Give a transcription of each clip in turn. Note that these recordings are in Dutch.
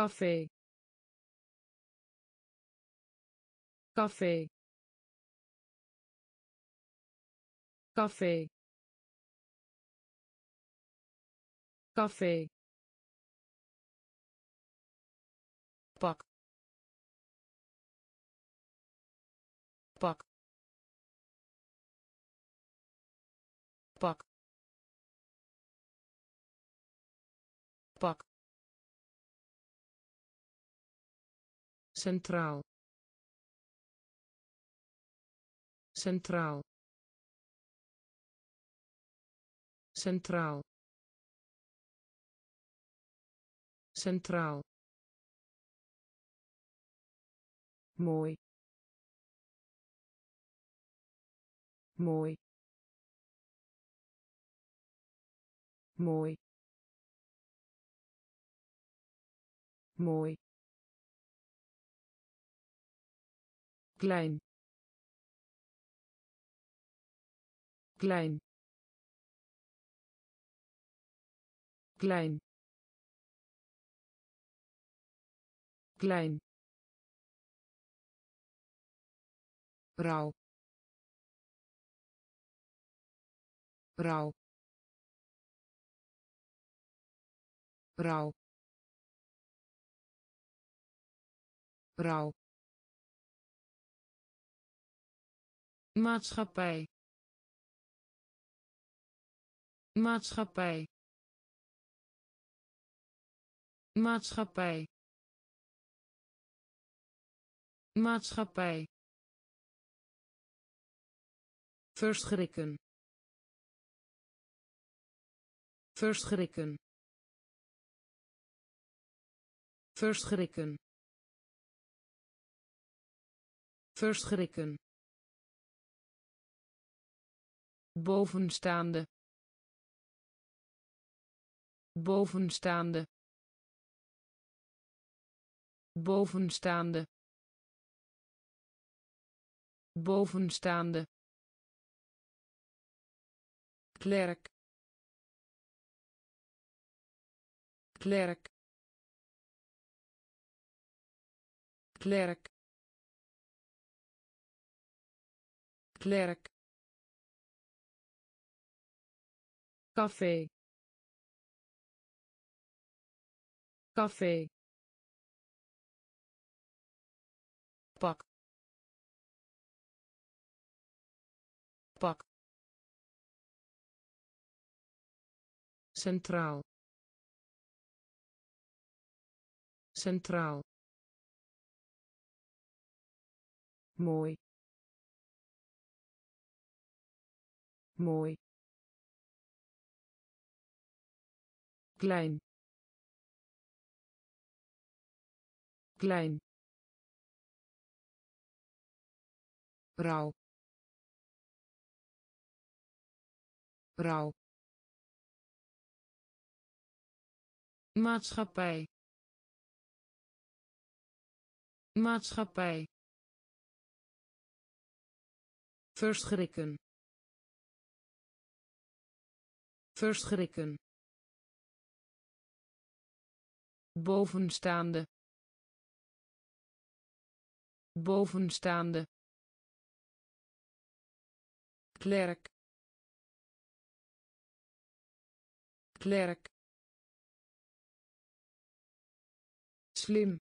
café café café café pak pak pak pak centraal centraal centraal centraal mooi mooi mooi mooi klein klein klein klein rouw rouw rouw rouw maatschappij maatschappij maatschappij maatschappij verschrikken verschrikken verschrikken verschrikken bovenstaande bovenstaande bovenstaande bovenstaande klerk klerk klerk klerk café café pak pak centraal centraal mooi mooi klein klein rouw rouw maatschappij maatschappij verschrikken verschrikken bovenstaande bovenstaande klerk klerk slim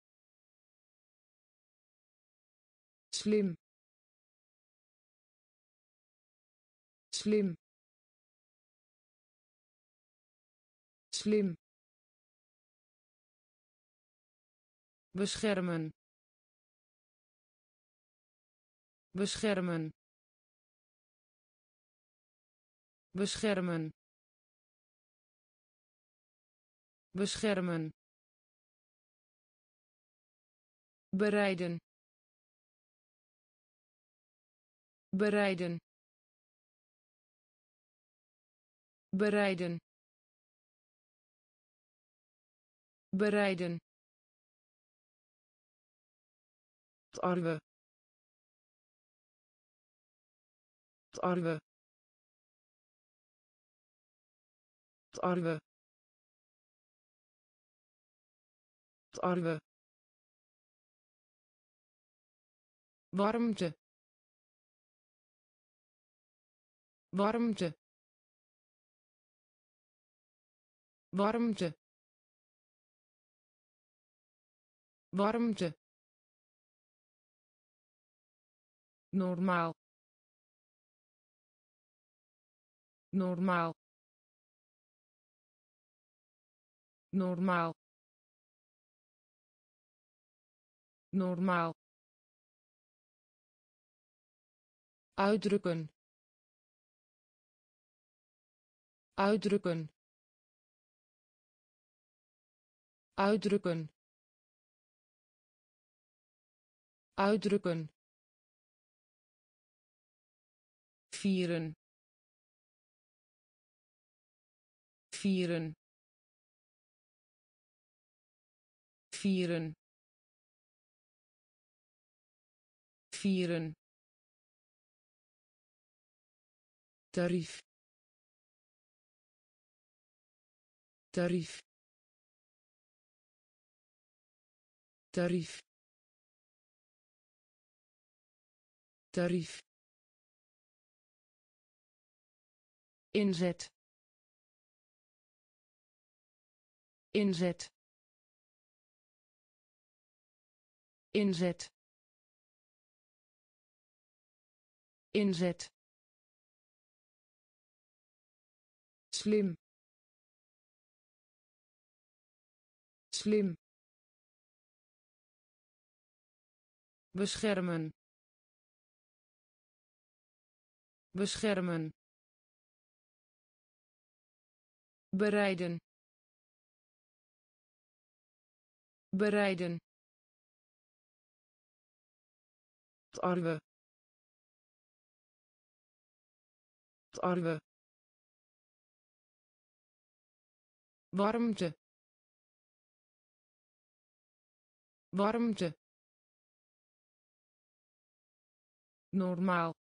slim slim slim beschermen beschermen beschermen beschermen bereiden bereiden bereiden bereiden tarwe tarwe tarwe tarwe, warmte, warmte, warmte, warmte, normaal, normaal, normaal, normaal, uitdrukken, uitdrukken, uitdrukken, uitdrukken, vieren, vieren, vieren, vieren, tarief, tarief, tarief, tarief, inzet, inzet, inzet, inzet, slim, slim, beschermen, beschermen, bereiden, bereiden, tarwe, tarwe, warmte, warmte, normaal,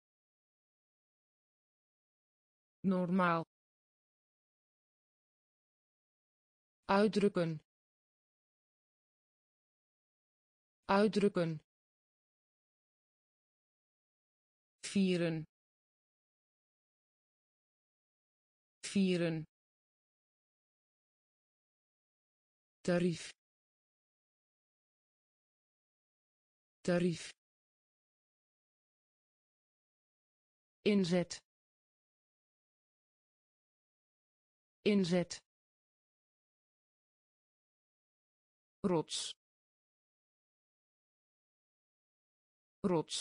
normaal, uitdrukken, uitdrukken, vieren, vieren, tarief, tarief, inzet, inzet, rots, rots,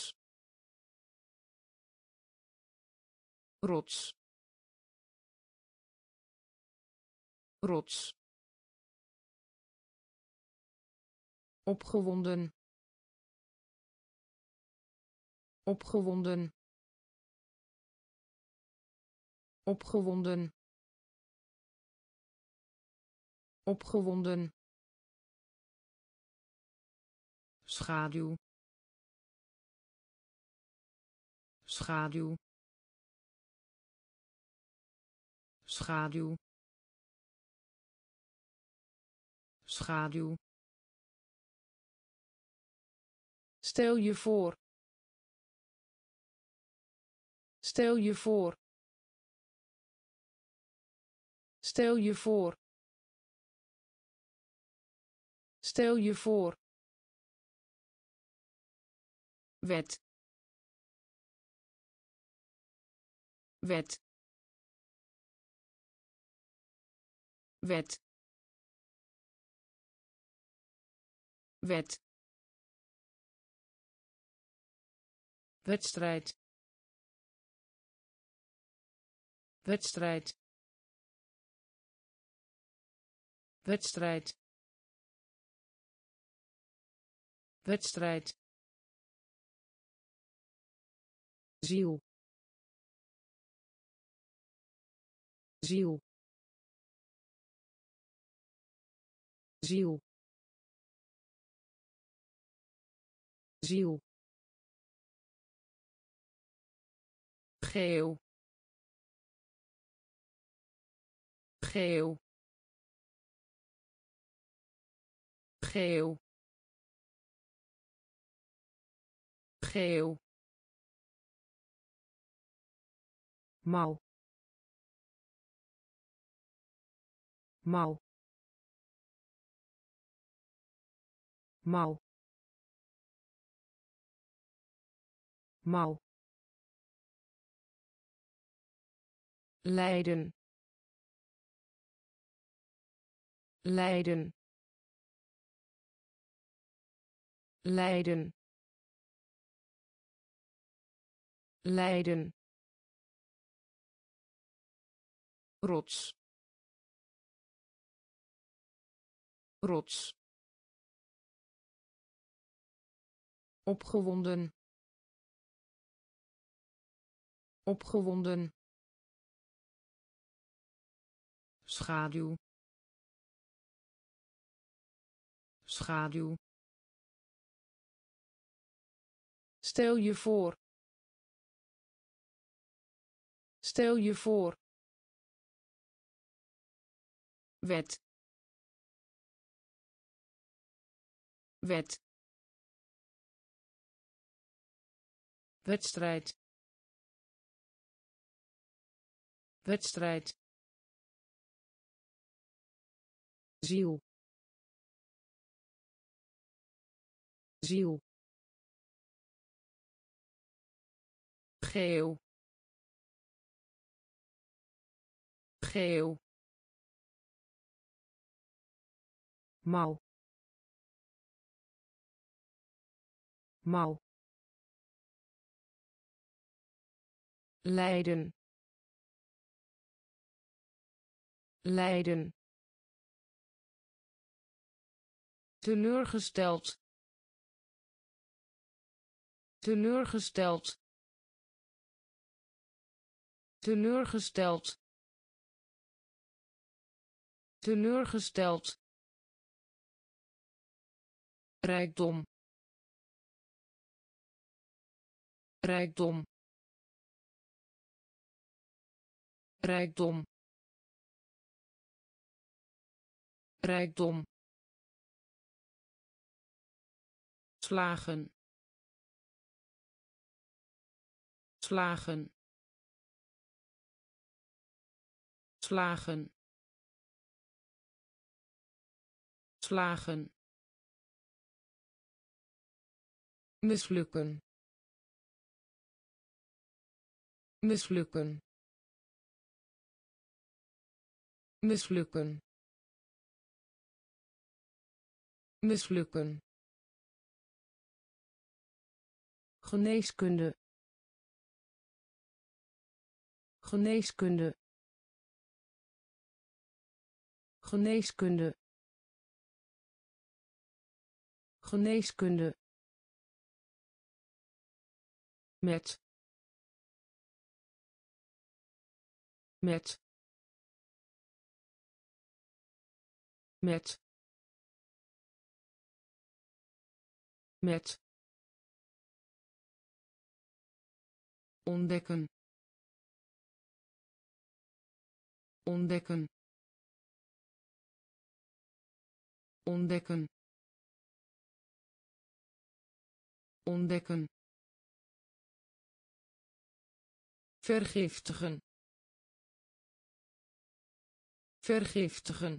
rots, rots, opgewonden, opgewonden, opgewonden, opgewonden, schaduw, schaduw, schaduw, schaduw, stel je voor, stel je voor, stel je voor, stel je voor, wet, wet, wet, wet, wedstrijd, wedstrijd, wedstrijd, wedstrijd, ziel, ziel, ziel, ziel, geel, geel, geel geel mouw mouw mouw mouw lijden lijden lijden lijden rots rots opgewonden opgewonden schaduw schaduw stel je voor stel je voor wet wet wedstrijd wedstrijd ziel ziel geel geel mouw mouw lijden lijden teleurgesteld teleurgesteld teleurgesteld teleurgesteld rijkdom rijkdom rijkdom rijkdom slagen slagen slagen slagen mislukken mislukken mislukken mislukken geneeskunde geneeskunde geneeskunde geneeskunde met met met met ontdekken ontdekken ontdekken ontdekken vergiftigen vergiftigen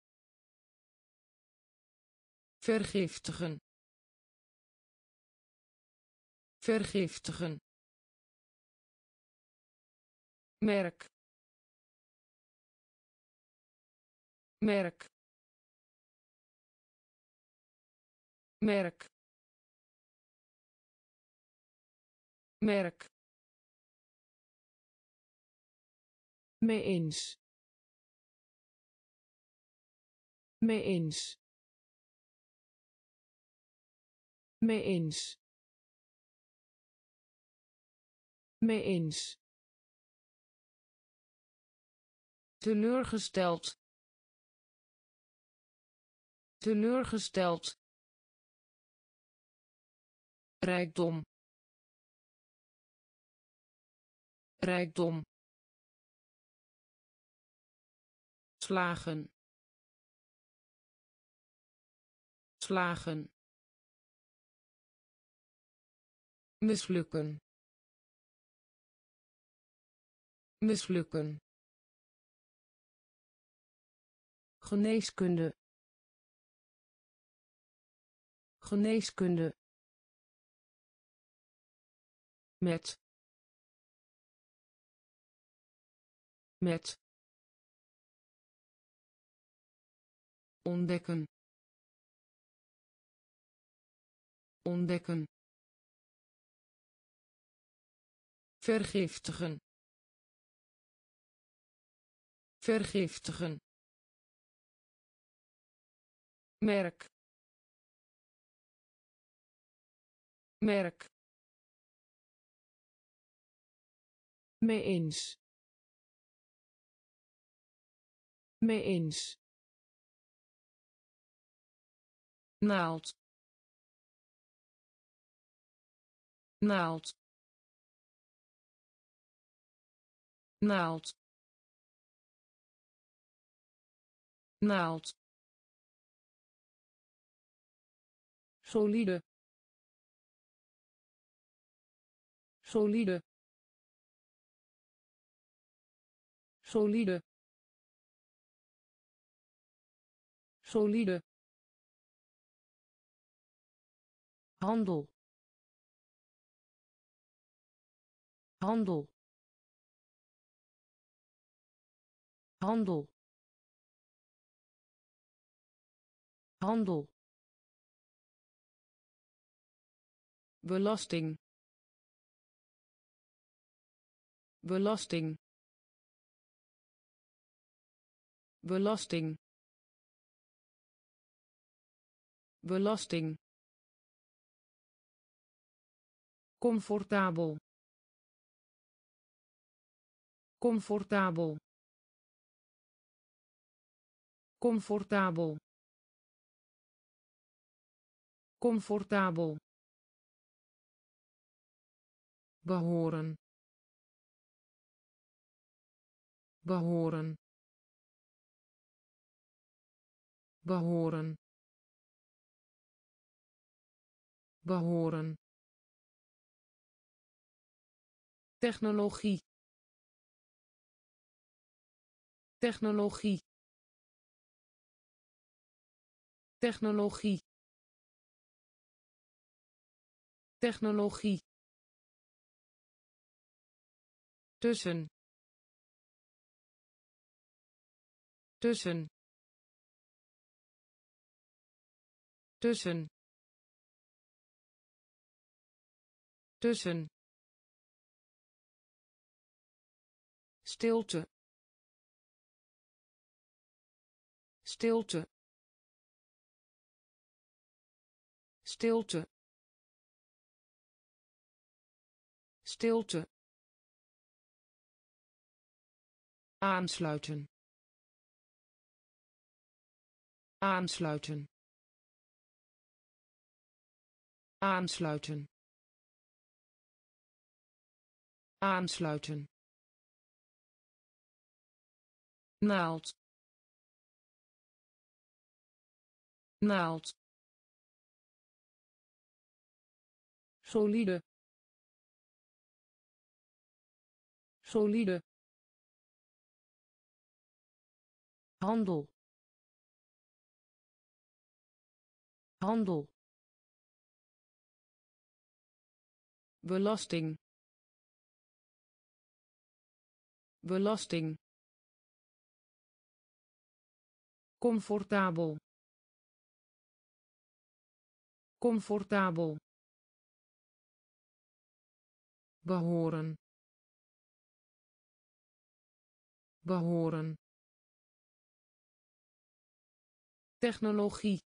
vergiftigen vergiftigen merk merk merk merk mee eens mee eens mee eens mee eens teleurgesteld teleurgesteld rijkdom rijkdom slagen slagen mislukken mislukken geneeskunde geneeskunde met ontdekken ontdekken vergiftigen vergiftigen merk merk mee eens mee eens naald naald naald naald solide solide solide solide handel handel handel handel belasting belasting belasting belasting comfortabel comfortabel comfortabel comfortabel behoren behoren behoren behoren technologie technologie technologie technologie tussen tussen tussen tussen stilte stilte stilte stilte aansluiten aansluiten aansluiten aansluiten naald naald solide solide handel handel belasting belasting comfortabel comfortabel behoren behoren technologie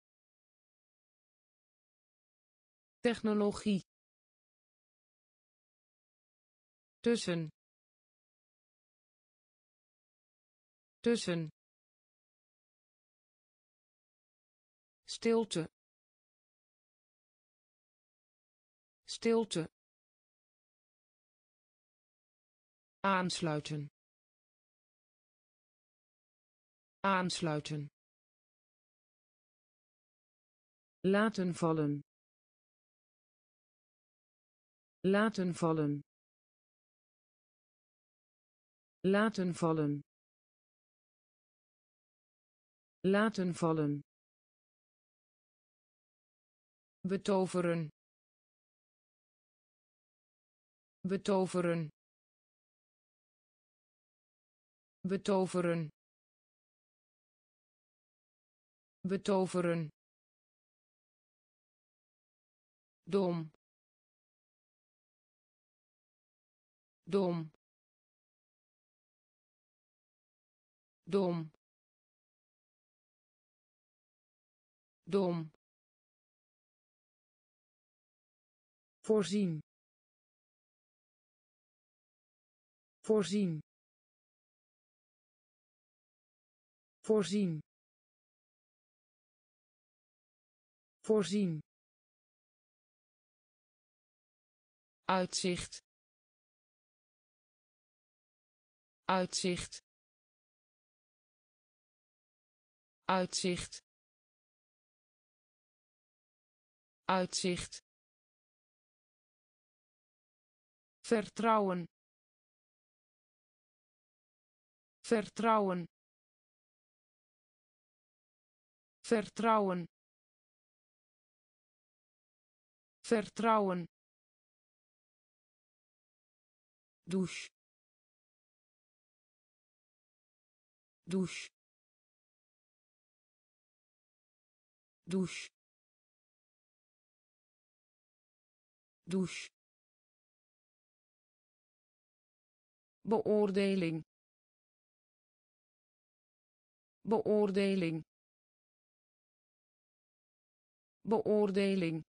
technologie tussen tussen stilte stilte aansluiten aansluiten Laten vallen. Laten vallen. Laten vallen. Laten vallen. Betoveren. Betoveren. Betoveren. Betoveren. Dom. Dom. Dom. Dom. Voorzien. Voorzien. Voorzien. Voorzien. Uitzicht. Uitzicht. Uitzicht. Uitzicht. Vertrouwen. Vertrouwen. Vertrouwen. Vertrouwen. Douche. Douche. Douche. Douche. Beoordeling. Beoordeling. Beoordeling.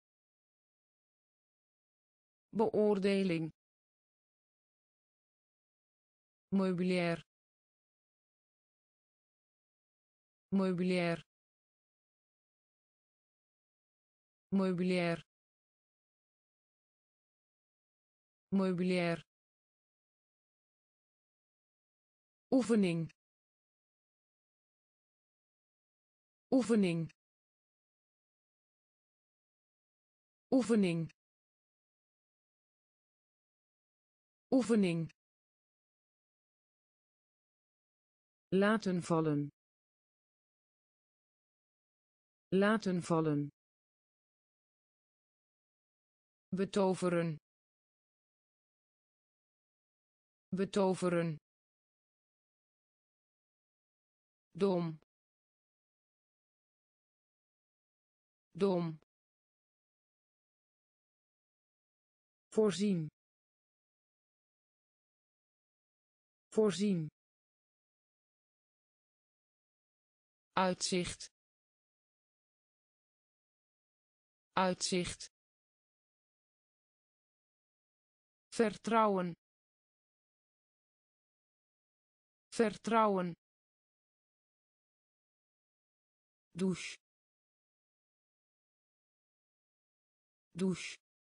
Beoordeling. Meubilair. Meubilair. Meubilair. Meubilair. Oefening. Oefening. Oefening. Oefening. Laten vallen. Laten vallen. Betoveren. Betoveren. Dom. Dom. Voorzien. Voorzien. Uitzicht. Uitzicht. Vertrouwen. Vertrouwen. Douche. Douche.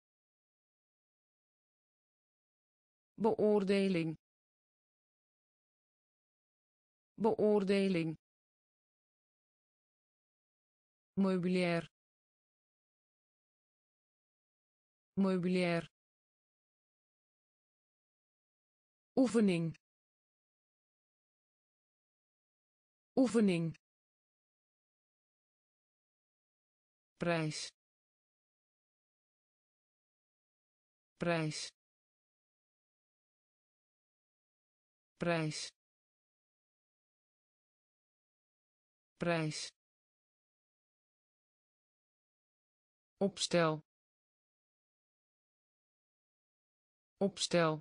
Beoordeling. Beoordeling. Meubilair. Meubilair. Oefening. Oefening. Prijs. Prijs. Prijs. Prijs. Opstel. Opstel.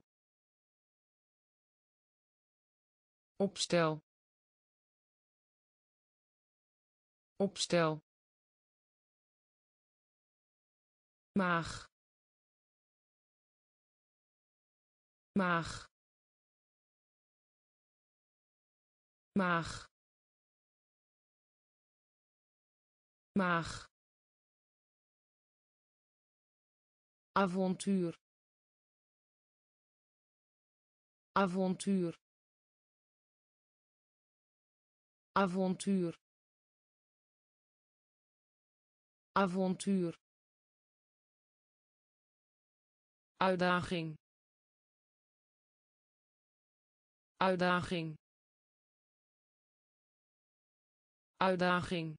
Opstel. Opstel. Maag. Maag. Maag. Maag. Avontuur. Avontuur. Avontuur. avontuur, uitdaging, uitdaging, uitdaging,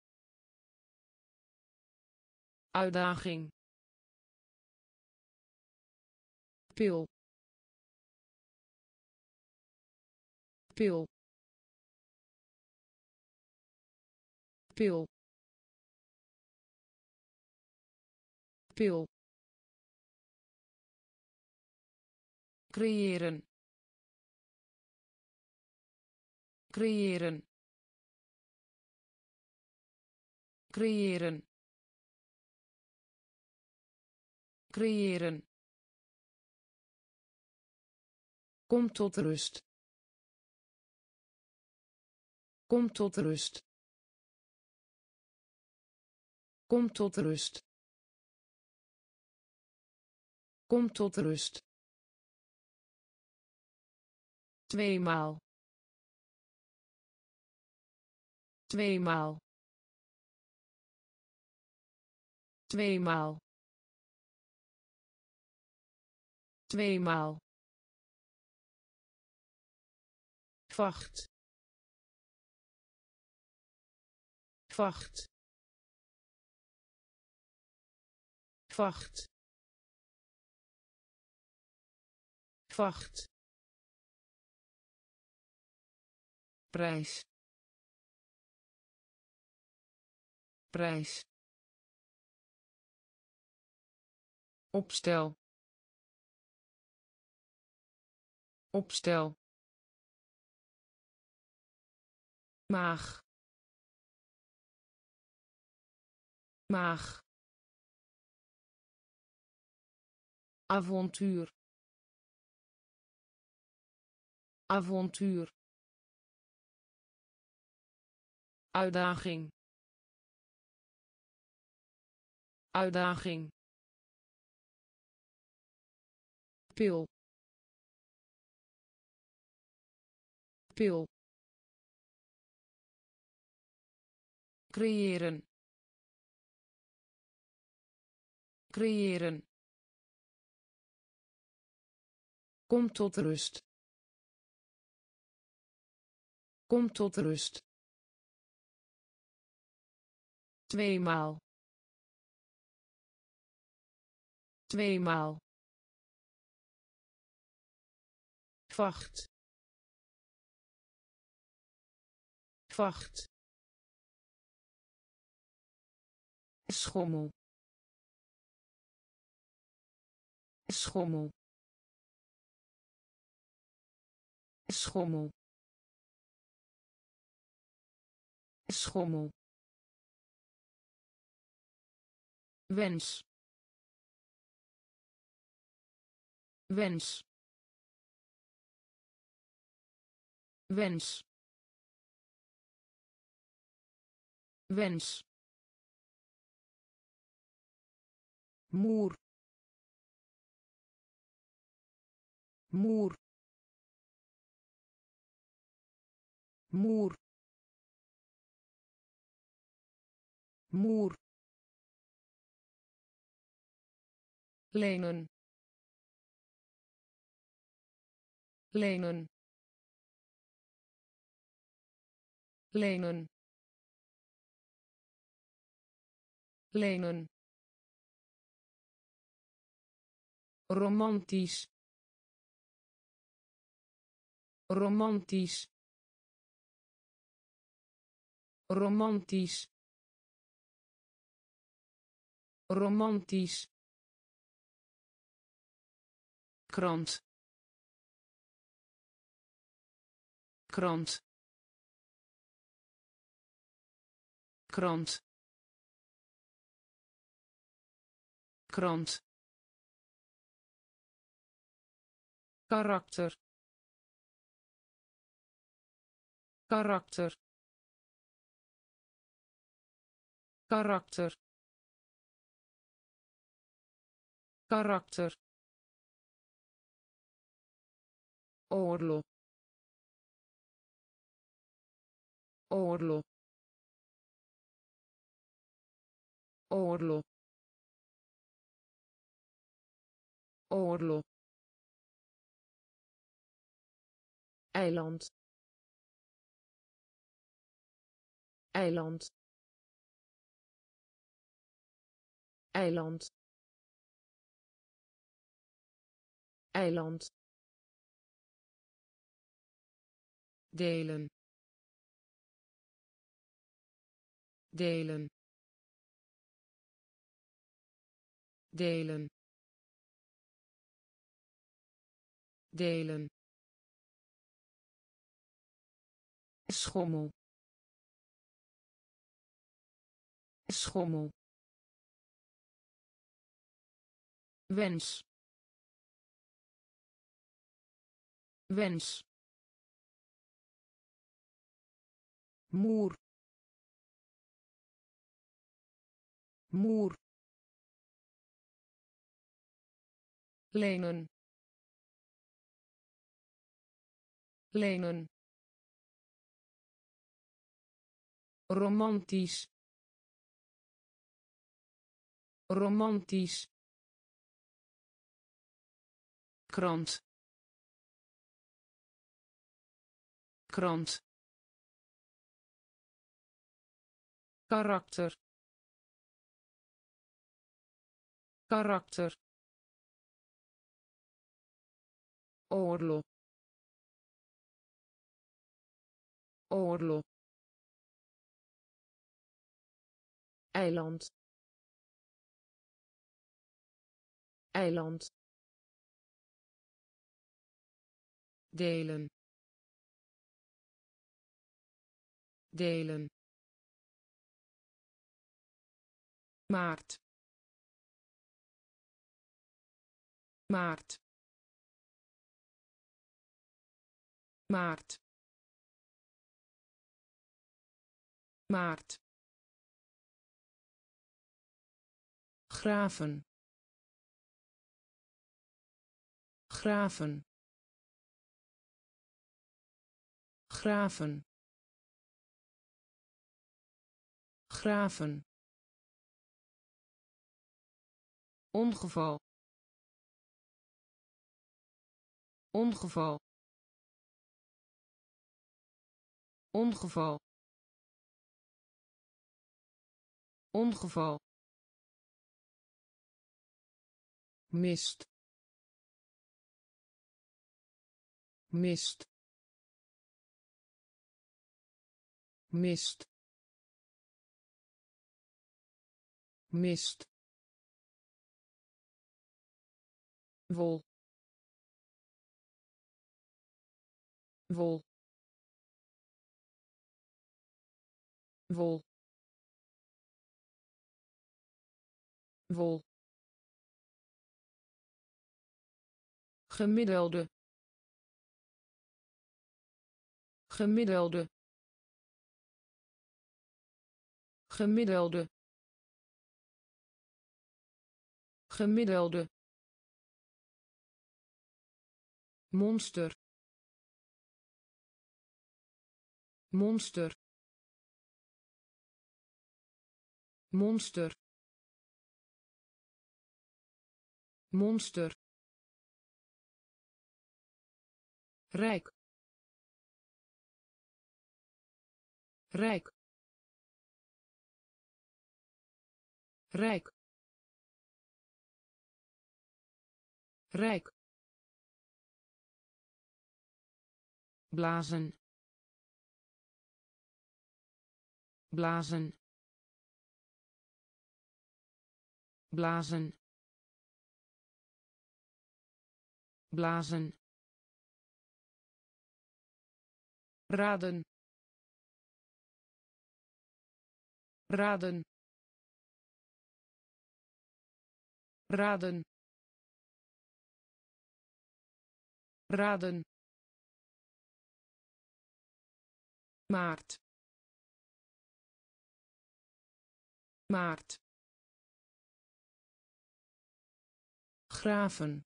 uitdaging, pil, pil, pil, pil, creëren, creëren, creëren, creëren, kom tot rust, kom tot rust, kom tot rust, kom tot rust, tweemaal, tweemaal, tweemaal, tweemaal, vacht, vacht, vacht, vacht, prijs, prijs, opstel, opstel, maag, maag, avontuur, avontuur, uitdaging, uitdaging, pil, pil, creëren, creëren, kom tot rust, kom tot rust, tweemaal, tweemaal, vacht, vacht, schommel, schommel, schommel, schommel, wens, wens, wens, wens, muur, muur, muur, muur, lenen, lenen, lenen, lenen, romantisch, romantisch, romantisch, romantisch, krant, krant, krant, krant, karakter, karakter, karakter, karakter, oorlog, oorlog, oorlog, oorlog, eiland, eiland, eiland, eiland, delen, delen, delen, delen, schommel, schommel, wens, wens, muur, muur, lenen, lenen, romantisch, romantisch, krant, krant, karakter, karakter, oorlog, oorlog, eiland, eiland, delen, delen, maart, maart, maart, maart, graven, graven, graven, graven, ongeval, ongeval, ongeval, ongeval, mist, mist, mist, mist, wol, wol, wol, wol, gemiddelde, gemiddelde, gemiddelde, gemiddelde, monster, monster, monster, monster, rijk, rijk, rijk, rijk, blazen, blazen, blazen, blazen, raden, raden, raden, raden, maart, maart, graven,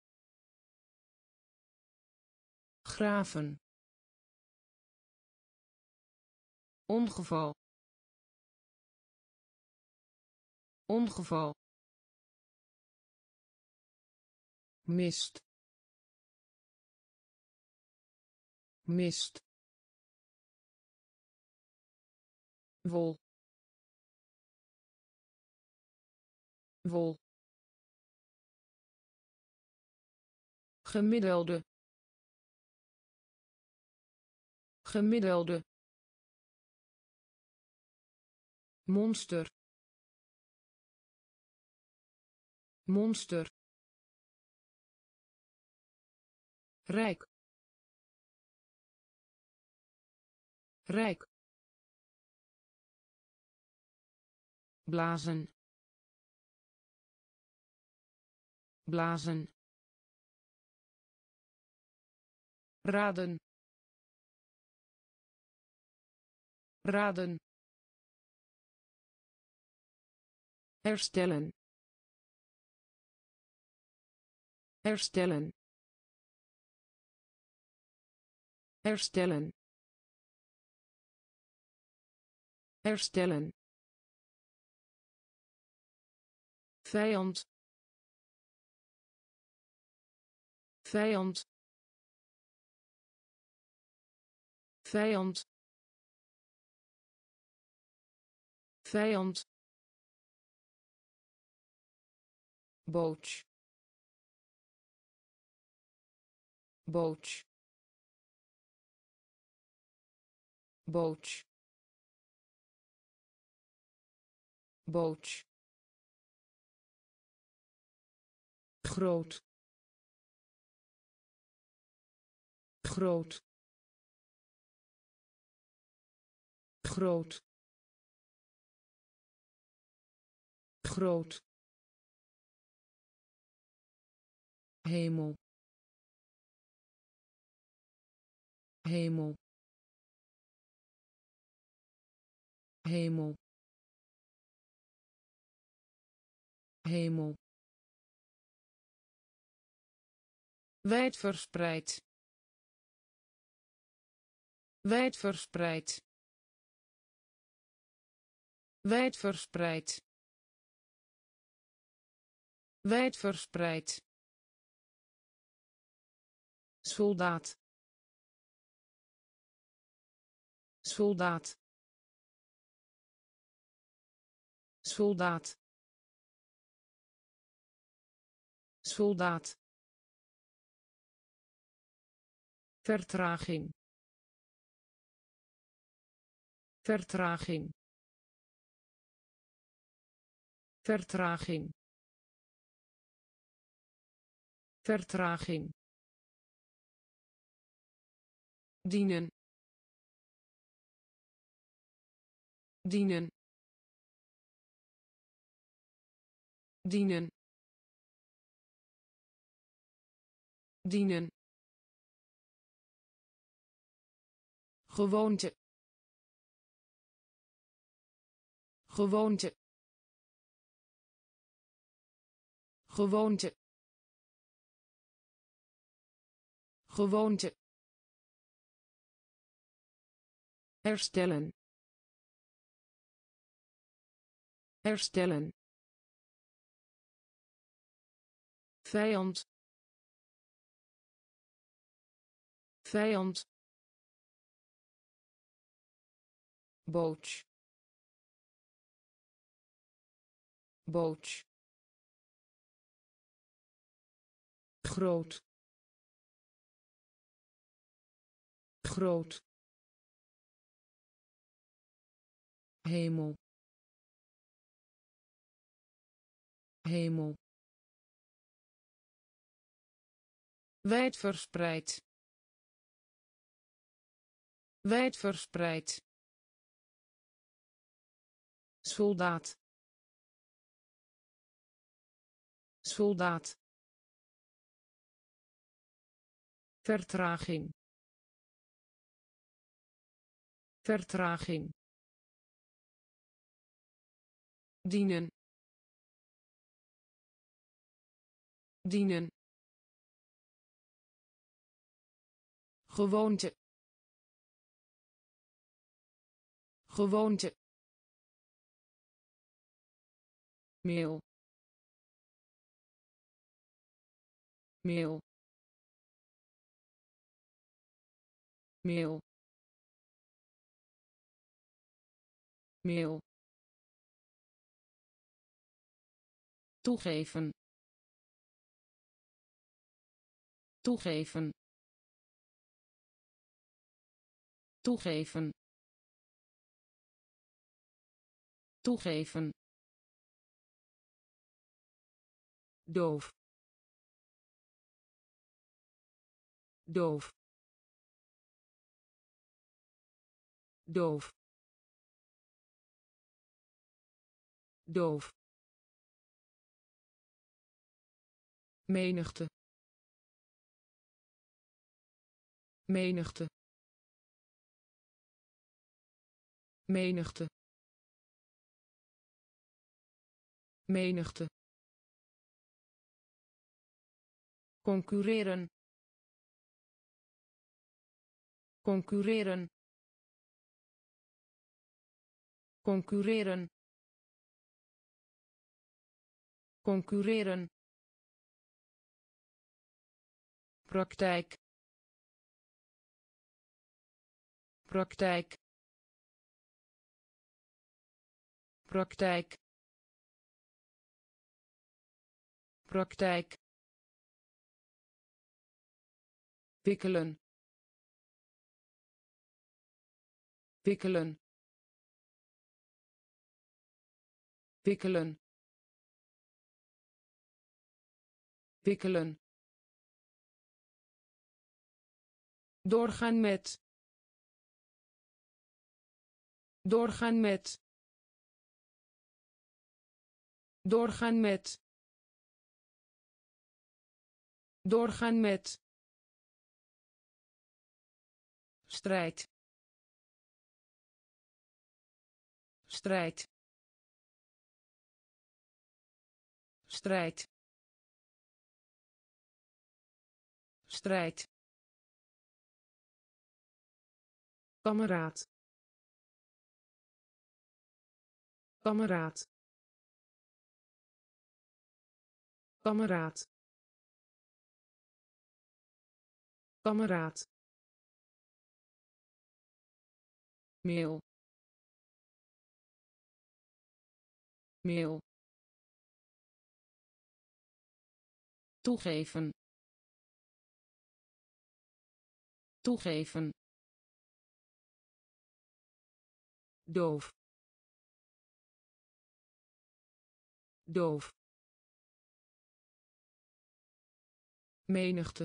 graven, ongeval, ongeval, mist, mist, wol, wol, gemiddelde, gemiddelde, monster, monster, rijk, rijk, blazen, blazen, raden, raden, herstellen, herstellen, herstellen, herstellen, vijand, vijand, vijand, vijand, boot, boot, boot, boot, groot, groot, groot, groot, hemel, hemel, hemel, hemel, wijdverspreid, wijdverspreid, wijdverspreid, wijdverspreid, soldaat, soldaat, soldaat, soldaat, vertraging, vertraging, vertraging, vertraging, dienen, dienen, dienen, dienen, gewoonte, gewoonte, gewoonte, gewoonte, herstellen, herstellen, vijand, vijand, boot, boot, groot, groot, hemel, hemel, wijdverspreid, wijdverspreid, soldaat, soldaat, vertraging, vertraging, dienen, dienen, gewoonte, gewoonte, meel meel meel meel toegeven toegeven toegeven toegeven doof doof doof doof menigte menigte menigte menigte concurreren concurreren concurreren concurreren praktijk praktijk praktijk praktijk wikkelen wikkelen wikkelen wikkelen doorgaan met doorgaan met doorgaan met doorgaan met strijd strijd strijd strijd kameraad kameraad kameraad kameraad meel meel toegeven toegeven doof doof menigte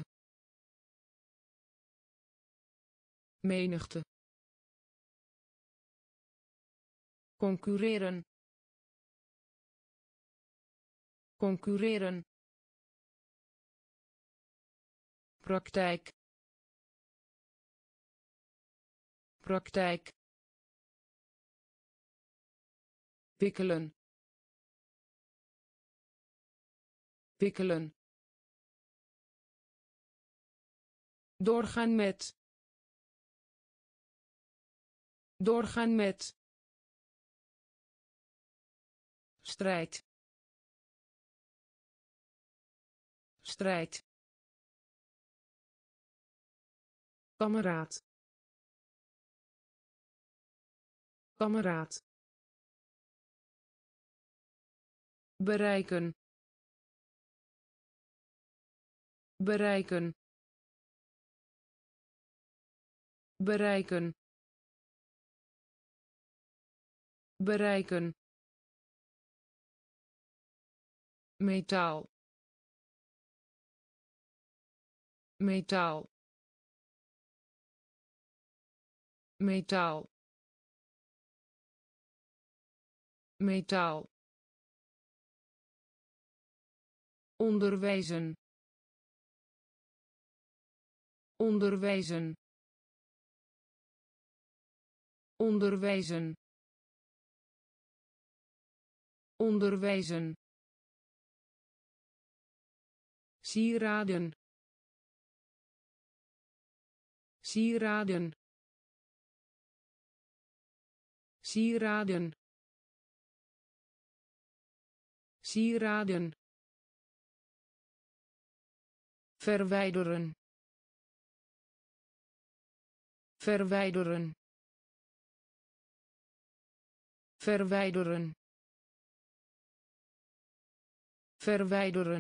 menigte concurreren concurreren praktijk praktijk wikkelen wikkelen doorgaan met doorgaan met strijd strijd kameraad kameraad bereiken bereiken bereiken bereiken metaal metaal metaal metaal onderwijzen onderwijzen onderwijzen onderwijzen sieraden sieraden sieraden sieraden, verwijderen, verwijderen, verwijderen, verwijderen,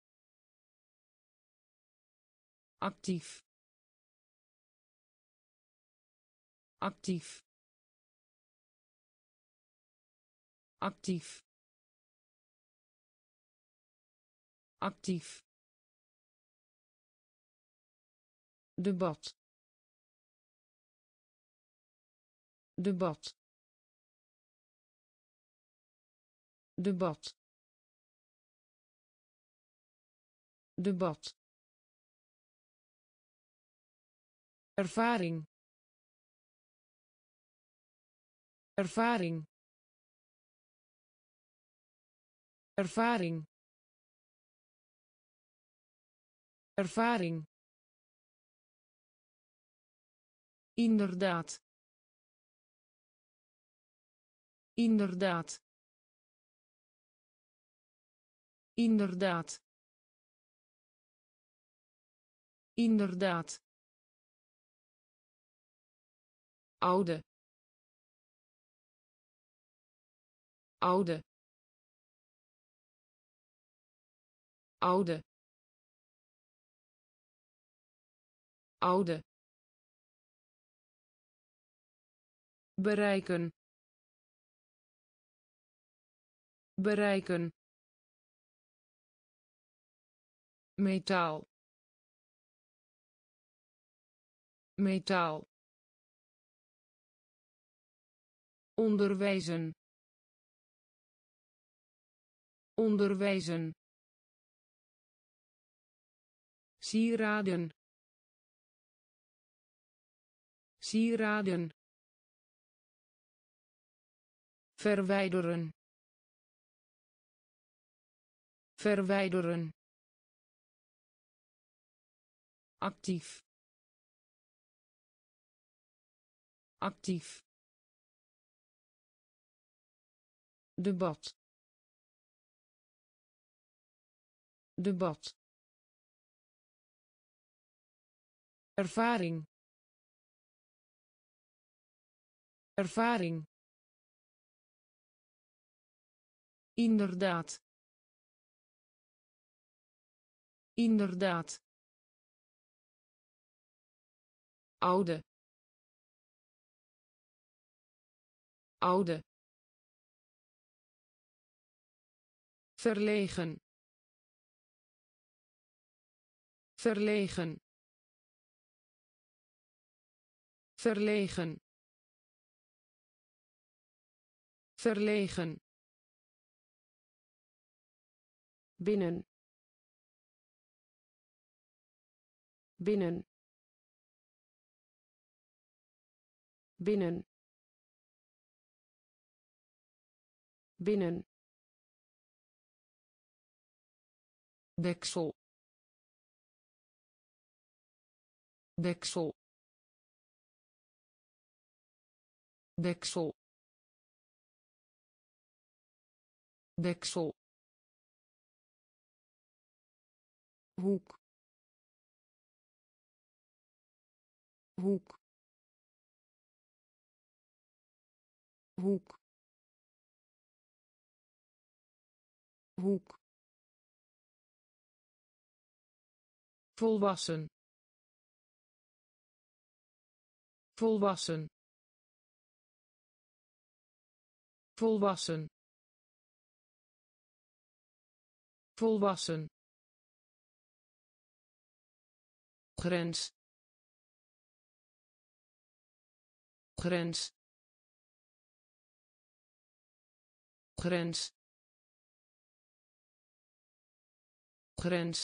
actief, actief, actief, actief, debat, debat, debat, debat, ervaring, ervaring, ervaring, ervaring, inderdaad, inderdaad, inderdaad, inderdaad, oude, oude, oude, oude, bereiken, bereiken, metaal, metaal, onderwijzen, onderwijzen, sieraden, sieraden, verwijderen, verwijderen, actief, actief, debat, debat, ervaring, ervaring, inderdaad, inderdaad, oude, oude, verlegen, verlegen, verlegen, verlegen, binnen, binnen, binnen, binnen, deksel, deksel, deksel, deksel, hoek, hoek, hoek, hoek, volwassen, volwassen, volwassen, volwassen, grens, grens, grens, grens,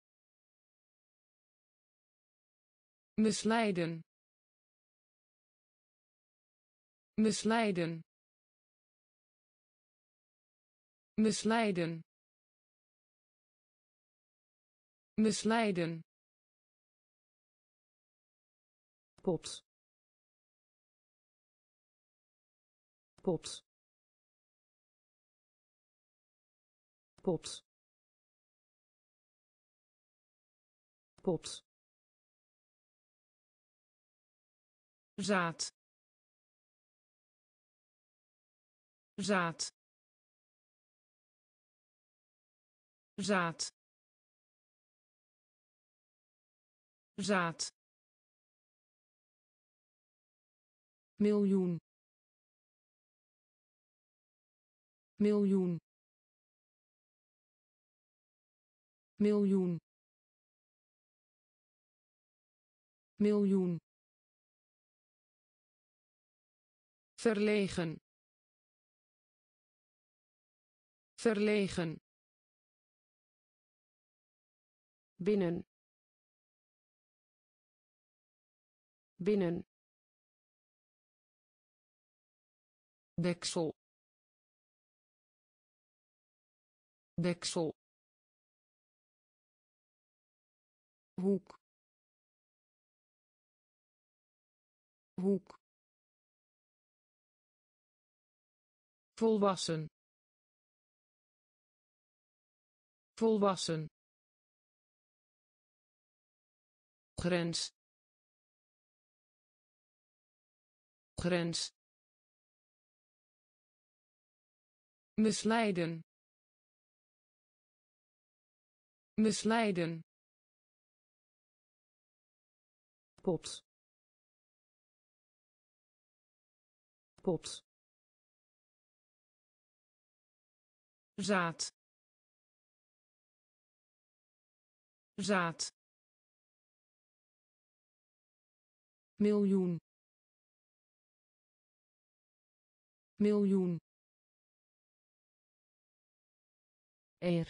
misleiden, misleiden, misleiden, misleiden, pot, pot, pot, pot, zaad, zaad, zaad, zaad, miljoen, miljoen, miljoen, miljoen, verlegen, verlegen, binnen, binnen, deksel, deksel, hoek, hoek, volwassen, volwassen, grens, grens, misleiden, misleiden, pot, pot, zaad, zaad, miljoen, miljoen, eer,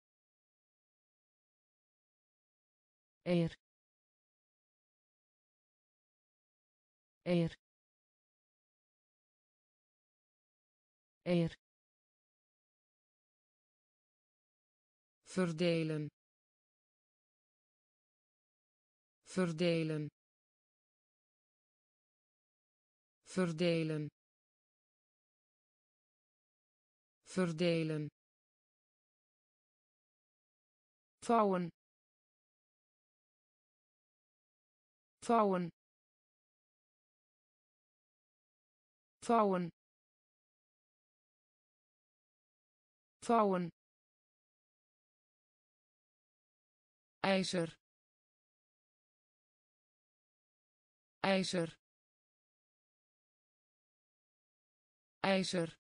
eer, eer, eer, verdelen, verdelen, verdelen, verdelen, vouwen, vouwen, vouwen, vouwen, ijzer, ijzer, ijzer,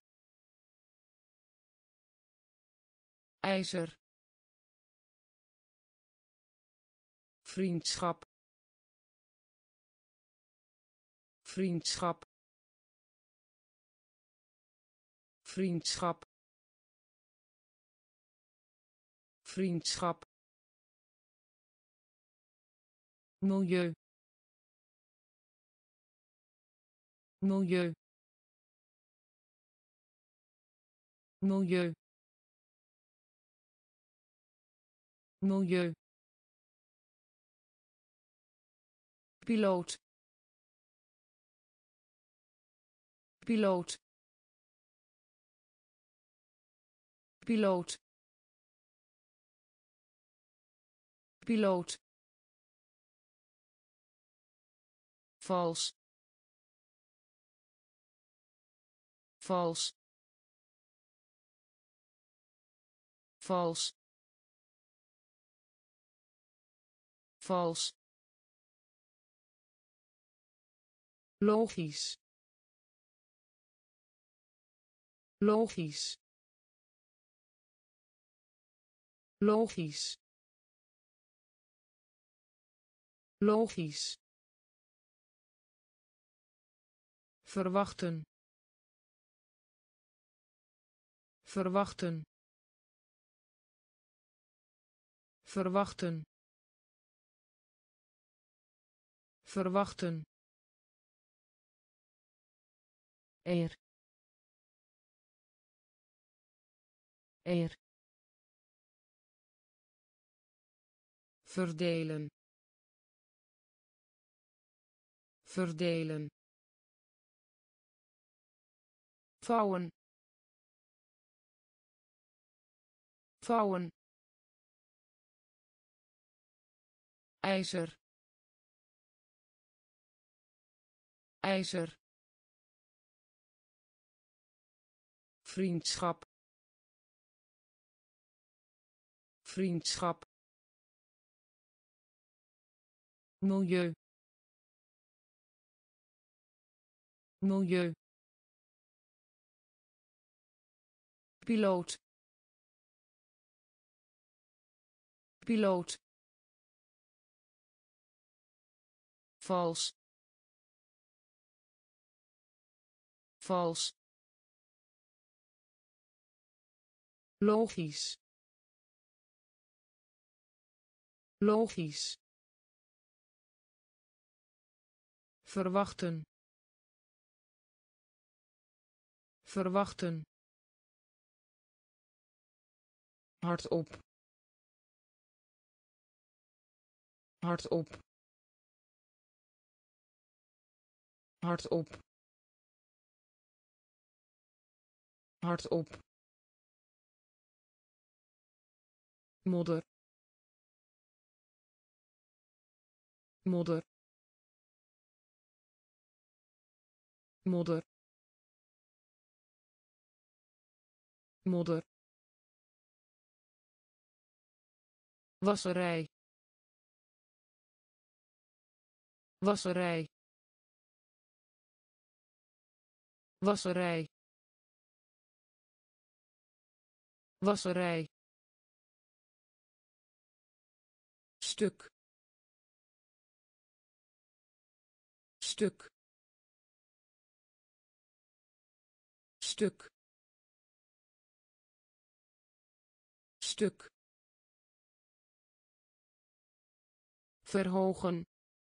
ijzer, vriendschap, vriendschap, vriendschap, vriendschap, milieu, milieu, milieu, milieu, piloot, piloot, piloot, piloot, vals, vals, vals, vals, logisch, logisch, logisch, logisch, verwachten, verwachten, verwachten, verwachten, eer, eer, verdelen, verdelen, vouwen, vouwen, ijzer, ijzer, vriendschap, vriendschap, milieu, milieu, piloot, piloot, vals, vals, logisch, logisch, verwachten, verwachten, hardop, hardop, hardop, hardop, modder, modder, modder, modder, wasserij, wasserij, wasserij, wasserij, stuk, stuk, stuk, stuk, verhogen,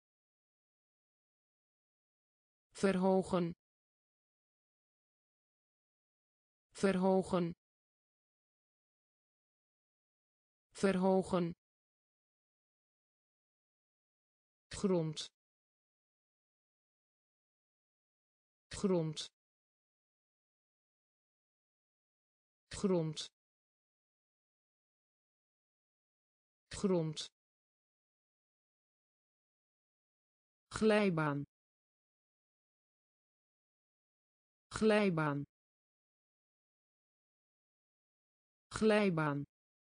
verhogen, verhogen, verhogen, grond, grond, grond, grond, glijbaan, glijbaan, glijbaan,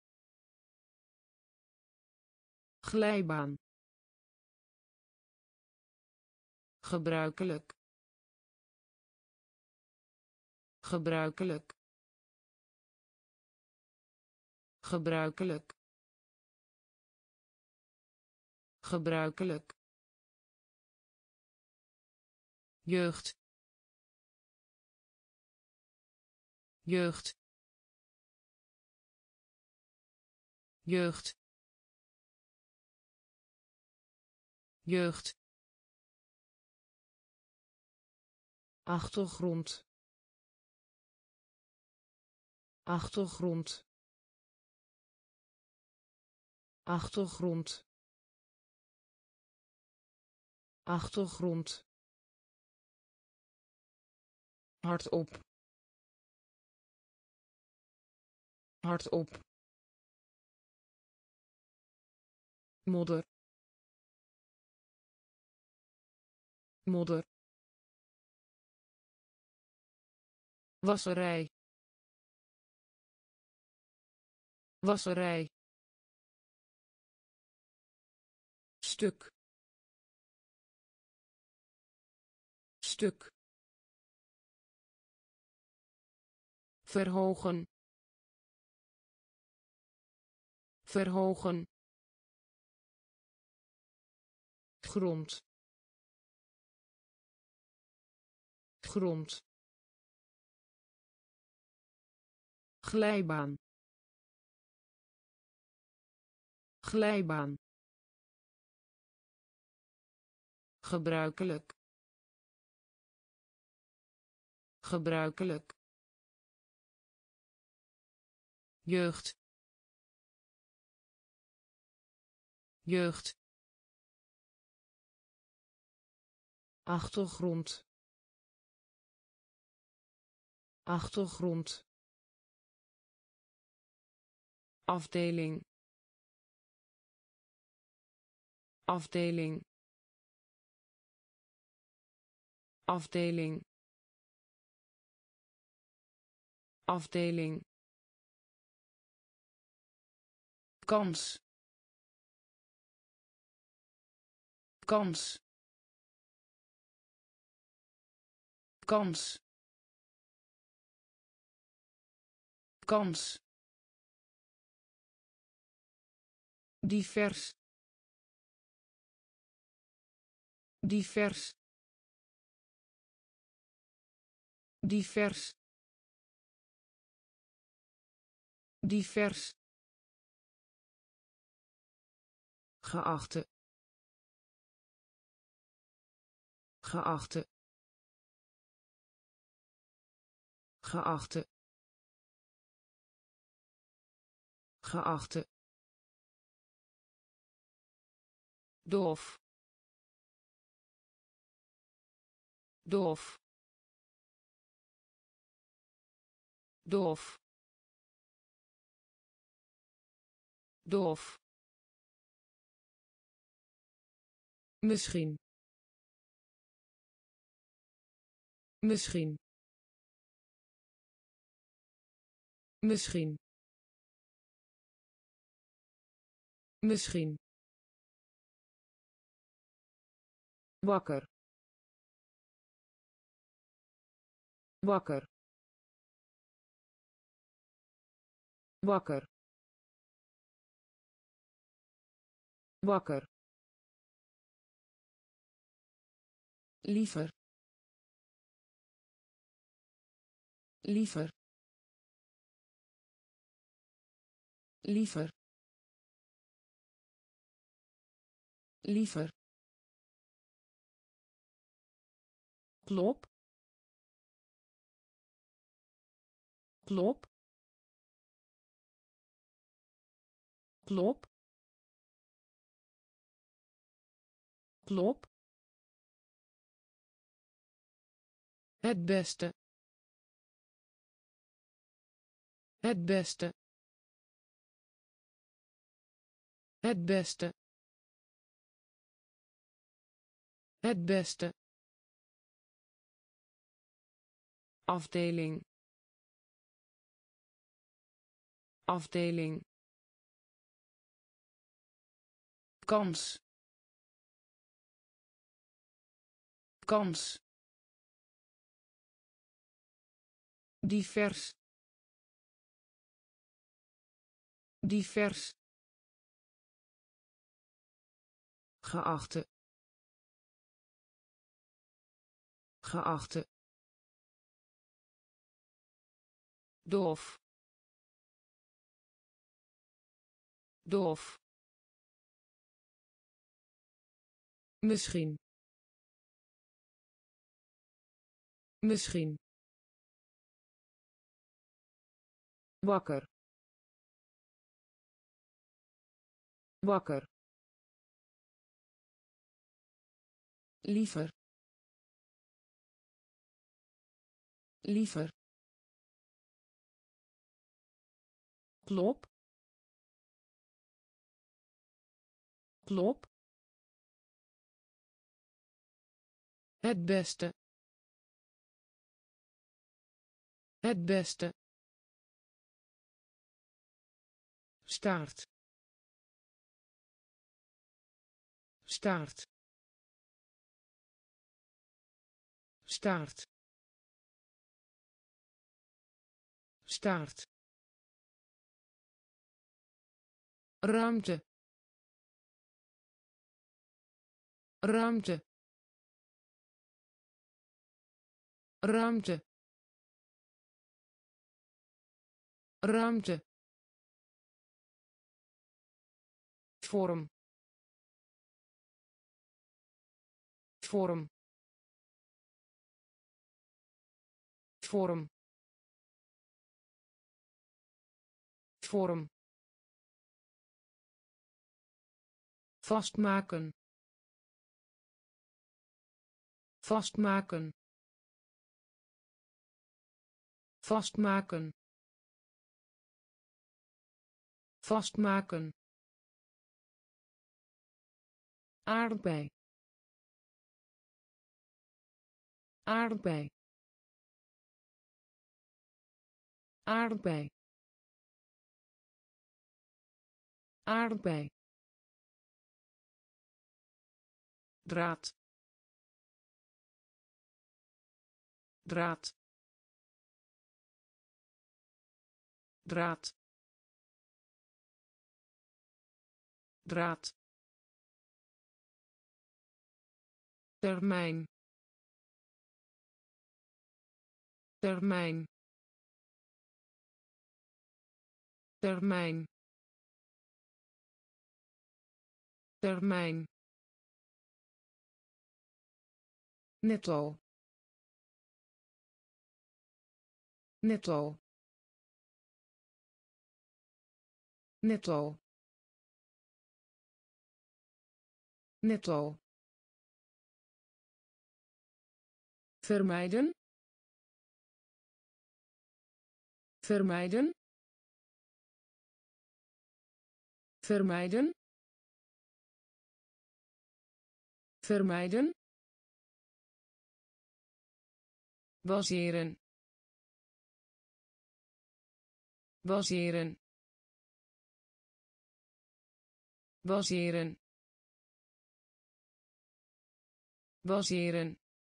glijbaan, gebruikelijk, gebruikelijk, gebruikelijk, gebruikelijk, jeugd, jeugd, jeugd, jeugd, achtergrond, achtergrond, achtergrond, achtergrond, hardop, hardop, modder, modder, wasserij, wasserij, stuk, stuk, verhogen, verhogen, grond, grond, glijbaan, glijbaan, gebruikelijk, gebruikelijk, jeugd, jeugd, achtergrond, achtergrond, afdeling afdeling afdeling afdeling kans kans kans kans divers divers divers divers geachte geachte geachte geachte doof doof doof doof misschien misschien misschien misschien wakker wakker wakker wakker liever liever liever liever klop klop klop klop het beste het beste het beste het beste afdeling afdeling kans kans divers divers geachte geachte doof doof misschien misschien wakker wakker liever liever klop klop het beste het beste staart staart staart staart ruimte ruimte ruimte ruimte vorm vorm vorm vorm vastmaken vastmaken vastmaken vastmaken, aardbei, aardbei, aardbei, aardbei, draad, draad, draad, draad, termijn, termijn, termijn, termijn, netto, netto, netto, netto, vermijden, vermijden, vermijden, vermijden, baseren, baseren, baseren, baseren,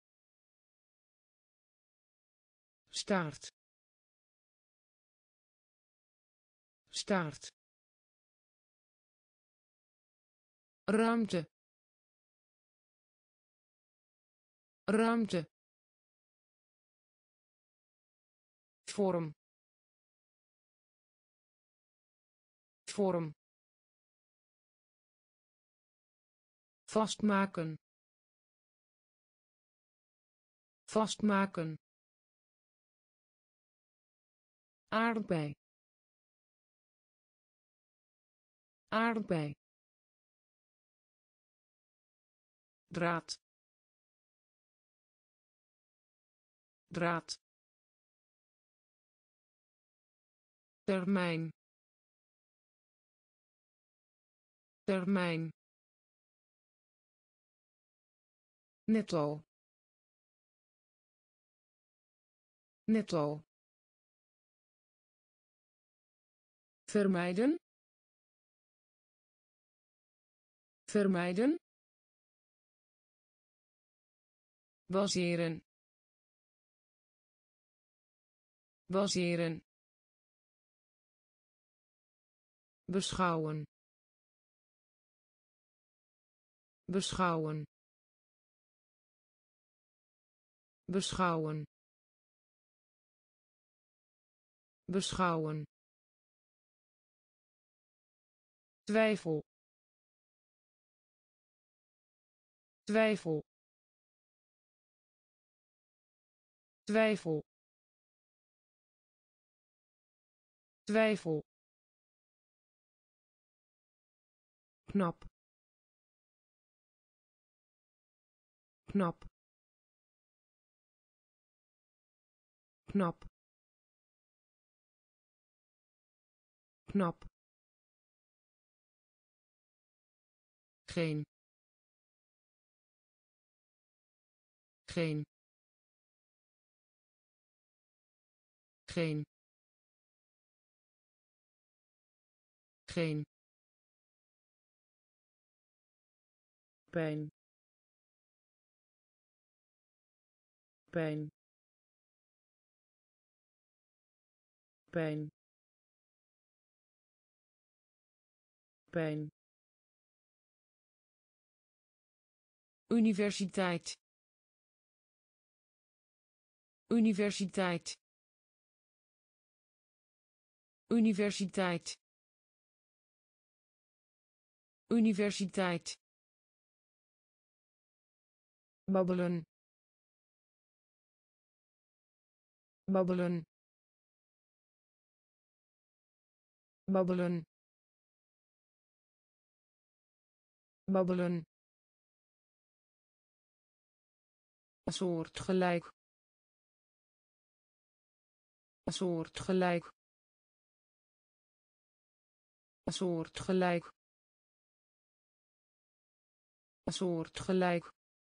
staart, staart, ruimte, ruimte, vorm, vorm, vastmaken, vastmaken, aardbei, aardbei, draad, draad, termijn, termijn, netto, netto, vermijden, vermijden, baseren, baseren, beschouwen, beschouwen, beschouwen, beschouwen, twijfel, twijfel, twijfel, twijfel, knap, knap, knap, knap, geen, geen, geen, geen, pijn, pijn, pijn, pijn, universiteit, universiteit, universiteit, universiteit, babbelen, babbelen, babbelen, babbelen, soortgelijk, soortgelijk, soortgelijk soortgelijk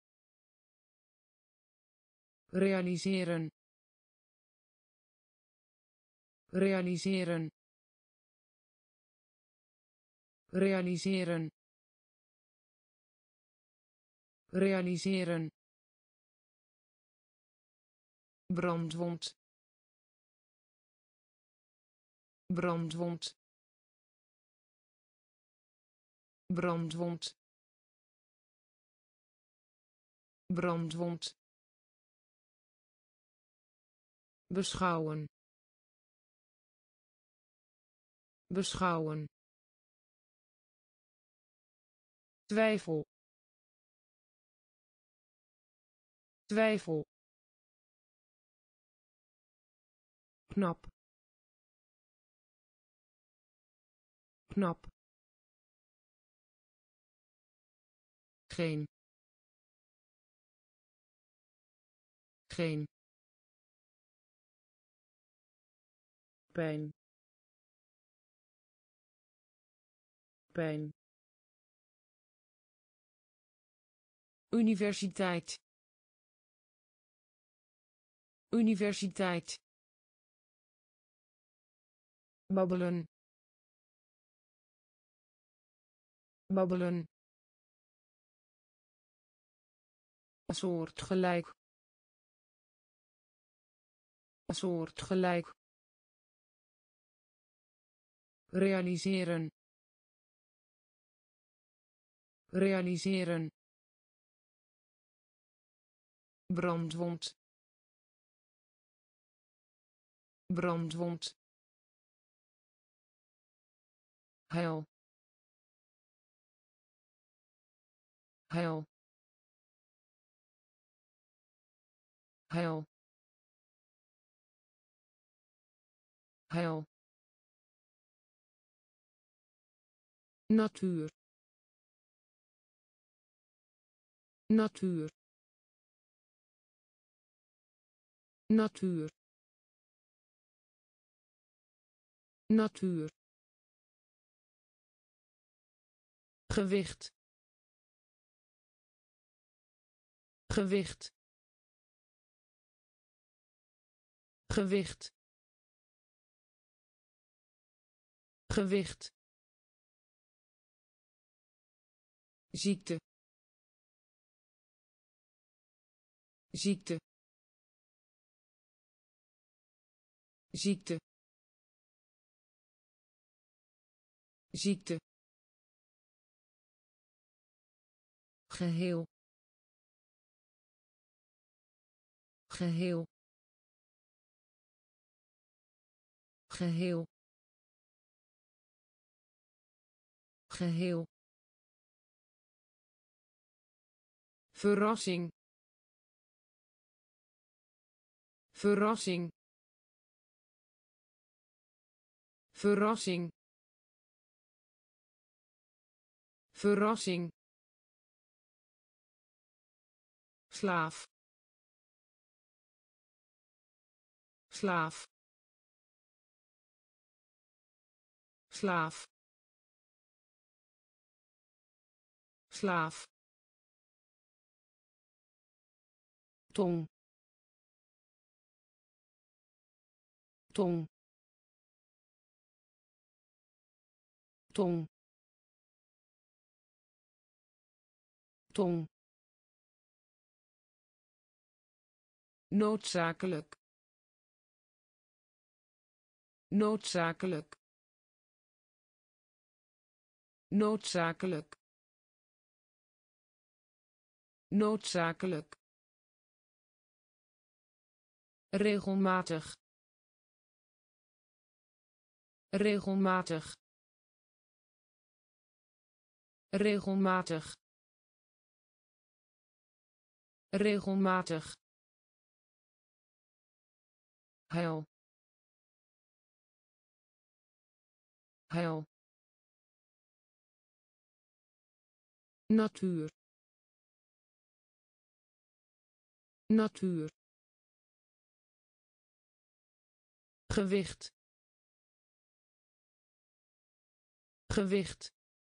realiseren realiseren realiseren realiseren brandwond brandwond brandwond brandwond beschouwen beschouwen twijfel twijfel knap knap geen geen pijn pijn universiteit universiteit babbelen babbelen soortgelijk soortgelijk realiseren realiseren brandwond brandwond heil heil heil heil natuur natuur natuur natuur gewicht gewicht gewicht gewicht ziekte ziekte ziekte ziekte geheel geheel geheel geheel verrassing verrassing verrassing verrassing slaaf slaaf slaaf slaaf tong tong tong tong noodzakelijk noodzakelijk noodzakelijk noodzakelijk regelmatig regelmatig regelmatig regelmatig heil heil natuur natuur gewicht gewicht,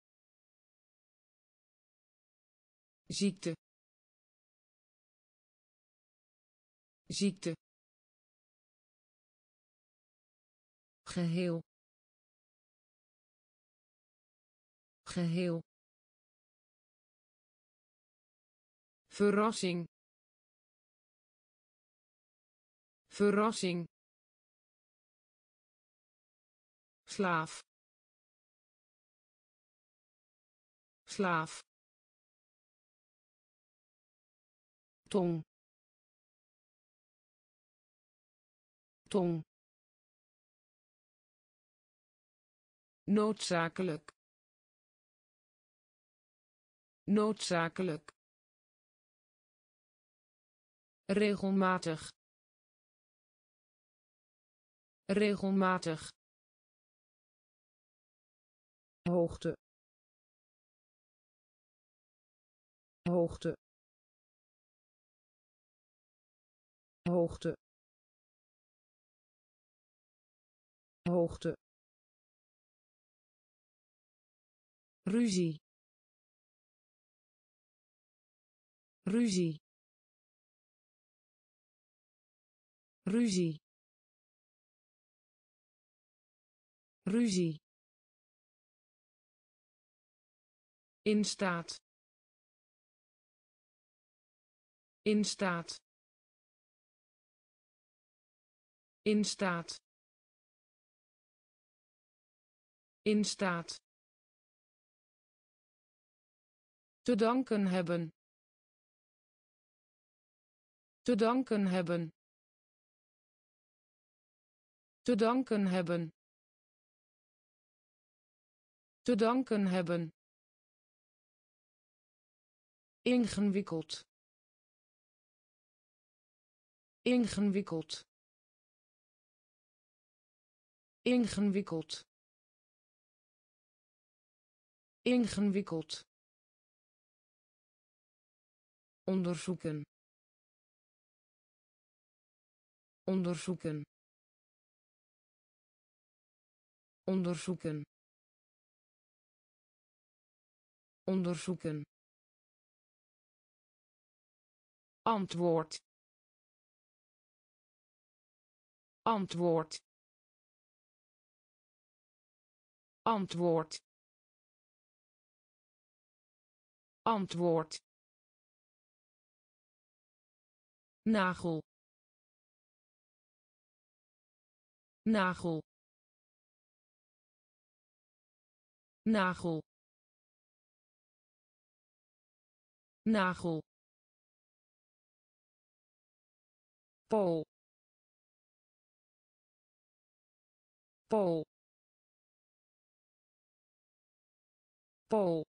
ziekte, ziekte, geheel, geheel, verrassing, verrassing, slaaf, slaaf, tong, tong, noodzakelijk, noodzakelijk, regelmatig, regelmatig, hoogte, hoogte, hoogte, hoogte, ruzie, ruzie, ruzie, ruzie, in staat, in staat, in staat, in staat, te danken hebben, te danken hebben, te danken hebben, te danken hebben, ingewikkeld, ingewikkeld, ingewikkeld, ingewikkeld, onderzoeken, onderzoeken, onderzoeken, onderzoeken, antwoord, antwoord, antwoord, antwoord, nagel, nagel, nagel, nagel, pool, pool, pool,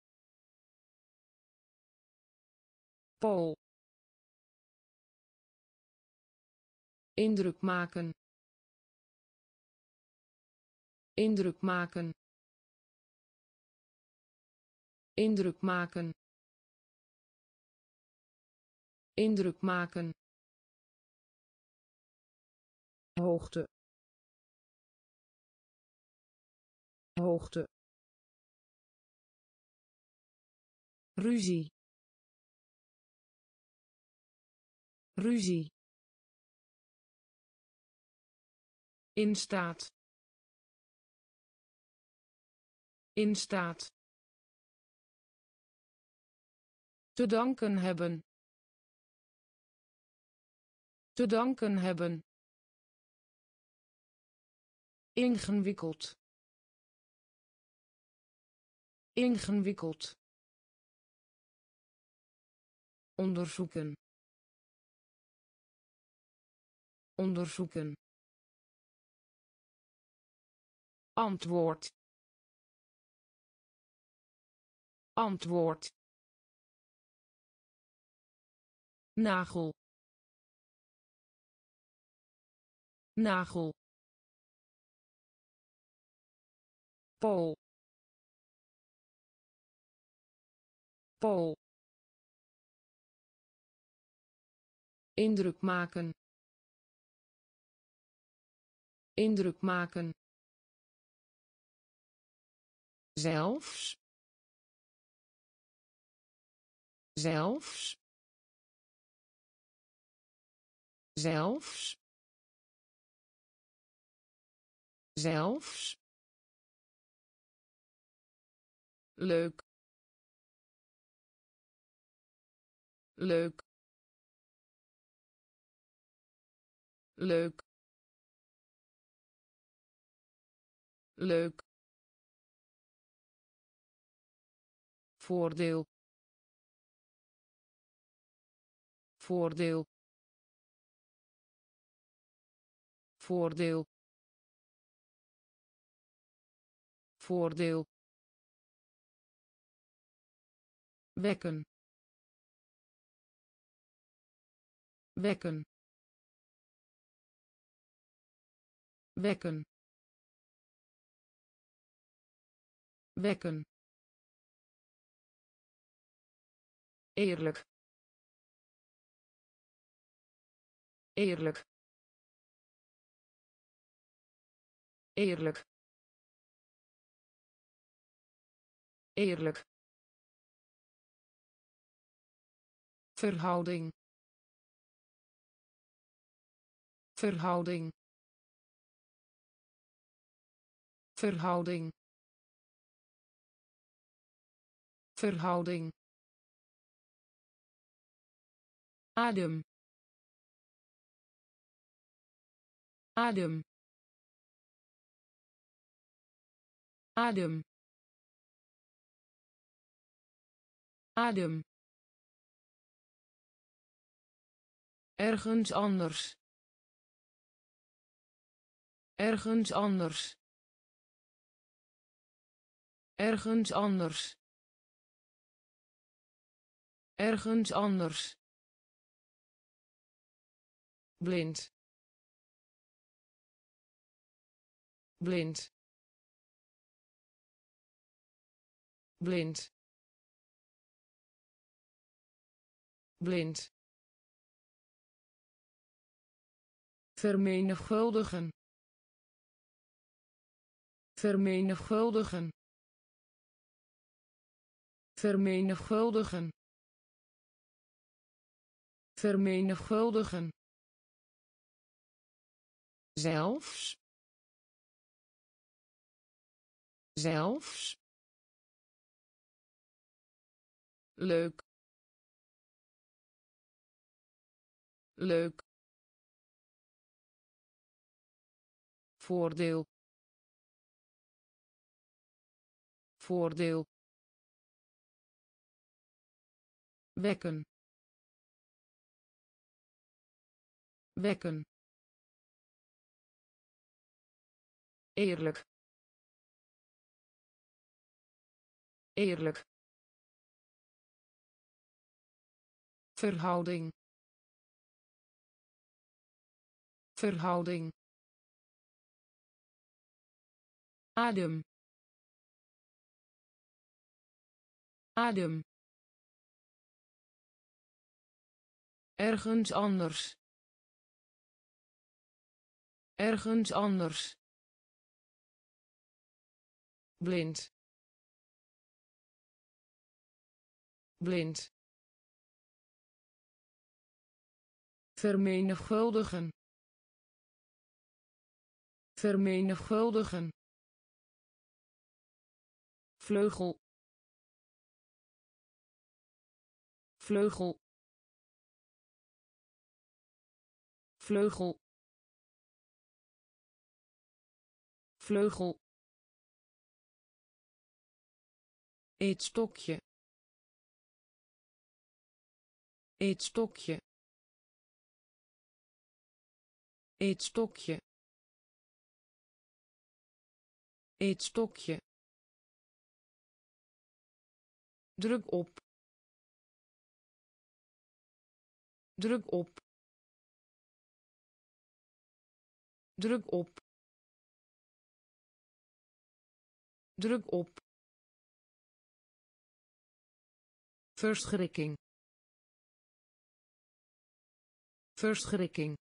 pool, indruk maken, indruk maken, indruk maken, indruk maken, hoogte, hoogte, ruzie, ruzie, in staat, in staat, te danken hebben, te danken hebben, ingewikkeld, ingewikkeld, onderzoeken, onderzoeken, antwoord, antwoord, nagel, nagel, pool, pool, indruk maken, indruk maken, zelfs zelfs zelfs zelfs leuk leuk leuk leuk voordeel voordeel voordeel voordeel wekken wekken wekken wekken eerlijk eerlijk eerlijk eerlijk verhouding verhouding verhouding verhouding adem adem adem adem ergens anders ergens anders ergens anders ergens anders blind blind blind blind vermenigvuldigen vermenigvuldigen vermenigvuldigen vermenigvuldigen zelfs zelfs leuk leuk voordeel voordeel wekken wekken eerlijk eerlijk verhouding verhouding adem adem ergens anders ergens anders blind blind vermenigvuldigen vermenigvuldigen vleugel vleugel vleugel vleugel eetstokje eetstokje eetstokje eetstokje druk op druk op druk op druk op verschrikking verschrikking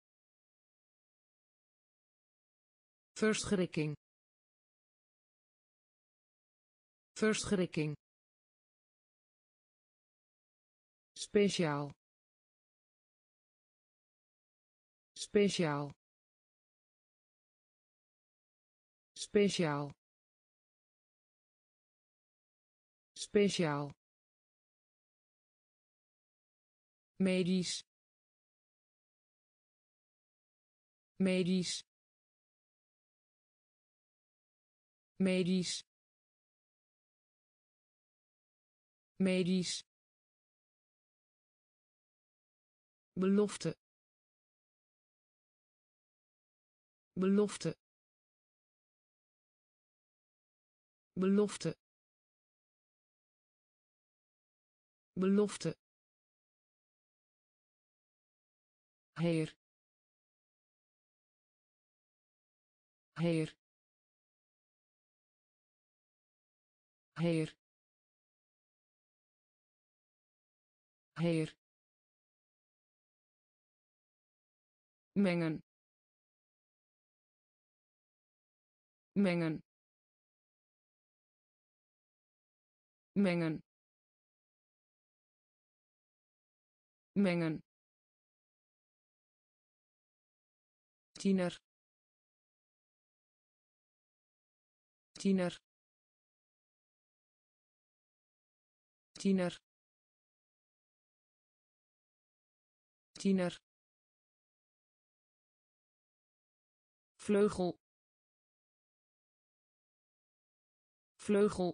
verschrikking verschrikking, speciaal, speciaal, speciaal, speciaal, medisch, medisch, medisch, medisch, belofte, belofte, belofte, belofte, heer, heer, heer, heer, mengen, mengen, mengen, mengen, tiener, tiener, tiener, tiener, vleugel, vleugel,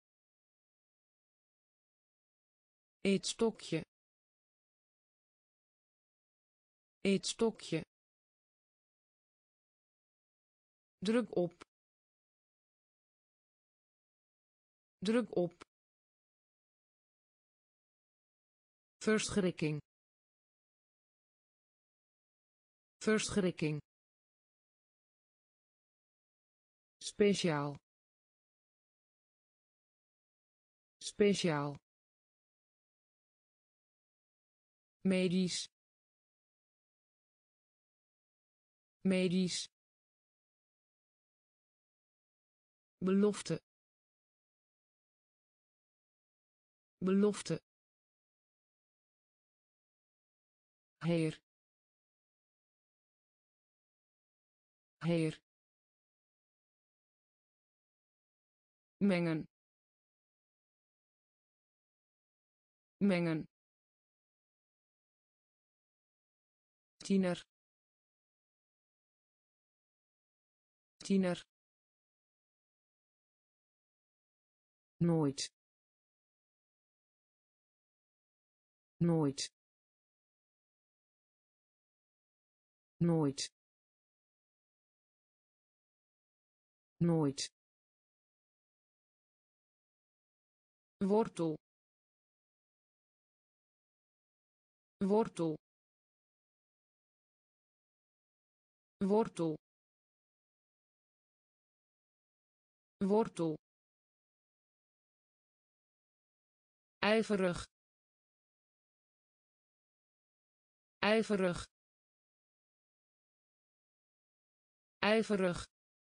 eetstokje, eetstokje, druk op, druk op, verschrikking, verschrikking, speciaal, speciaal, medisch, medisch, belofte, belofte, heer, heer, mengen, mengen, tiener, tiener, nooit, nooit, nooit, nooit, wortel, wortel, wortel, wortel, ijverig, ijverig, ijverig,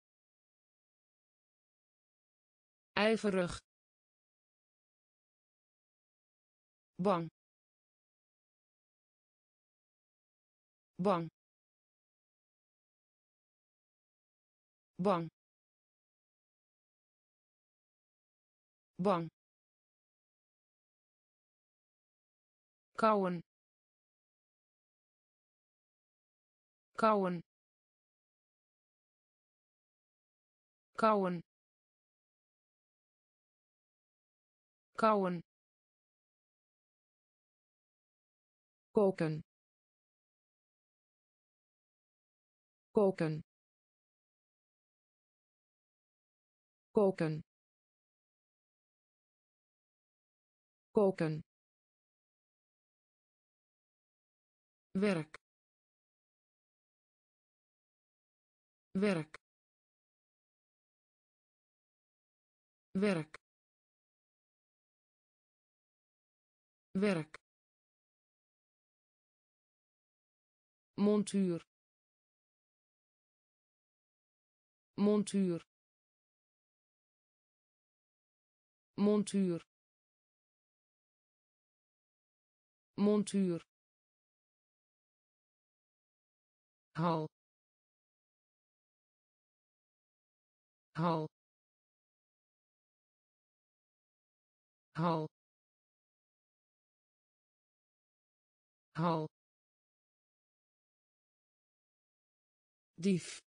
ijverig, bang, bang, bang, bang, kauwen, kauwen, kauwen, kauwen, koken, koken, koken, koken, werk, werk, werk, werk, montuur, montuur, montuur montuur hal hal hal hal dief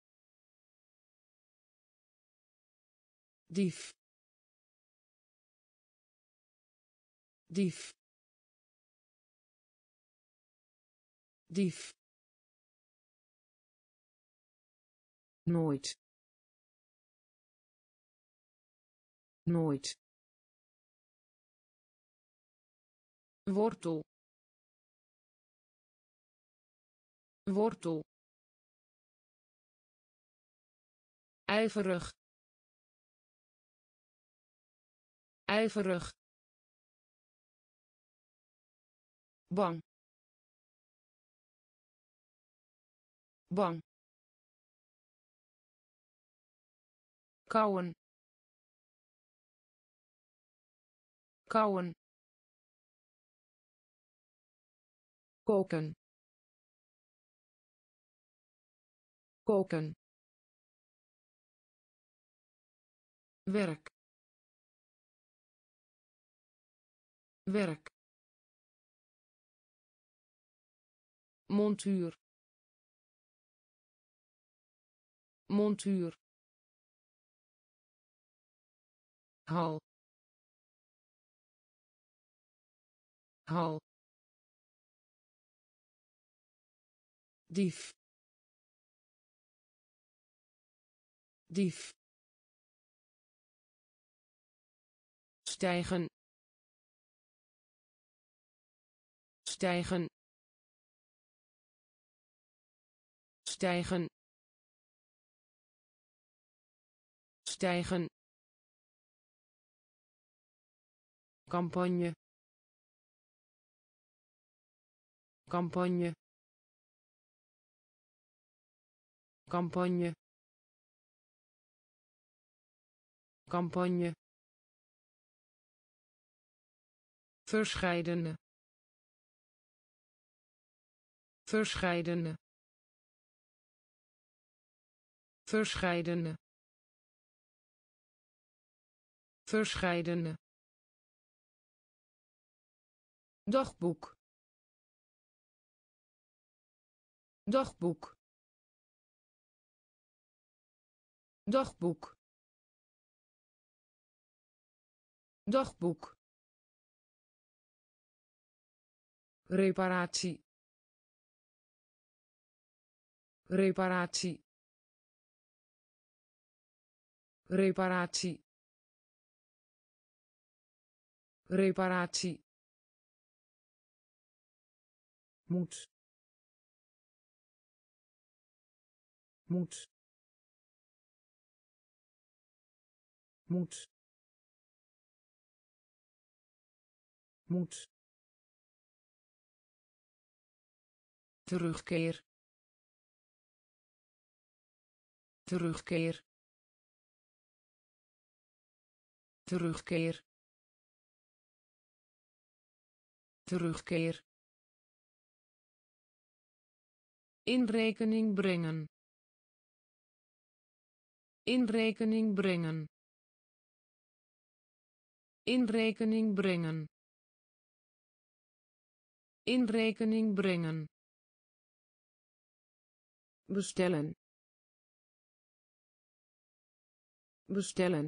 dief dief dief nooit nooit wortel wortel ijverig ijverig bang bang kauwen kauwen koken koken werk werk montuur montuur hal hal dief dief stijgen stijgen stijgen stijgen campagne campagne campagne campagne verscheidene verscheidene verscheidene verscheidene dagboek dagboek dagboek dagboek reparatie reparatie reparatie reparatie moet moet moet moet terugkeer terugkeer terugkeer terugkeer in rekening brengen in rekening brengen in rekening brengen in rekening brengen bestellen bestellen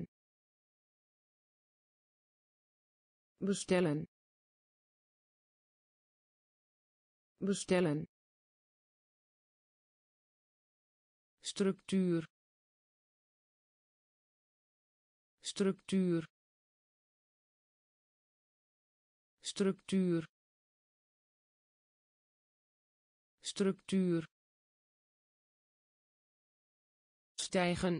bestellen bestellen structuur structuur structuur structuur stijgen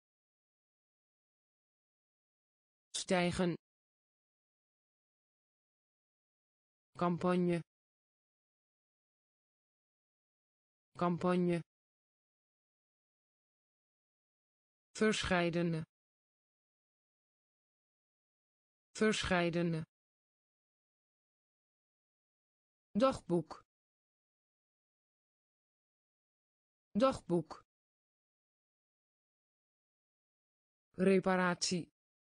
stijgen campagne campagne verscheidene verscheidene dagboek dagboek reparatie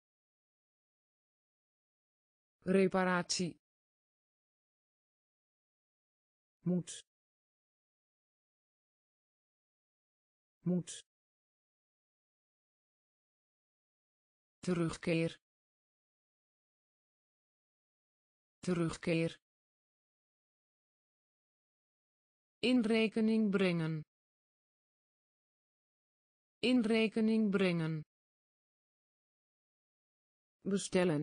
reparatie moet moet terugkeer terugkeer in rekening brengen in rekening brengen bestellen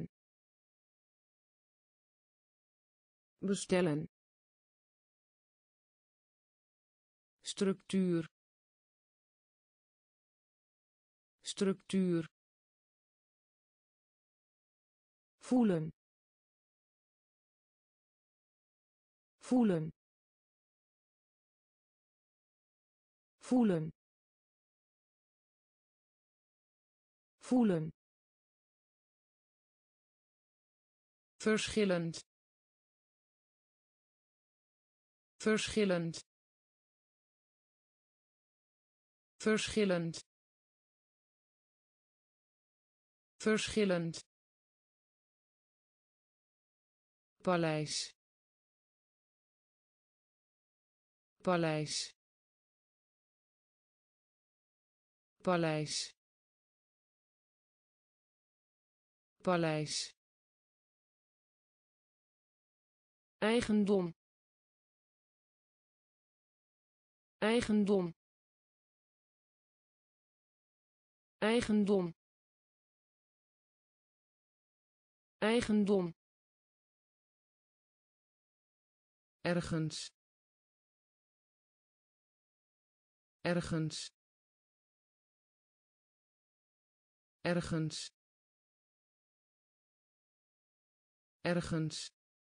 bestellen structuur structuur voelen voelen voelen voelen verschillend verschillend verschillend verschillend paleis paleis paleis paleis eigendom eigendom eigendom eigendom ergens ergens ergens ergens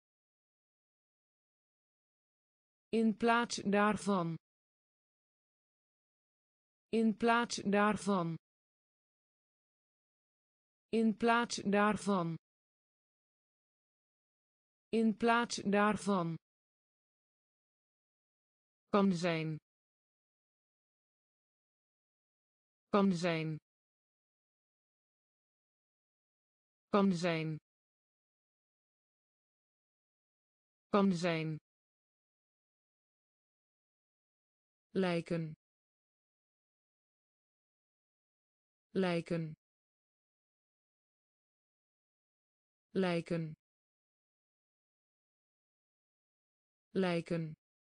in plaats daarvan in plaats daarvan in plaats daarvan in plaats daarvan kan zijn kan zijn kan zijn kan zijn lijken lijken lijken lijken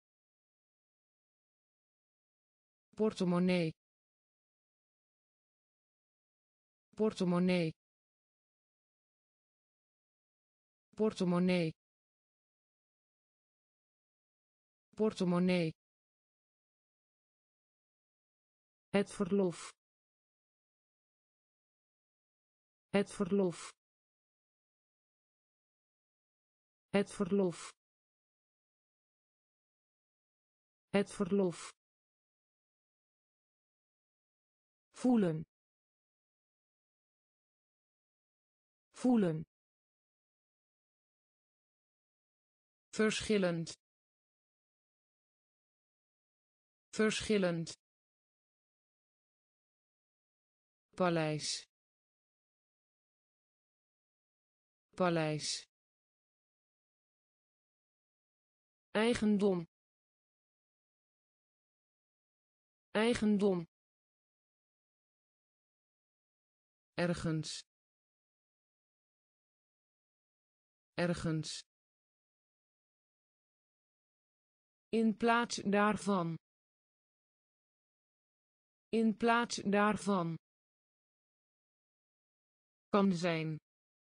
portemonnee portemonnee portemonnee portemonnee het verlof het verlof het verlof het verlof voelen voelen verschillend verschillend paleis paleis eigendom eigendom ergens ergens in plaats daarvan in plaats daarvan kan zijn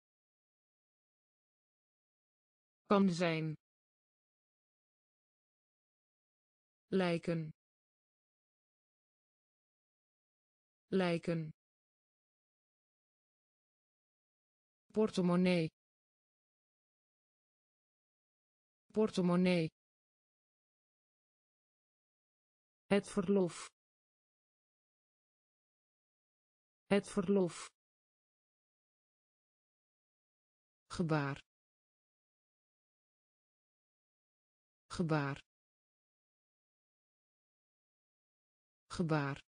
kan zijn lijken lijken portemonnee portemonnee het verlof het verlof gebaar, gebaar, gebaar,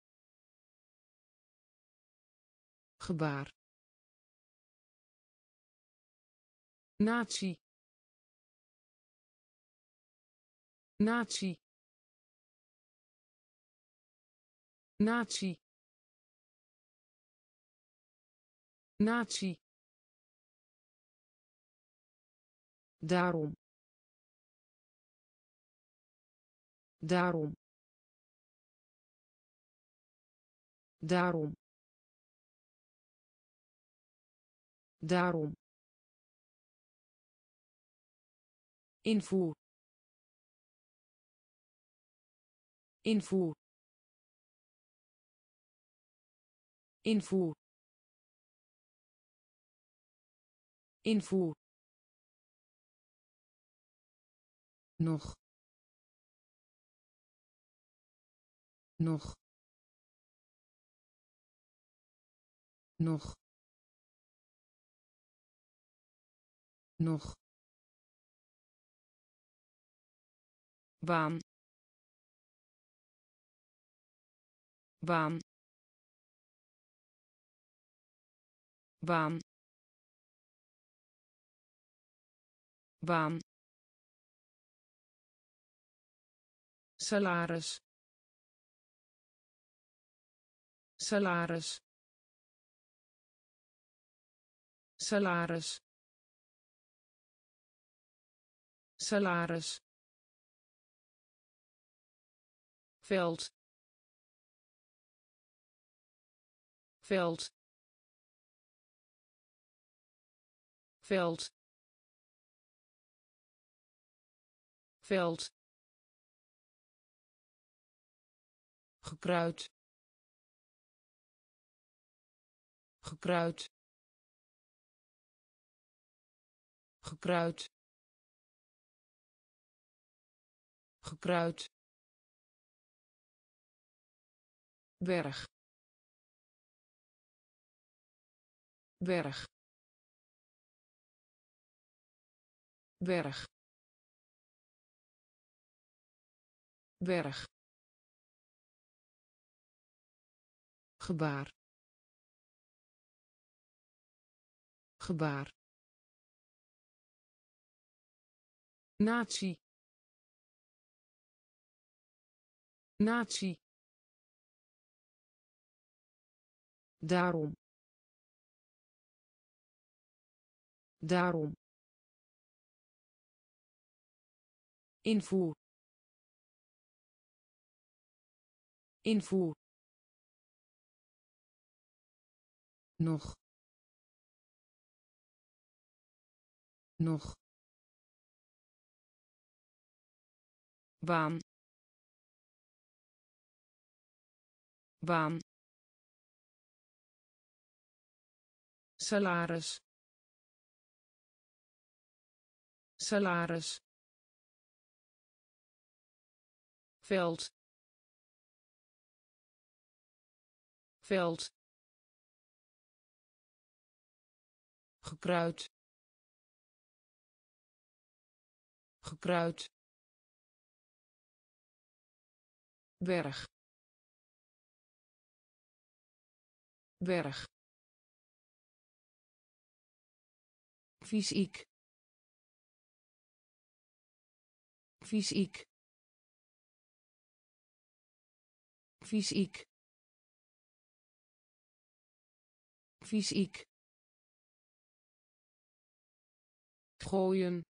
gebaar, natie, natie, natie, natie, daarom, daarom, daarom, daarom, invoer, invoer, invoer, invoer, nog, nog, nog, nog, baan, baan, baan, baan, salaris, salaris, salaris, salaris, veld, veld, veld, veld, gekruid, gekruid, gekruid, gekruid, berg, berg, berg, berg, gebaar, gebaar, natie, natie, daarom, daarom, invoer, invoer, nog, nog, baan, baan, salaris, salaris, veld, veld, gekruid, gekruid, berg, berg, fysiek, fysiek, fysiek, fysiek, gooien,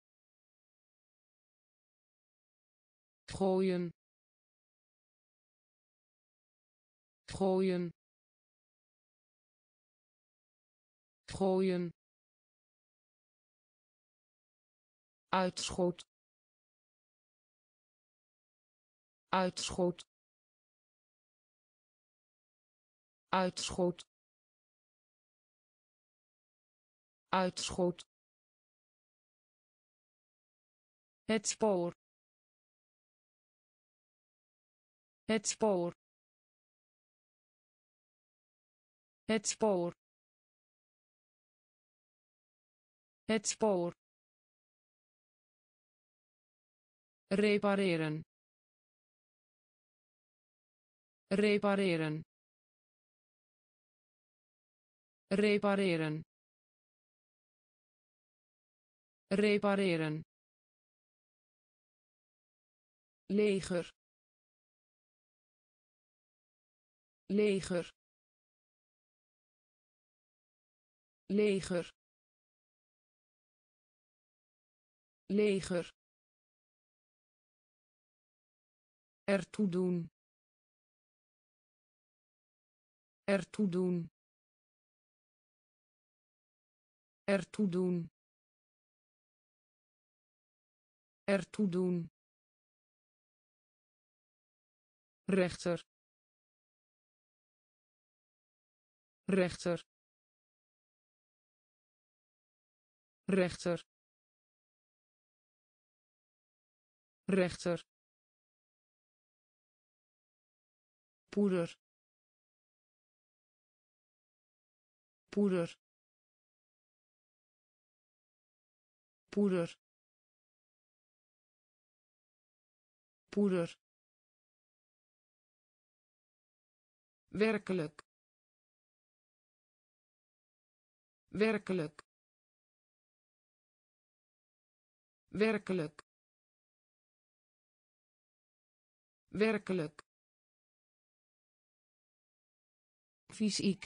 gooien, gooien, gooien, uitschot, uitschot, uitschot, uitschot, het spoor, het spoor, het spoor, Het spoor. Repareren. Repareren. Repareren. Repareren. Leger. Leger. Leger. Leger. Ertoe doen. Ertoe doen. Ertoe doen. Ertoe doen. Rechter. Rechter. Rechter. Rechter. Poeder. Poeder. Poeder. Poeder. Werkelijk. Werkelijk. Werkelijk. Werkelijk. Fysiek.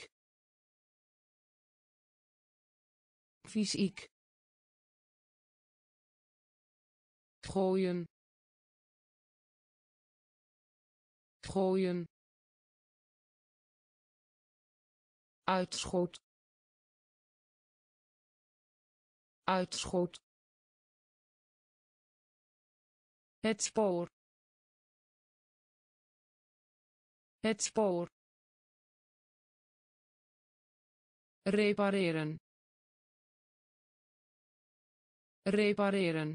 Fysiek. Gooien. Gooien. Uitschot. Uitschot. Het spoor. Het spoor. Repareren. Repareren.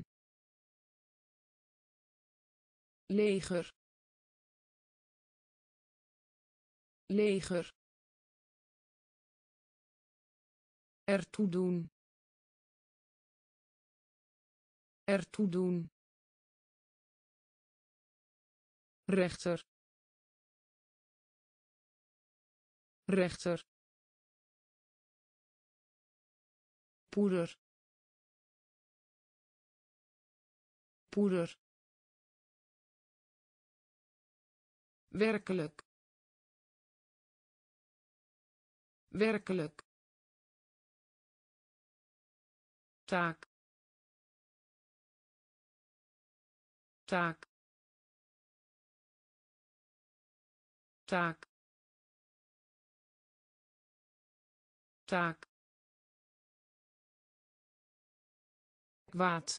Leger. Leger. Ertoe doen. Ertoe doen. Rechter. Rechter. Poeder. Poeder. Werkelijk. Werkelijk. Taak. Taak. Taak. Taak. Kwaad.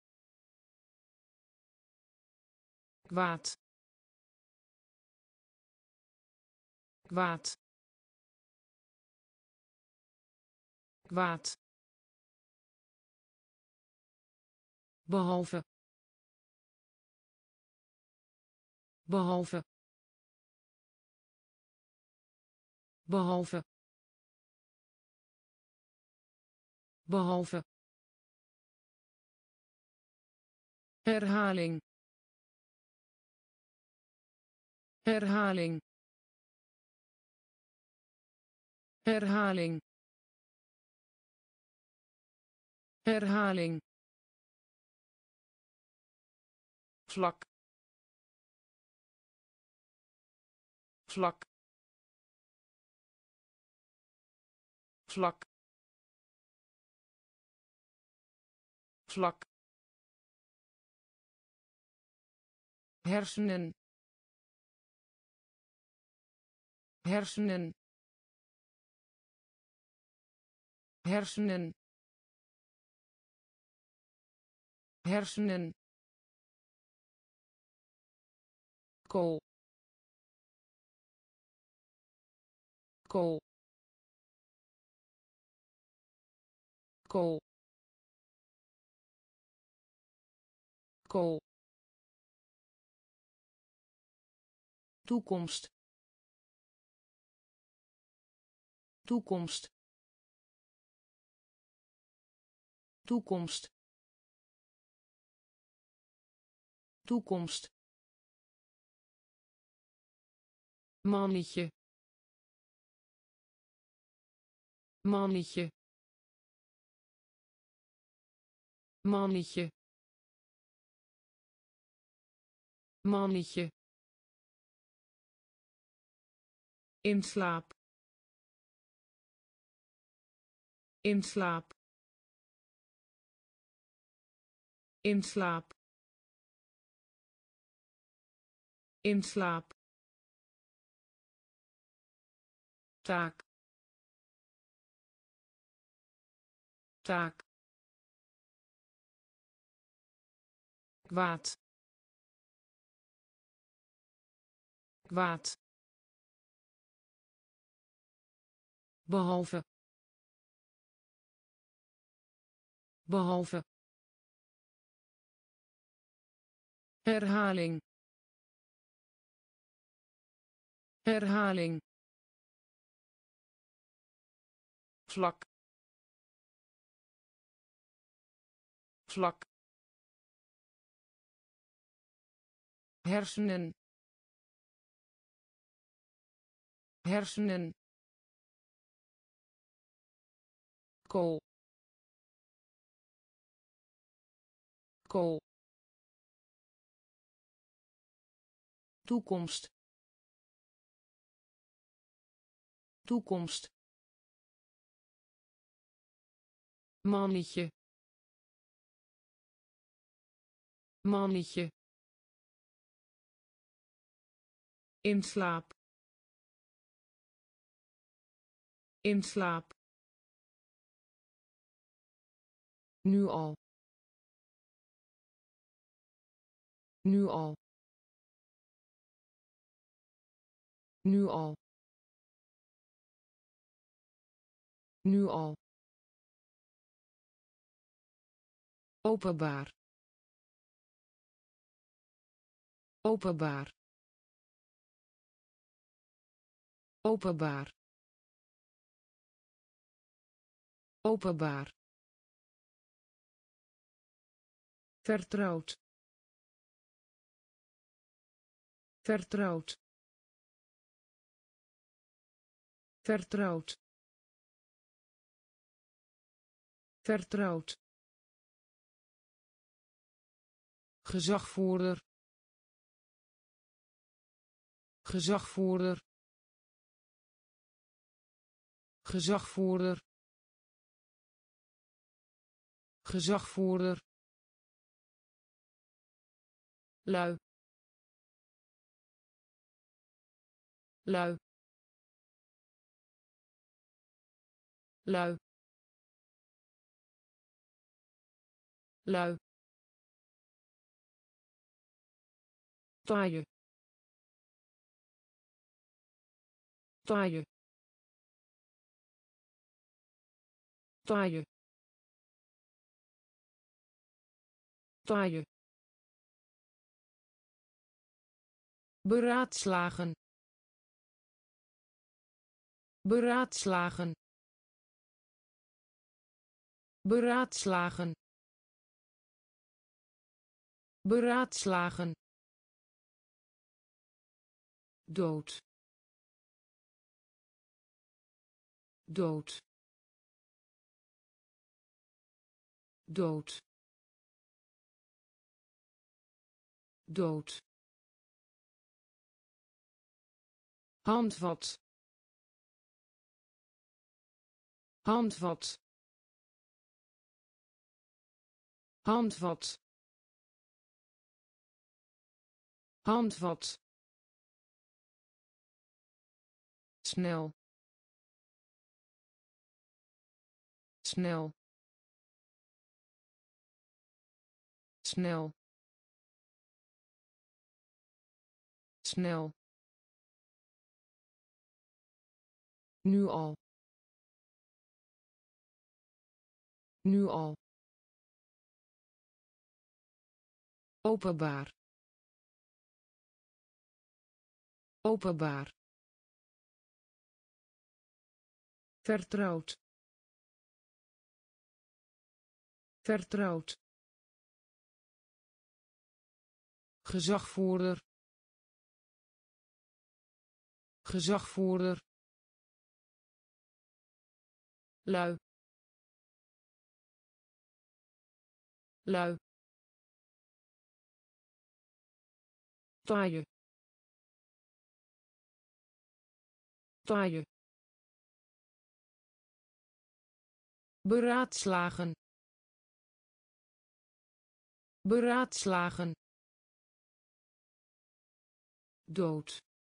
Kwaad. Kwaad. Kwaad. Behalve. Behalve. Behalve. Behalve. Herhaling. Herhaling. Herhaling. Herhaling. Vlak. Vlak. Vlak. Vlak. Hersenen. Hersenen. Hersenen. Hersenen. Kool. Kool. Kool. Kool. Toekomst. Toekomst. toekomst toekomst mannetje mannetje mannetje mannetje in slaap in slaap in slaap in slaap taak taak kwaad kwaad behalve behalve herhaling herhaling vlak vlak hersenen hersenen kool kool toekomst toekomst mannetje mannetje in slaap in slaap nu al nu al nu al nu al openbaar openbaar openbaar openbaar vertrouwd vertrouwd vertrouwd vertrouwd gezagvoerder gezagvoerder gezagvoerder gezagvoerder lui lui lui lui taaie taaie taaie taaie beraadslagen beraadslagen beraadslagen beraadslagen dood dood dood dood handvat handvat handvat handvat snel snel snel snel nu al nu al openbaar openbaar vertrouwd vertrouwd, gezagvoerder, gezagvoerder, lui, lui, taaie, taaie, beraadslagen, beraadslagen, dood,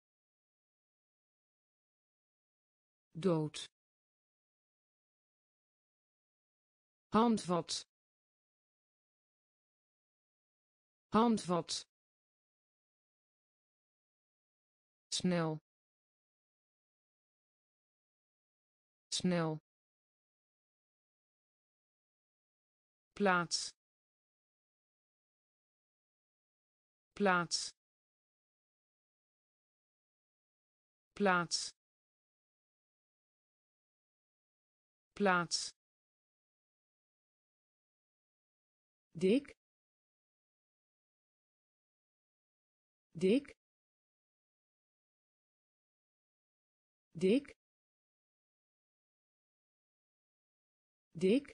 dood, handvat, handvat, snel, snel, plaats, plaats, plaats, plaats, dik, dik, dik, dik,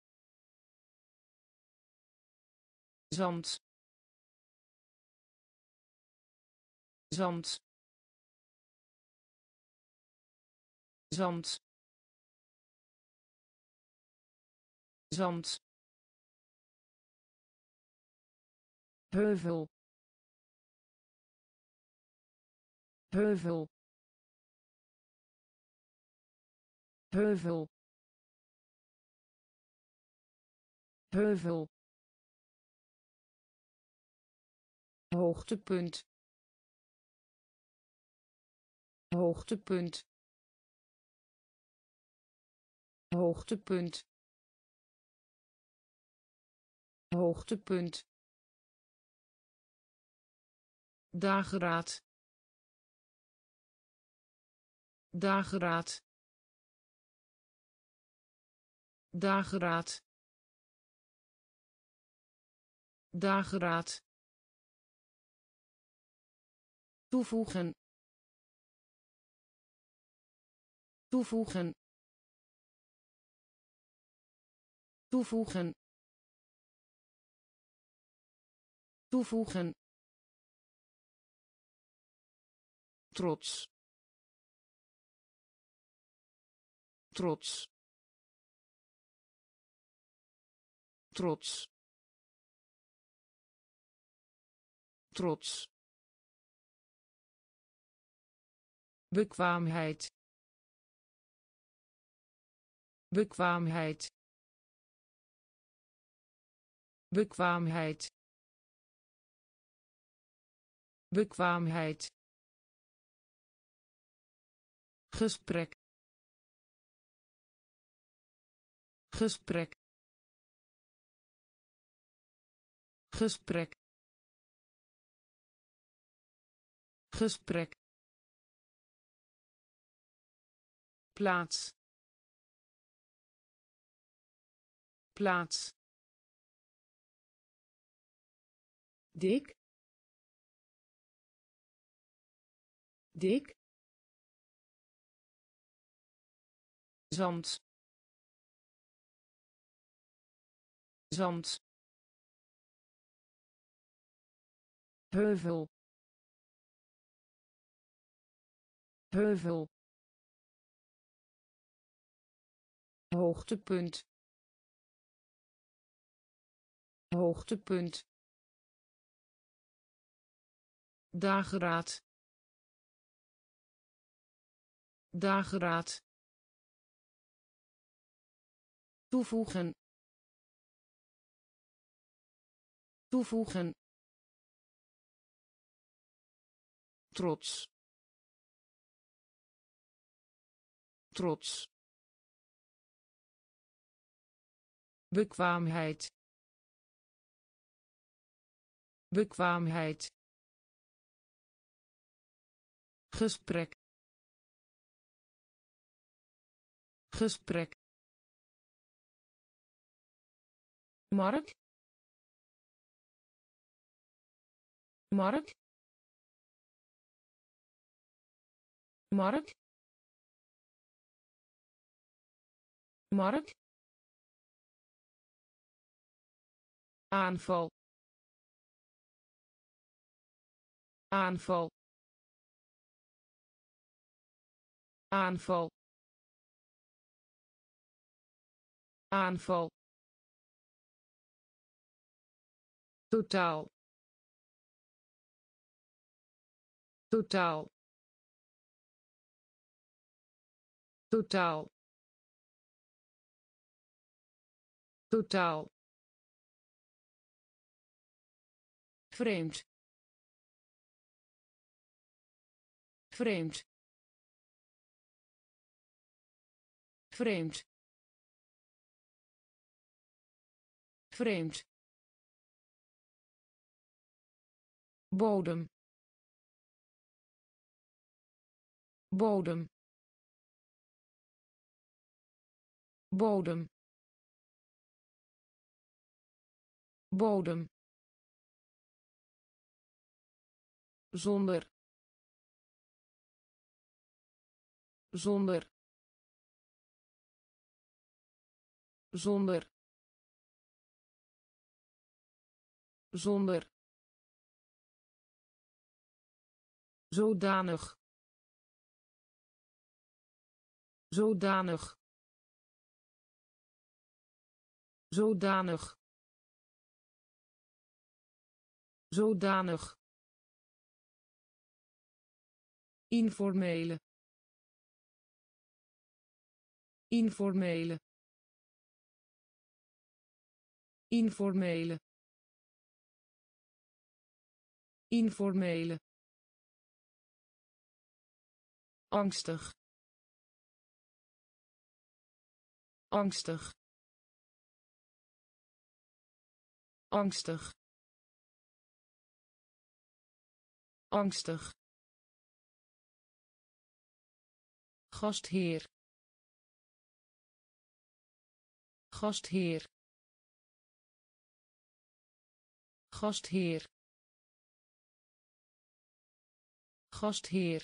zand, zand, zand, zand, heuvel, heuvel, heuvel, heuvel, hoogtepunt, hoogtepunt, hoogtepunt, hoogtepunt, dageraad, dageraad, dageraad, dageraad, toevoegen, toevoegen, toevoegen, toevoegen, trots, trots, trots, trots, bekwaamheid, bekwaamheid, bekwaamheid, bekwaamheid, gesprek, gesprek, gesprek, gesprek, plaats, plaats, dik, dik, zand, zand, heuvel, heuvel, hoogtepunt, hoogtepunt, dageraad, dageraad, toevoegen, toevoegen, trots, trots, bekwaamheid, bekwaamheid, gesprek, gesprek, markt, markt, markt, markt, aanval, aanval, aanval, aanval, totaal, totaal, totaal, totaal, vreemd, vreemd, vreemd, vreemd, bodem, bodem, bodem, bodem, zonder, zonder, zonder, zonder, zodanig, zodanig, zodanig, zodanig, informele, informele, informele, informele, angstig, angstig, angstig, angstig, gastheer, gastheer, gastheer, gastheer,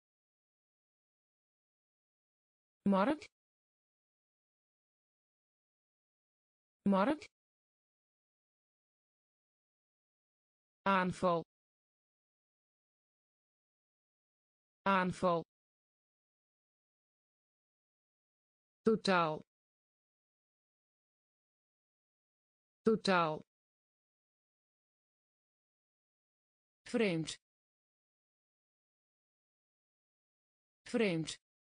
markt, markt, aanval, aanval, totaal, totaal, vreemd, vreemd,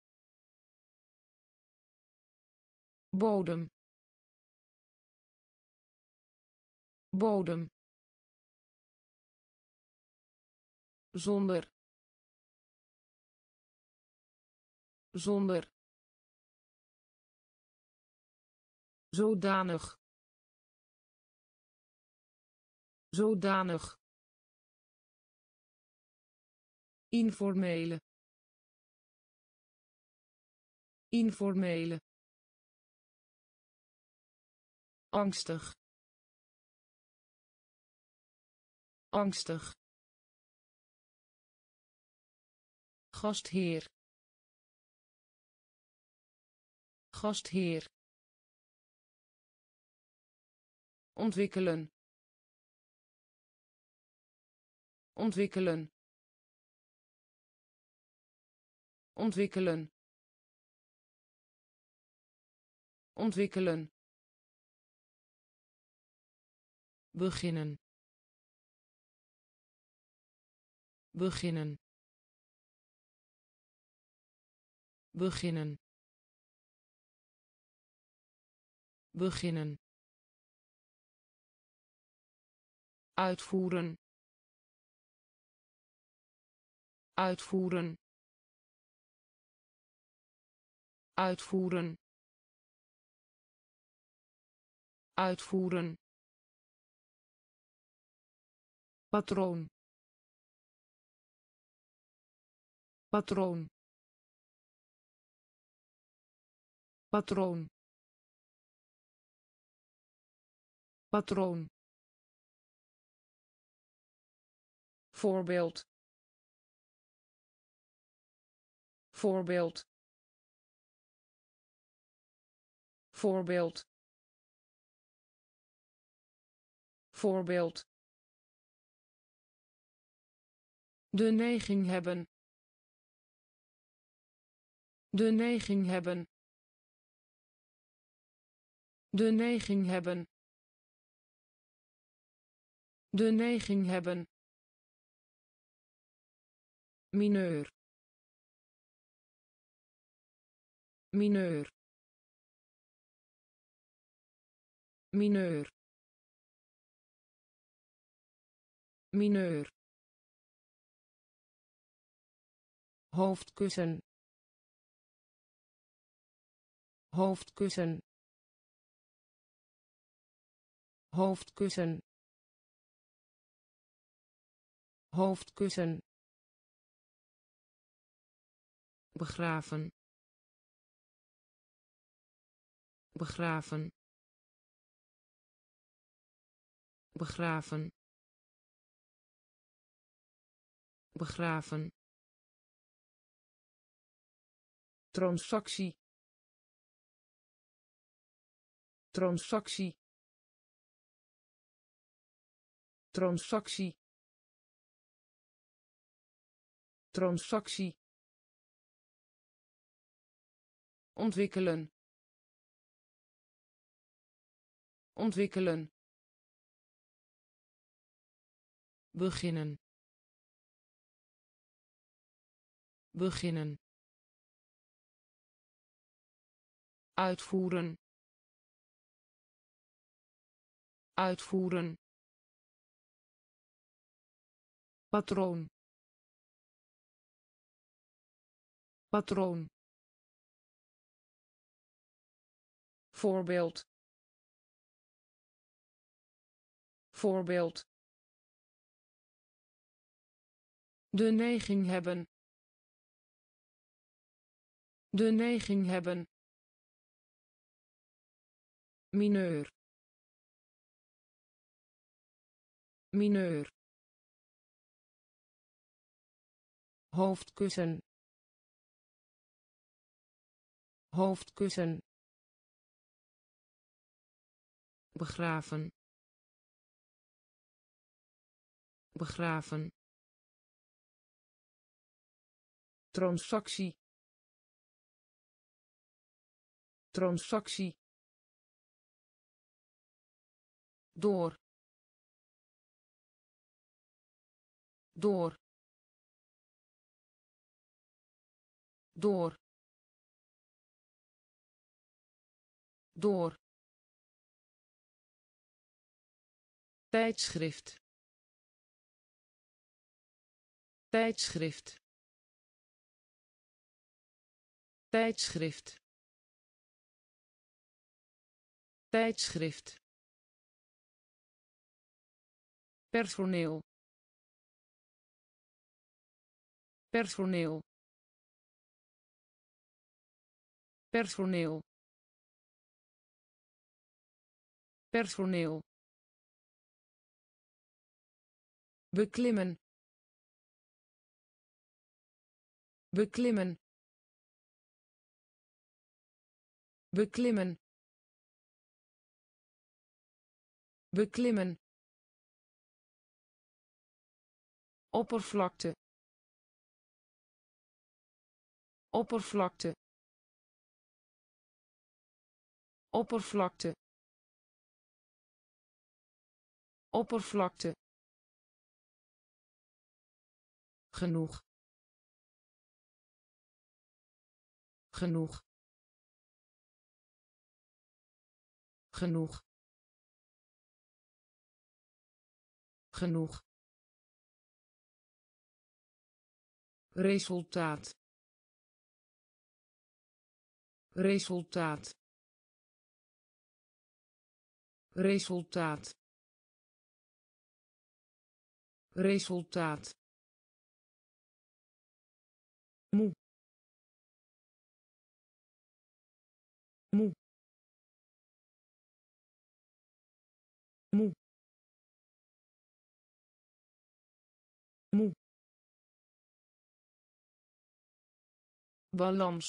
bodem, bodem, zonder, zonder, zodanig, zodanig, informele, informele, angstig, angstig, gastheer, gastheer, ontwikkelen, ontwikkelen, ontwikkelen, ontwikkelen, beginnen, beginnen, beginnen, beginnen, uitvoeren, uitvoeren, uitvoeren, uitvoeren, patroon, patroon, patroon, patroon, voorbeeld, voorbeeld, voorbeeld, voorbeeld, de neiging hebben, de neiging hebben, de neiging hebben, de neiging hebben, mineur, mineur, mineur, mineur, hoofdkussen, hoofdkussen, hoofdkussen, hoofdkussen, begraven, begraven, begraven, begraven, transactie, transactie, transactie, transactie, ontwikkelen, ontwikkelen, beginnen, beginnen, uitvoeren, uitvoeren, patroon, patroon, voorbeeld, voorbeeld, de neiging hebben, de neiging hebben, mineur, mineur, hoofdkussen, hoofdkussen, begraven, begraven, transactie, transactie, door, door, door, door, tijdschrift, tijdschrift, tijdschrift, tijdschrift, personeel, personeel, personeel, personeel, beklimmen, beklimmen, beklimmen, beklimmen, oppervlakte, oppervlakte, oppervlakte, oppervlakte, genoeg, genoeg, genoeg, genoeg, resultaat, resultaat, resultaat, resultaat, moe, moe, balans,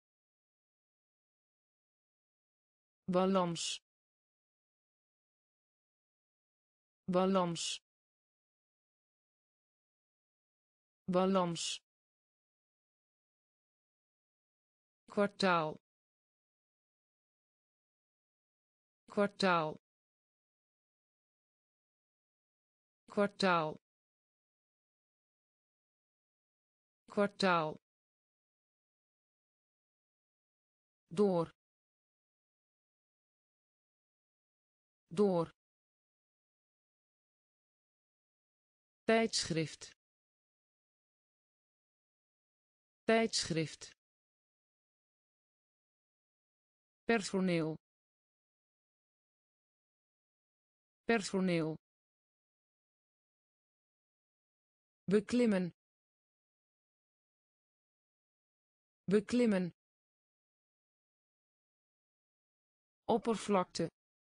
balans, balans, balans, kwartaal, kwartaal, kwartaal, kwartaal, door, door, tijdschrift, tijdschrift, personeel, personeel, beklimmen, beklimmen, oppervlakte,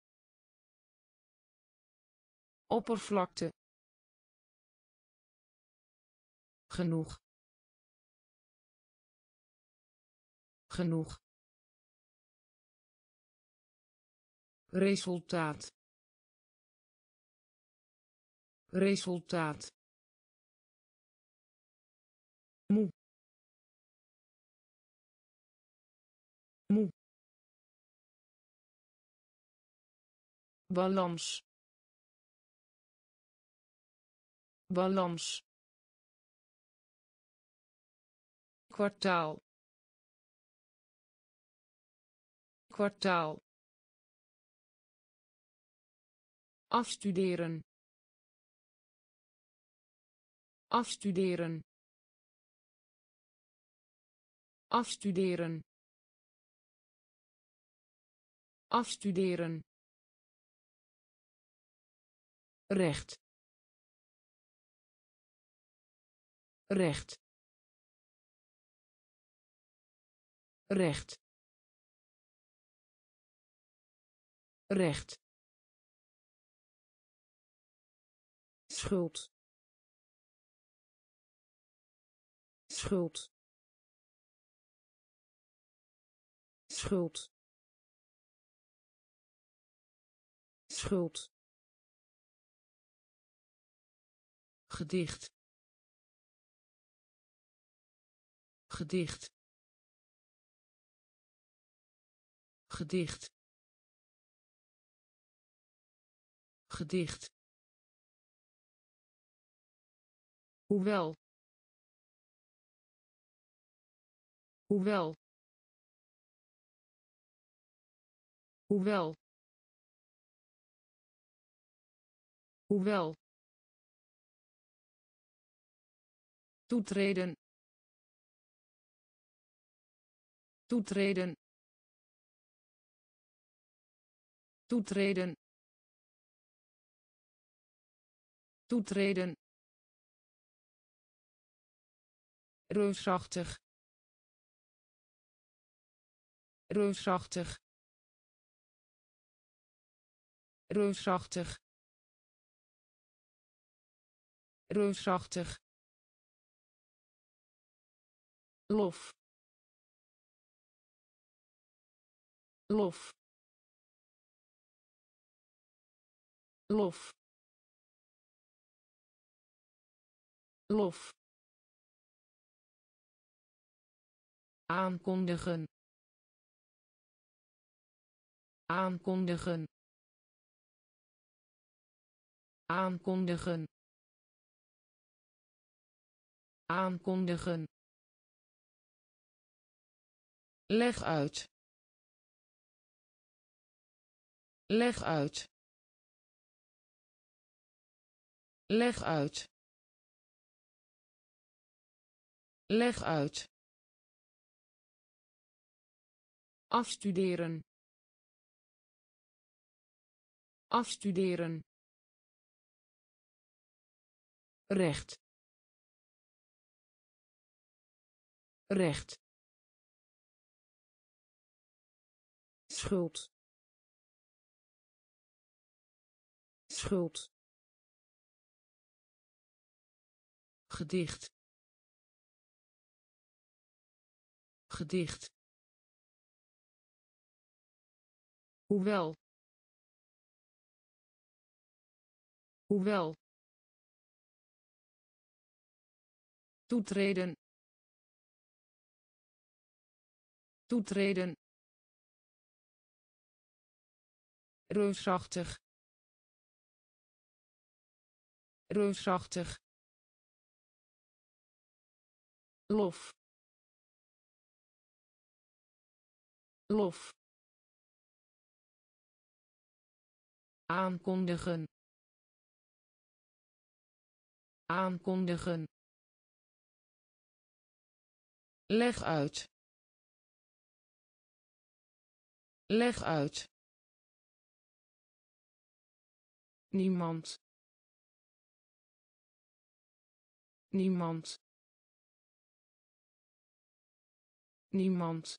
oppervlakte, genoeg, genoeg, resultaat, resultaat, moe, moe, balans, balans, kwartaal, kwartaal, afstuderen, afstuderen, afstuderen, afstuderen, recht, recht, recht, recht, schuld, schuld, schuld, schuld, gedicht, gedicht, gedicht, gedicht, hoewel, hoewel, hoewel, hoewel, toetreden, toetreden, toetreden, toetreden, reusachtig, reusachtig, reusachtig, reusachtig, lof, lof, lof, lof, aankondigen, aankondigen, aankondigen, aankondigen, leg uit, leg uit, leg uit, leg uit, afstuderen, afstuderen, recht, recht, schuld, schuld, gedicht, gedicht, hoewel, hoewel, toetreden, toetreden, reusachtig, reusachtig, lof, lof, aankondigen, aankondigen, leg uit, leg uit, niemand, niemand, niemand,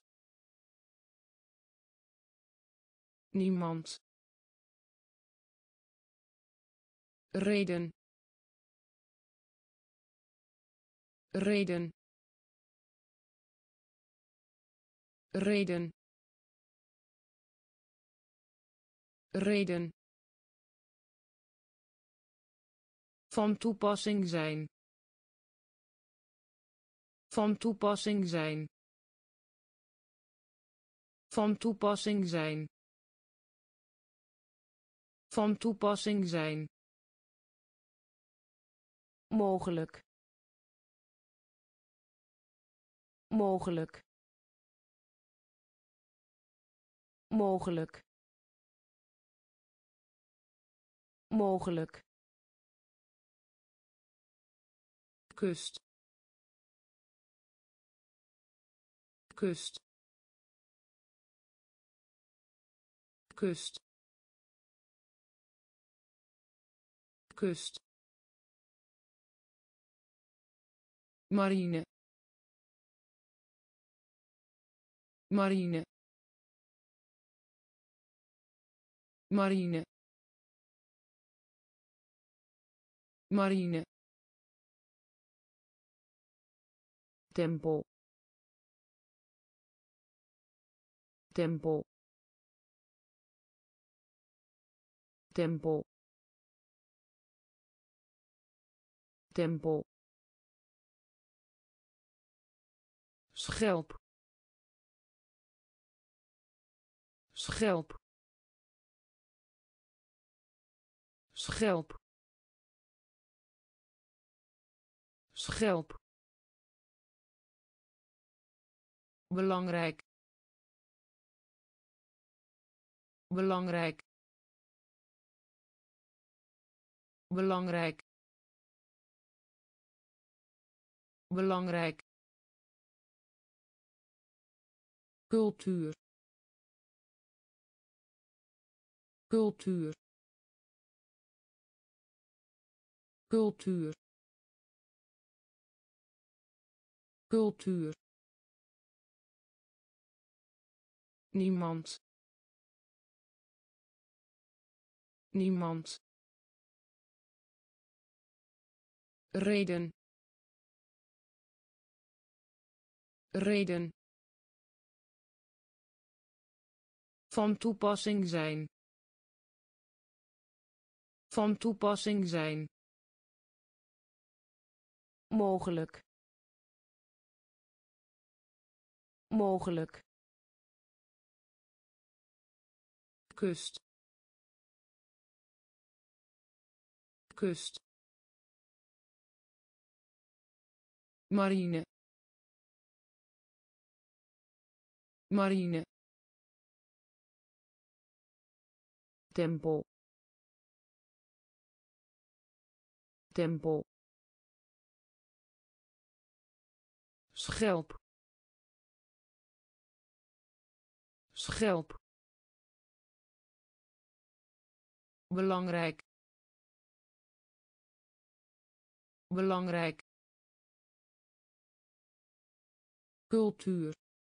niemand, reden, reden, reden, reden, van toepassing zijn, van toepassing zijn, van toepassing zijn, van toepassing zijn, mogelijk, mogelijk, mogelijk, mogelijk, kust, kust, kust, kust, marine, marine, marine, marine, tempo, tempo, tempo, tempo, schelp, schelp, schelp, schelp, belangrijk, belangrijk, belangrijk, belangrijk, cultuur, cultuur, cultuur, cultuur, niemand, niemand, reden, reden, van toepassing zijn, van toepassing zijn, mogelijk, mogelijk, kust, kust, marine, marine, tempo, tempo, schelp, schelp, belangrijk, belangrijk, cultuur,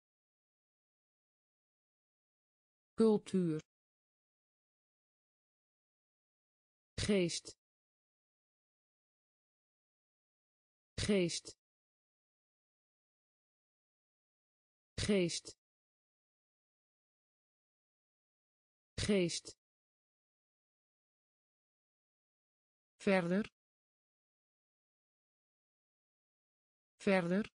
cultuur, geest, geest, geest, geest, verder, verder,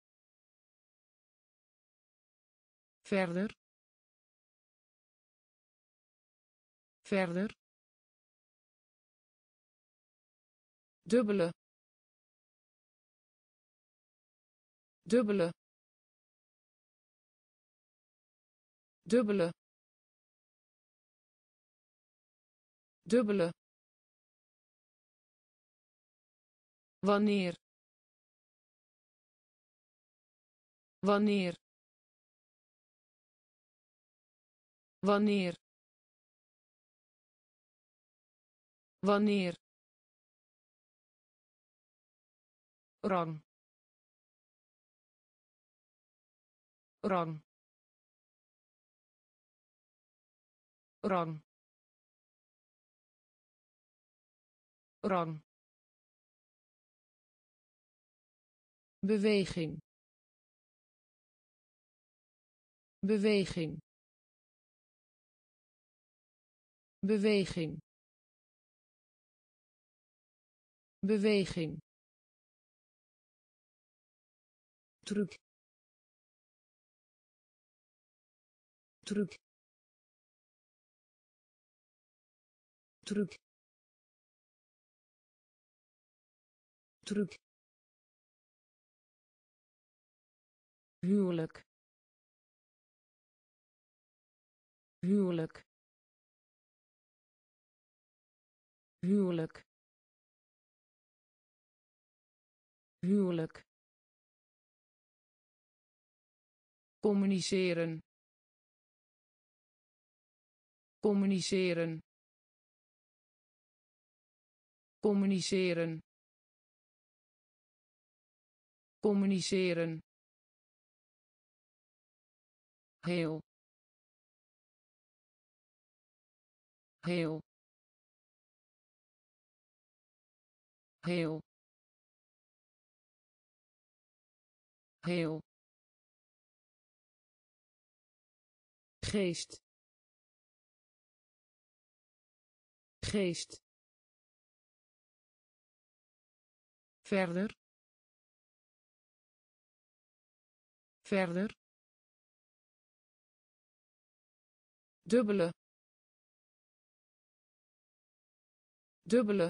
verder, verder, dubbele, dubbele, dubbele, dubbele, wanneer, wanneer, wanneer, wanneer, rang, rang, rang, rang, beweging, beweging, beweging, beweging, truc, truc, truc, truc, huwelijk, huwelijk, huwelijk, huwelijk, communiceren, communiceren, communiceren, communiceren, heel, heel, heel, heel, geest, geest, verder, verder, dubbele, dubbele,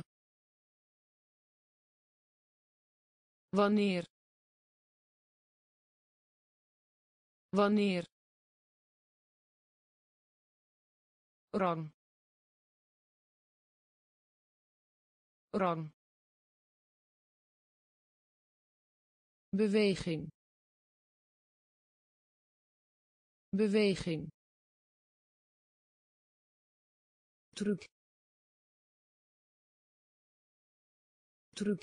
wanneer, wanneer, rang, rang, beweging, beweging, truc, truc,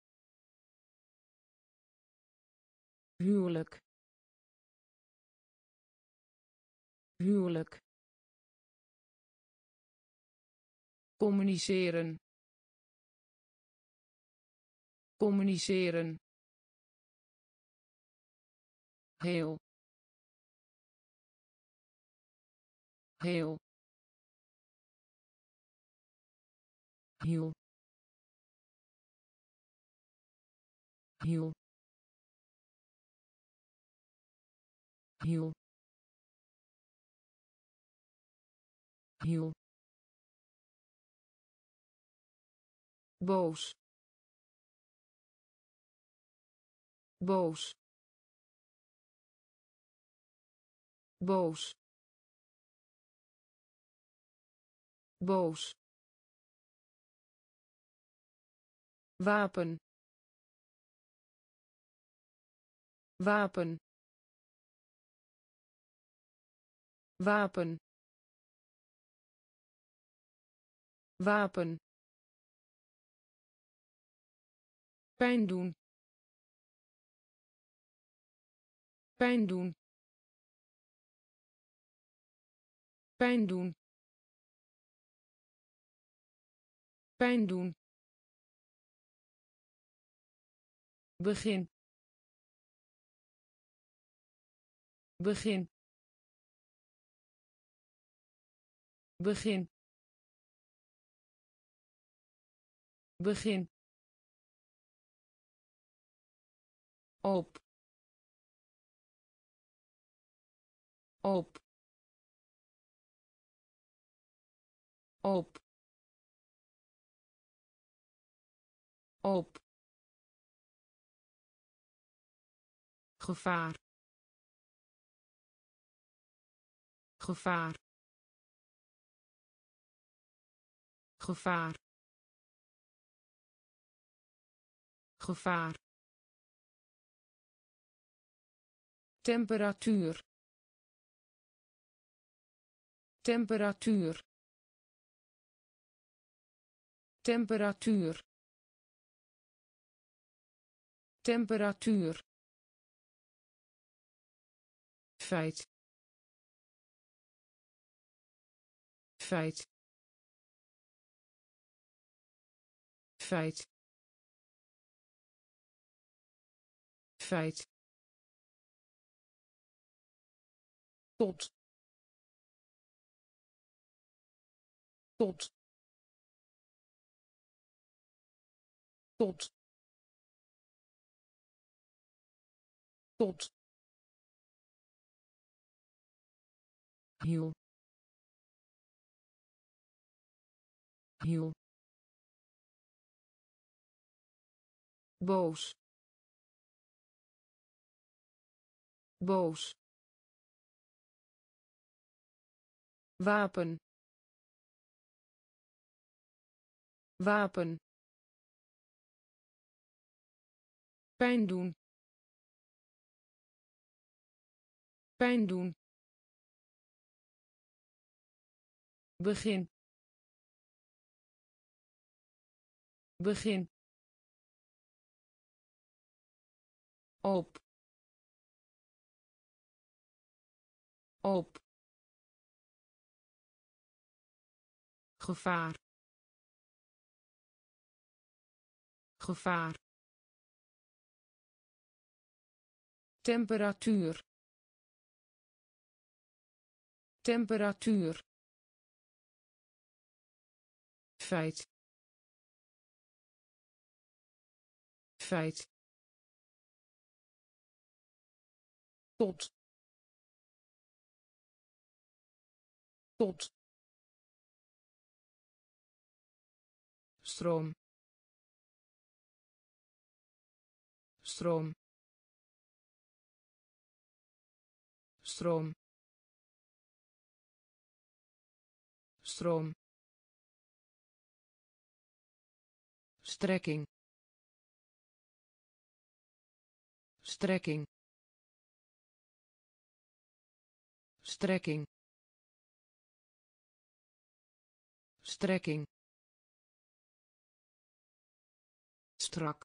huwelijk, huwelijk, communiceren, communiceren, heel, heel, heel, heel, heel, heel, boos, boos, boos, boos, wapen, wapen, wapen, wapen, pijn doen, pijn doen, pijn doen, pijn doen, begin, begin begin begin op op op op gevaar gevaar gevaar gevaar temperatuur temperatuur temperatuur temperatuur feit feit feit feit tot tot tot tot hiel hiel boos boos wapen wapen pijn doen pijn doen begin begin op op gevaar gevaar temperatuur temperatuur feit feit tot tot stroom stroom stroom stroom strekking strekking strekking strekking strak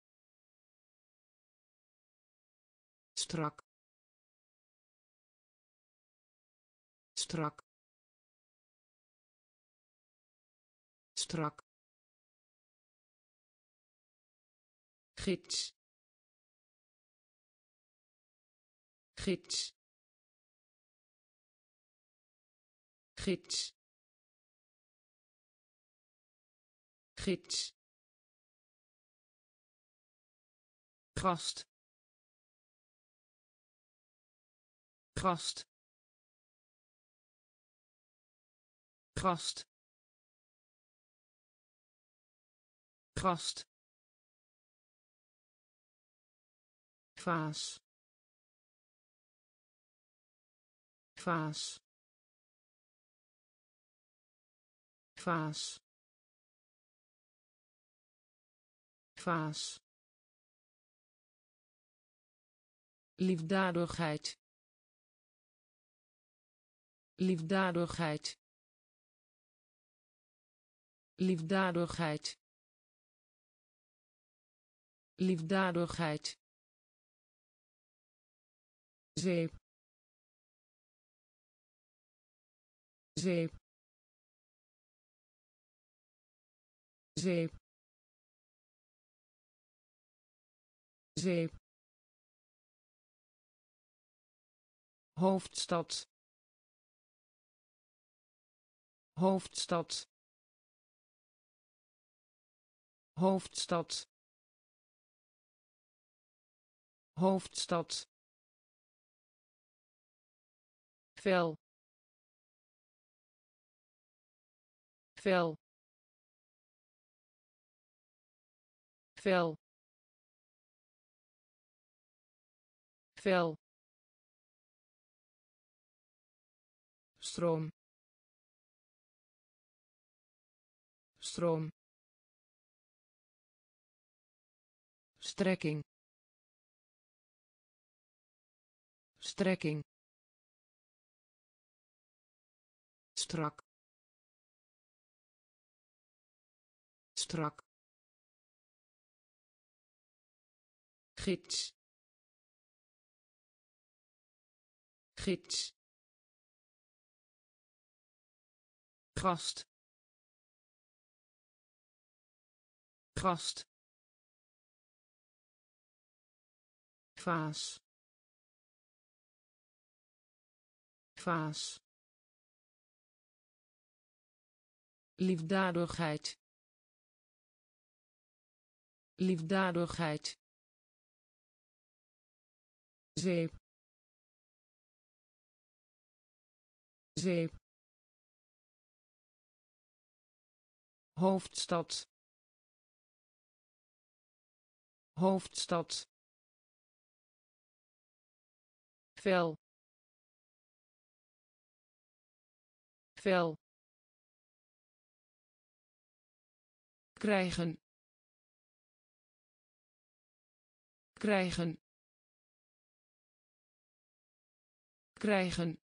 strak strak strak gids gids gids gids gast gast gast gast vaas vaas vaas vaas liefdadigheid liefdadigheid liefdadigheid liefdadigheid zeep zeep zeep zeep hoofdstad hoofdstad hoofdstad hoofdstad vel vel vel vel stroom stroom strekking strekking strak strak gids gids gast gast vaas vaas liefdadigheid liefdadigheid zeep zeep hoofdstad hoofdstad vel vel krijgen krijgen krijgen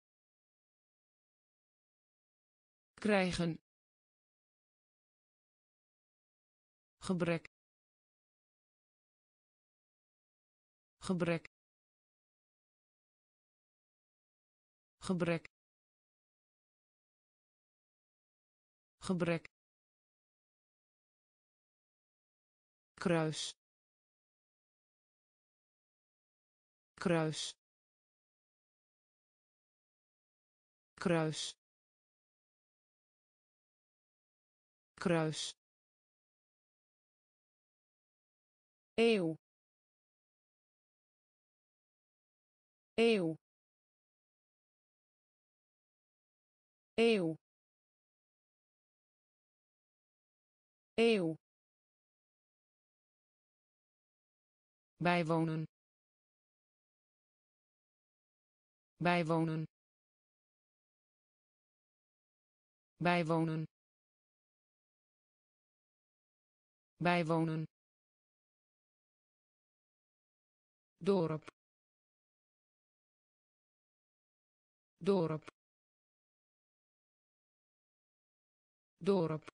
krijgen gebrek gebrek gebrek gebrek kruis kruis kruis kruis eeuw eeuw eeuw eeuw bijwonen bijwonen bijwonen bijwonen dorp dorp dorp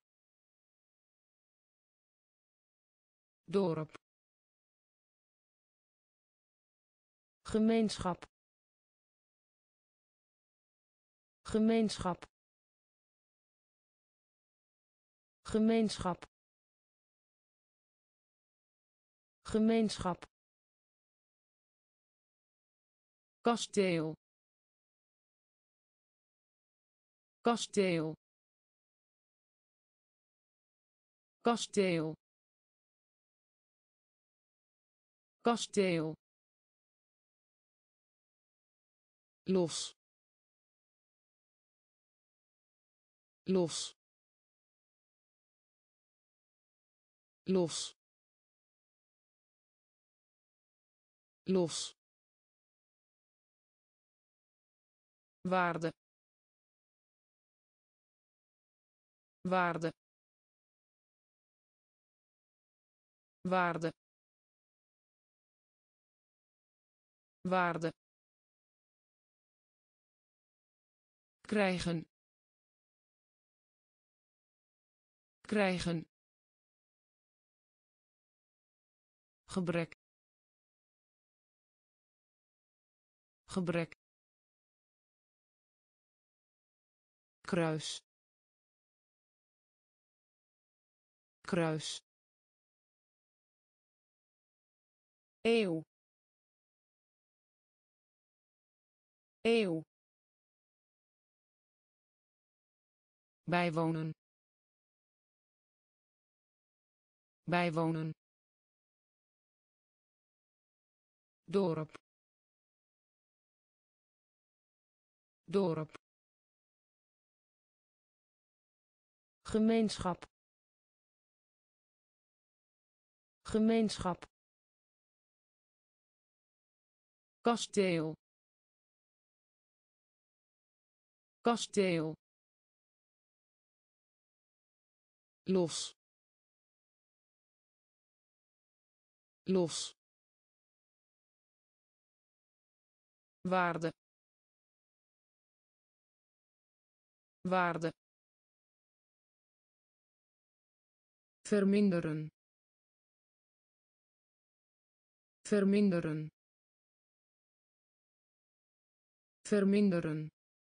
dorp gemeenschap gemeenschap gemeenschap gemeenschap kasteel kasteel kasteel kasteel los los los los waarde waarde waarde waarde krijgen krijgen gebrek gebrek kruis kruis eeuw eeuw, bijwonen, bijwonen, dorp, dorp, gemeenschap, gemeenschap, kasteel, kasteel, los, los, waarde, waarde, verminderen, verminderen, verminderen,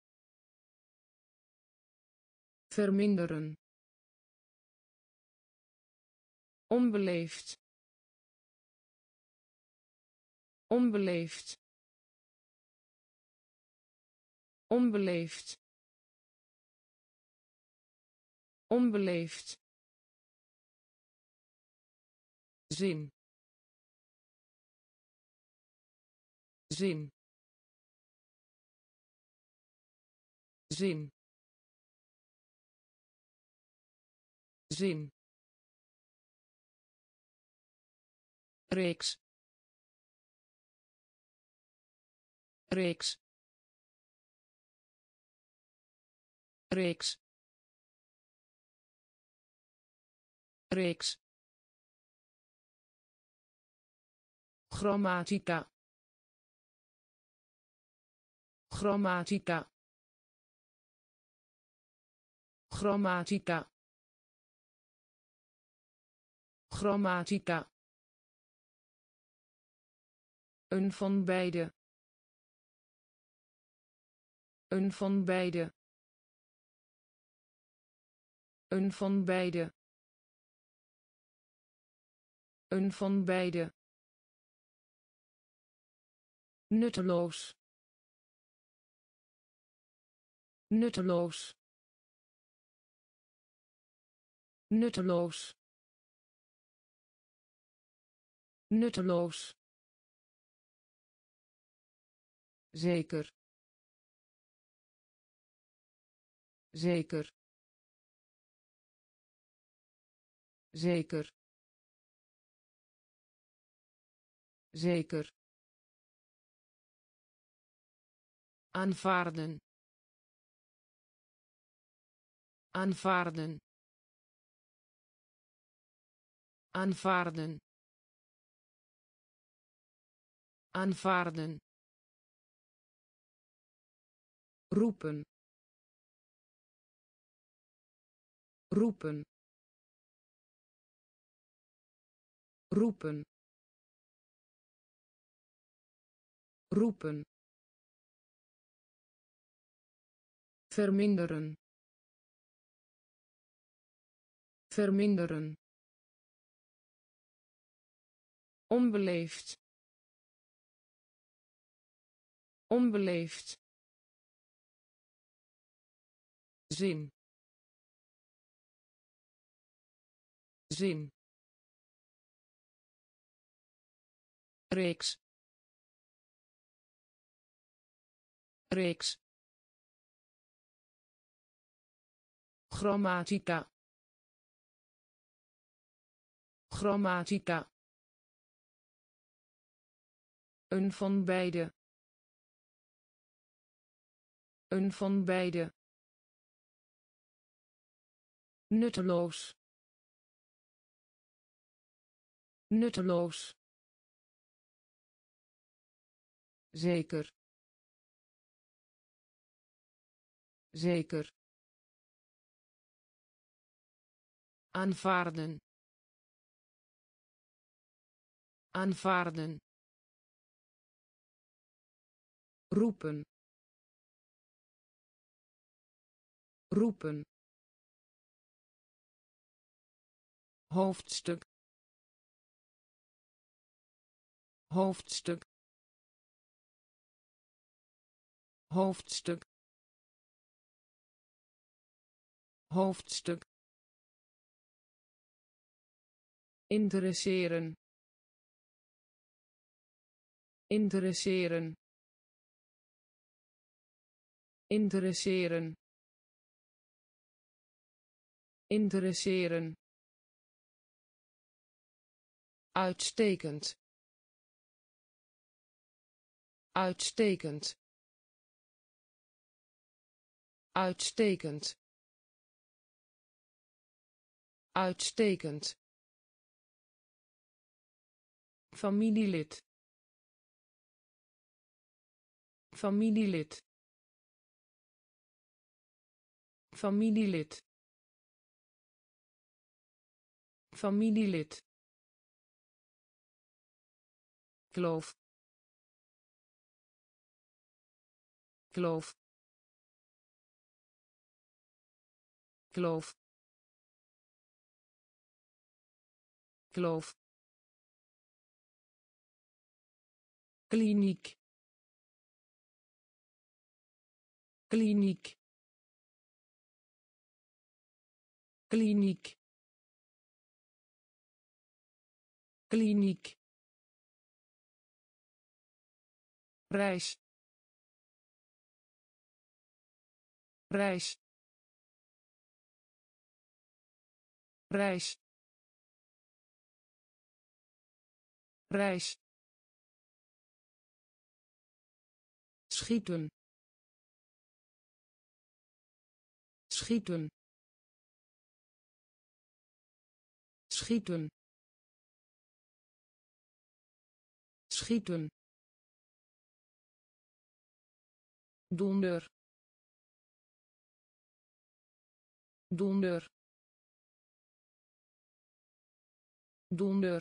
verminderen, onbeleefd, onbeleefd, onbeleefd, onbeleefd, zin, zin, zin, zin, reeks, reeks, reeks, reeks, grammatica, grammatica, grammatica, grammatica, een van beide, een van beide, een van beide, een van beide, nutteloos, nutteloos, nutteloos, nutteloos, zeker, zeker, zeker, zeker, aanvaarden, aanvaarden, aanvaarden, aanvaarden, roepen, roepen, roepen, roepen, verminderen, verminderen, onbeleefd, onbeleefd, zin, zin, reeks, reeks, grammatica, grammatica, een van beide, een van beide, nutteloos, nutteloos, zeker, zeker, aanvaarden, aanvaarden, roepen, roepen, hoofdstuk, hoofdstuk, hoofdstuk hoofdstuk interesseren interesseren interesseren interesseren uitstekend uitstekend uitstekend uitstekend familielid familielid familielid familielid kloof kloof kloof kloof kliniek kliniek kliniek kliniek reis reis reis reis schieten schieten schieten schieten donder donder donder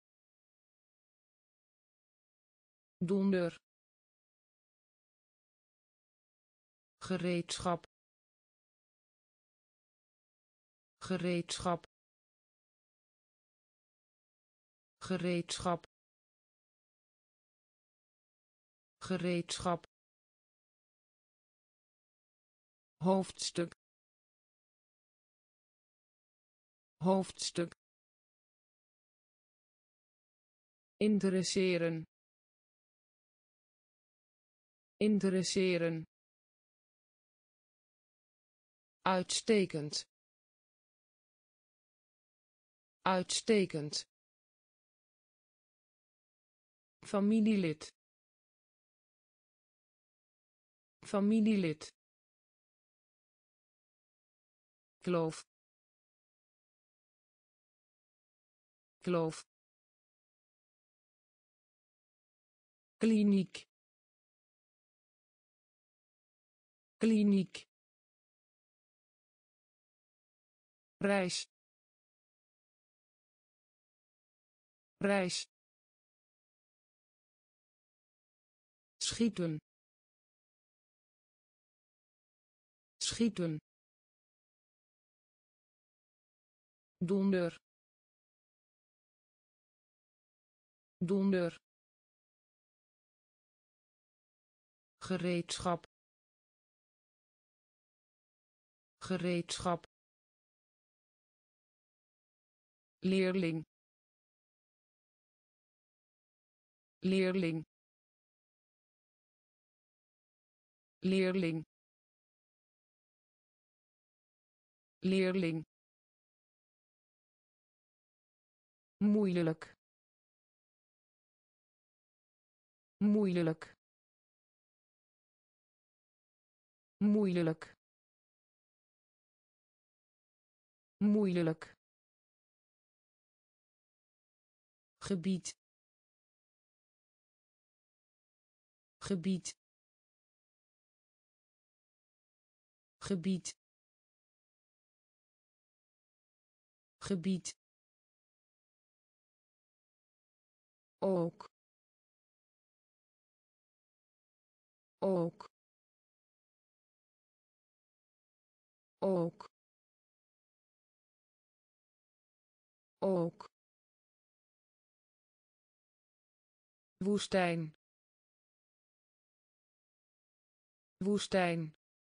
donder gereedschap gereedschap gereedschap gereedschap hoofdstuk hoofdstuk interesseren interesseren uitstekend uitstekend familielid familielid kloof kloof kliniek kliniek reis reis schieten schieten donder donder gereedschap gereedschap leerling leerling leerling leerling moeilijk moeilijk moeilijk moeilijk gebied gebied gebied gebied ook ook ook ook woestijn woestijn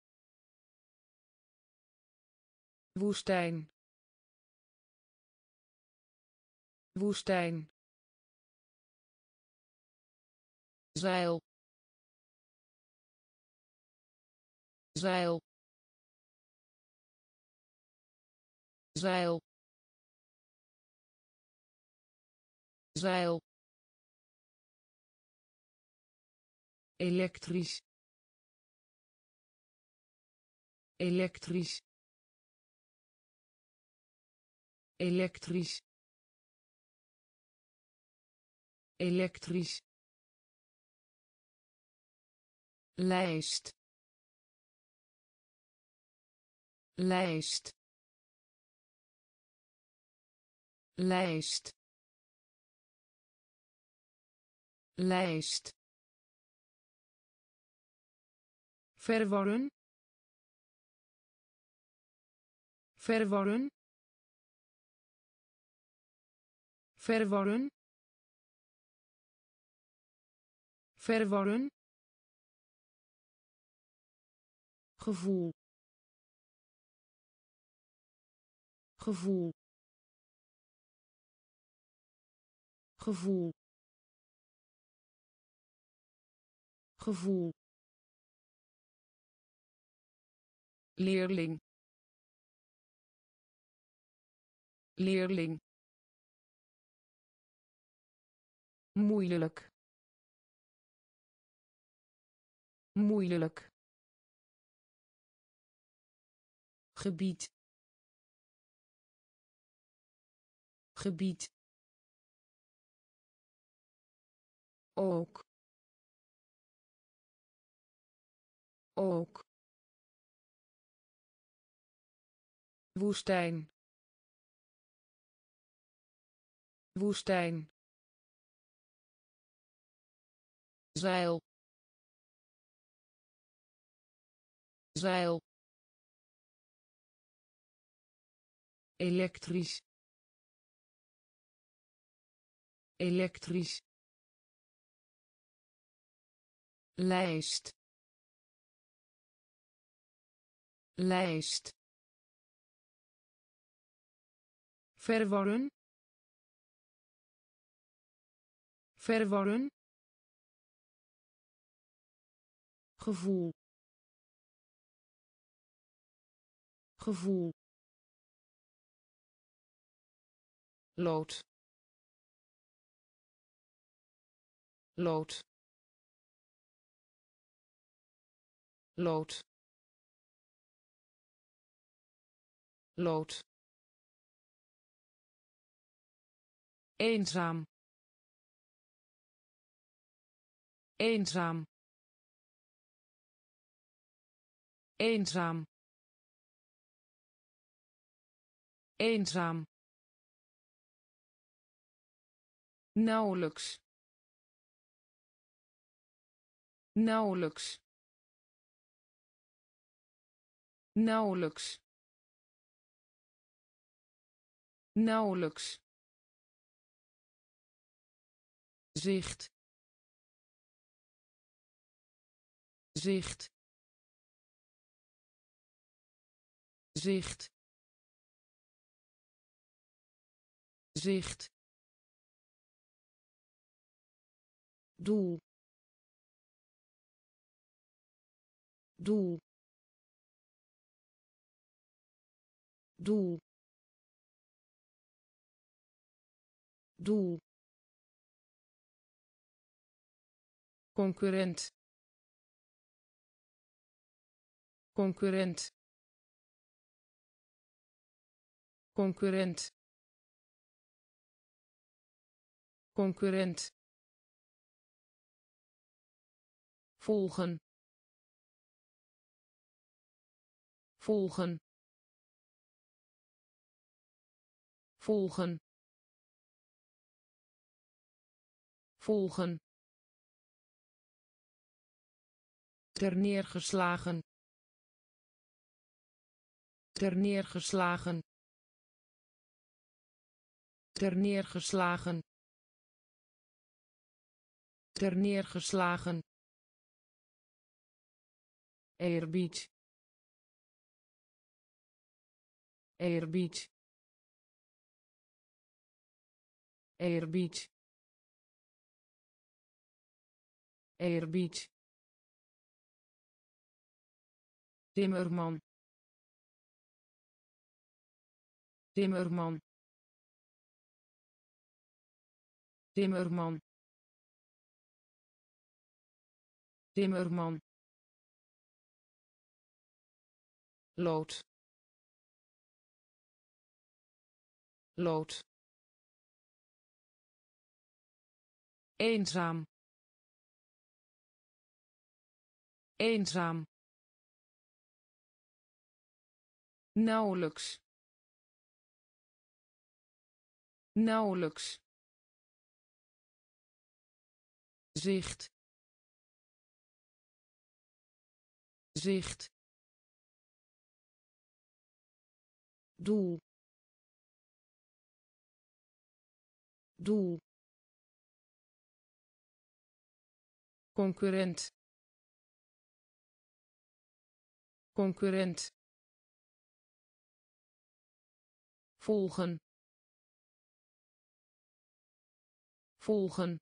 woestijn woestijn zeil zeil zeil zeil elektrisch elektrisch elektrisch elektrisch lijst lijst lijst lijst verworren verworren verworren verworren gevoel gevoel gevoel gevoel leerling leerling moeilijk moeilijk gebied gebied ook ook woestijn woestijn zeil zeil elektrisch elektrisch lijst lijst verworren verworren gevoel gevoel lood lood lood lood eenzaam eenzaam eenzaam eenzaam nauwelijks nauwelijks nauwelijks nauwelijks zicht zicht zicht zicht doel doel doel doel concurrent concurrent concurrent concurrent volgen volgen volgen volgen terneergeslagen terneergeslagen terneergeslagen terneergeslagen eerbied eerbied eerbied eerbied timmerman timmerman timmerman timmerman lood lood eenzaam eenzaam nauwelijks nauwelijks zicht zicht doel doel concurrent concurrent volgen volgen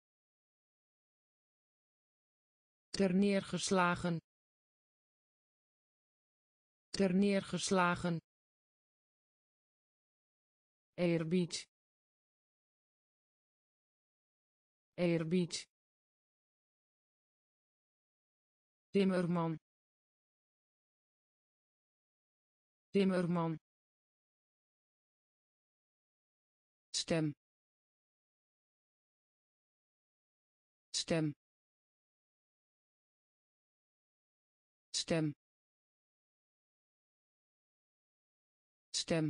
terneergeslagen terneergeslagen eerbied eerbied timmerman timmerman stem stem stem stem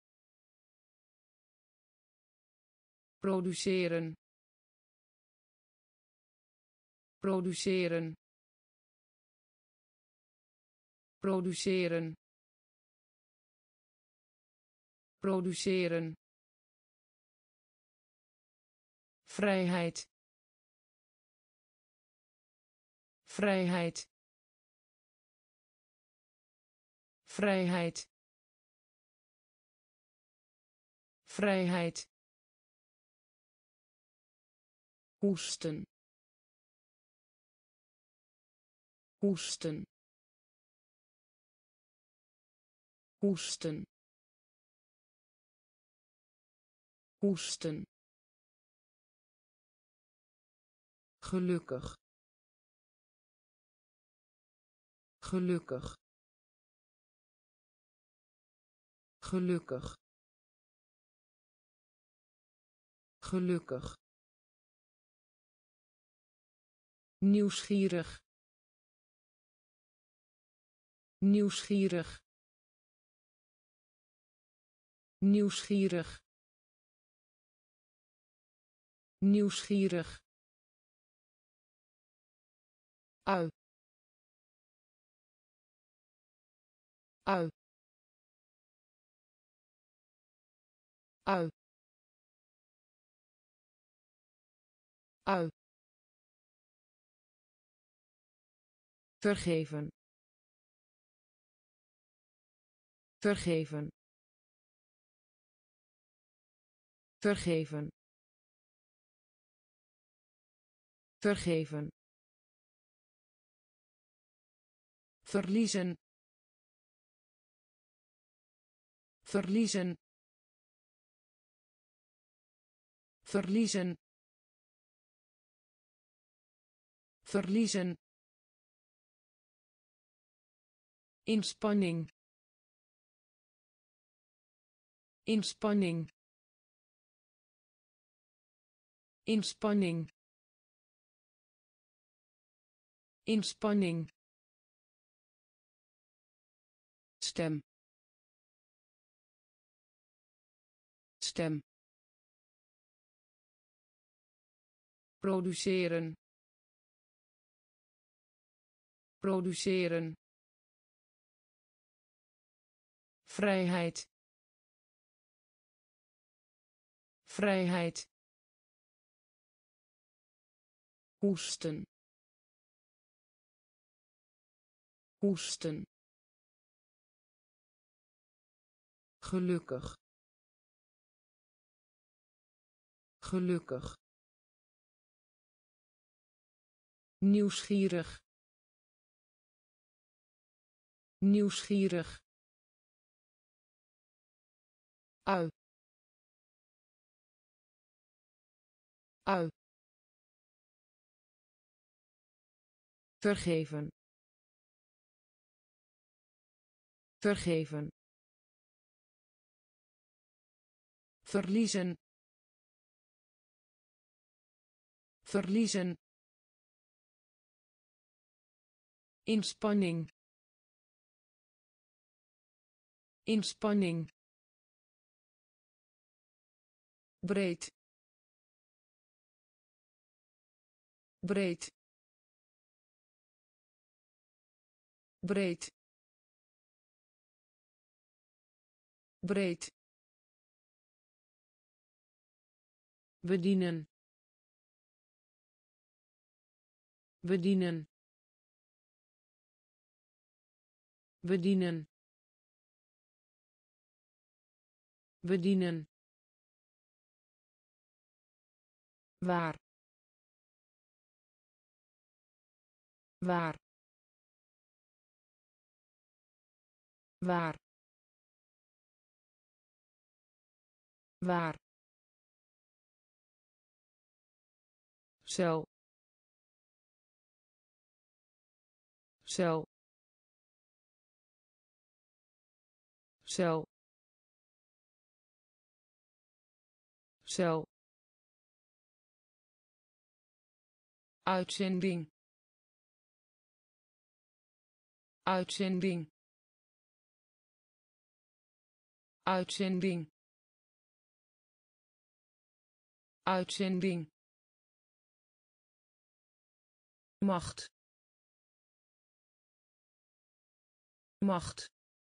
produceren produceren produceren produceren vrijheid vrijheid vrijheid vrijheid hoesten hoesten hoesten hoesten gelukkig gelukkig gelukkig gelukkig nieuwsgierig nieuwsgierig nieuwsgierig nieuwsgierig ui ui ui ui vergeven vergeven vergeven vergeven verliezen verliezen verliezen verliezen inspanning inspanning inspanning inspanning stem stem produceren produceren vrijheid vrijheid hoesten hoesten, gelukkig, gelukkig, nieuwsgierig, nieuwsgierig, ui, ui, vergeven, vergeven, verliezen, verliezen, inspanning, inspanning, breed, breed, breed, breed, bedienen, bedienen, bedienen, bedienen, waar, waar, waar, waar, cel, cel, cel, cel, uitzending, uitzending, uitzending, uitzending, macht, macht,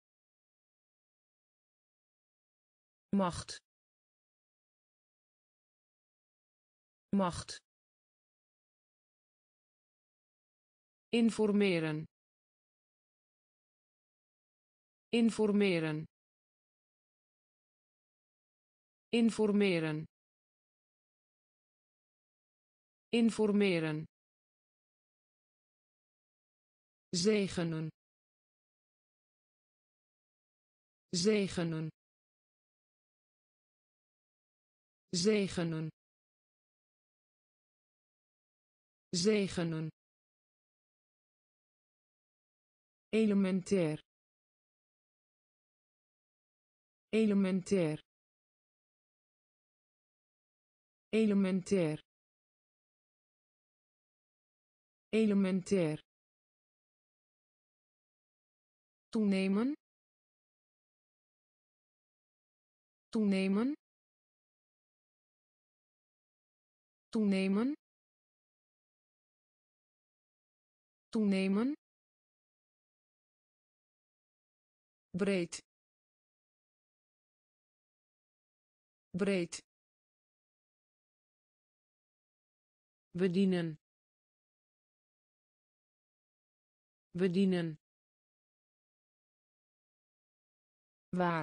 macht, macht, informeren, informeren, informeren, informeren, zegenen, zegenen, zegenen, zegenen, elementair, elementair, elementair, elementair, toenemen, toenemen, toenemen, toenemen, breed, breed, bedienen, bedienen, waar,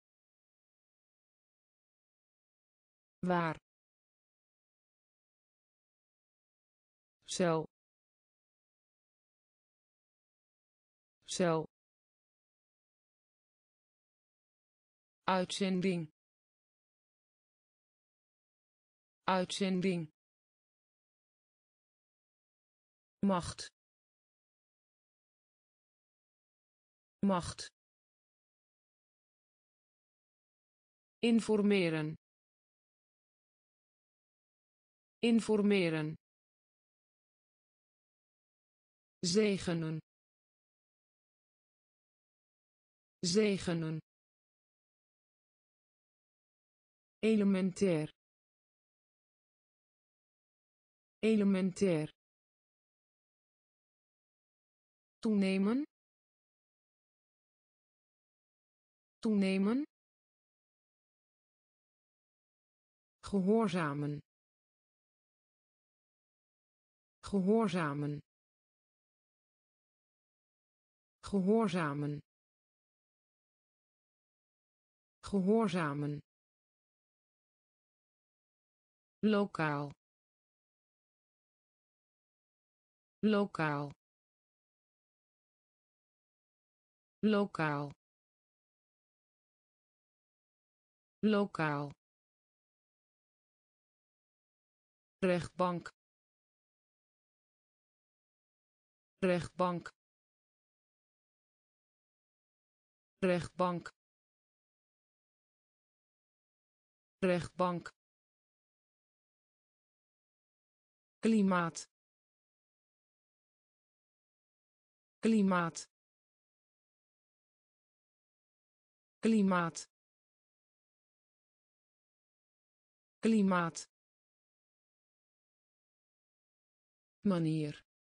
waar, cel, cel, uitzending, uitzending, macht, macht, informeren, informeren, zegenen, zegenen, elementair, elementair, toenemen, toenemen, gehoorzamen, gehoorzamen, gehoorzamen, gehoorzamen, lokaal, lokaal, lokaal, lokaal, rechtbank, rechtbank, rechtbank, rechtbank, klimaat, klimaat, klimaat, klimaat, manier,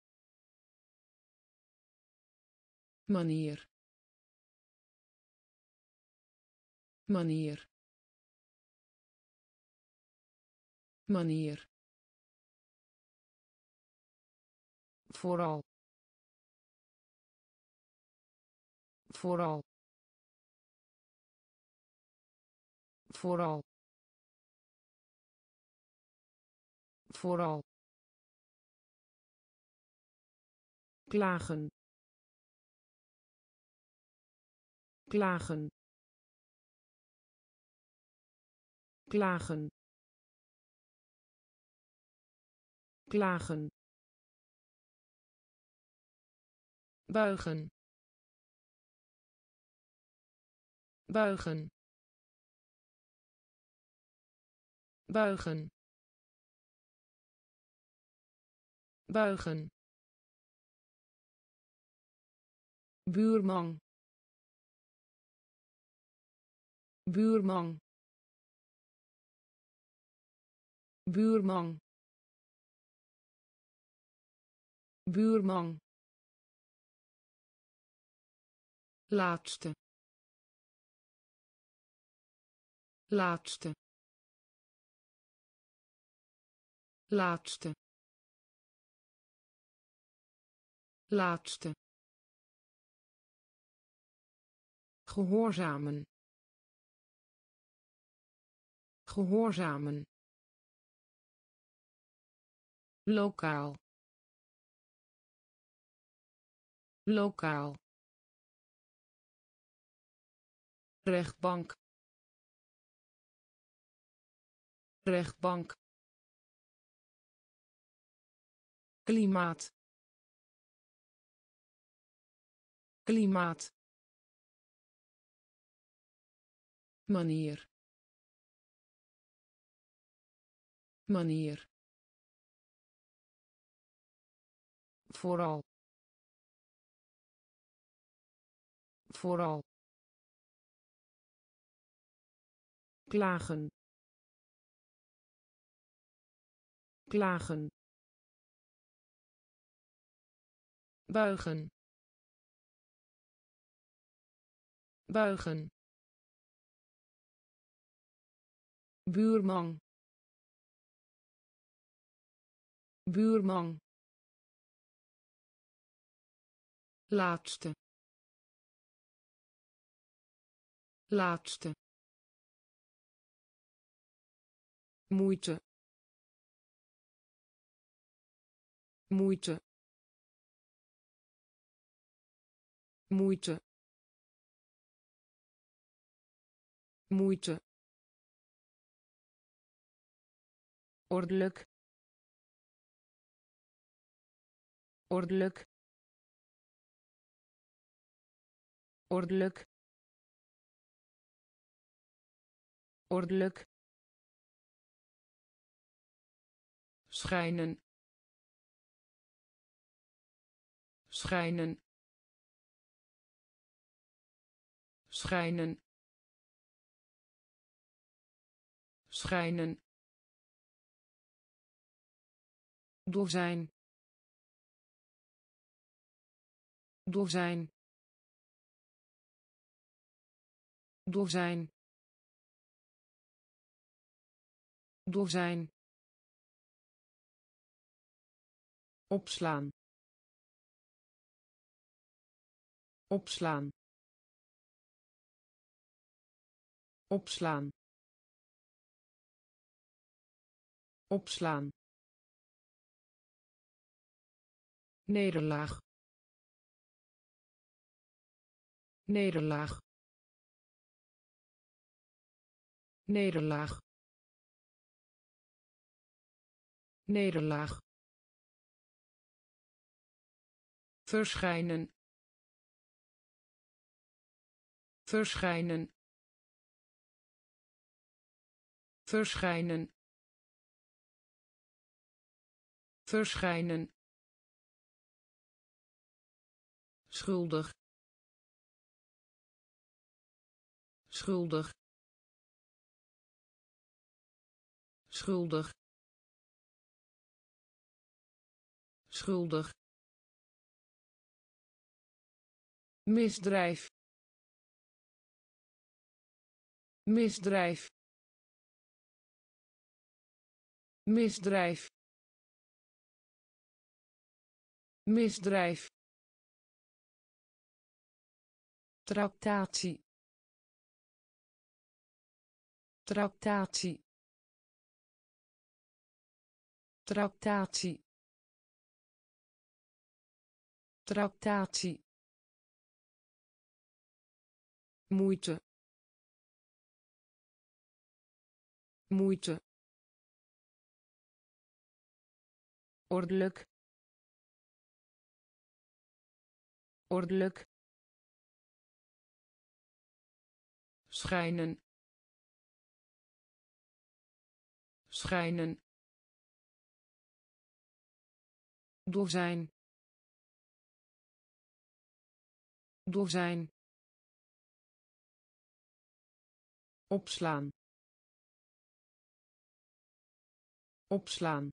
manier, manier, manier, vooral, vooral, vooral, vooral, klagen, klagen, klagen, klagen, buigen, buigen, buigen, buigen, buurman, buurman, buurman, buurman, laatste, laatste, laatste, laatste, gehoorzamen, gehoorzamen, lokaal, lokaal, rechtbank, rechtbank, klimaat, klimaat, manier, manier, vooral, vooral, klagen, klagen, buigen, buigen, buurman, buurman, laatste, laatste, moeite, moeite, moeite, moeite, ordelijk, ordelijk, ordelijk, ordelijk, schijnen, schijnen, schijnen, schijnen, dozijn, dozijn, dozijn, dozijn, opslaan, opslaan opslaan opslaan nederlaag nederlaag nederlaag nederlaag verschijnen verschijnen verschijnen verschijnen schuldig schuldig schuldig schuldig misdrijf misdrijf misdrijf misdrijf tractatie tractatie tractatie tractatie moeite moeite ordelijk ordelijk schijnen schijnen dozijn dozijn opslaan opslaan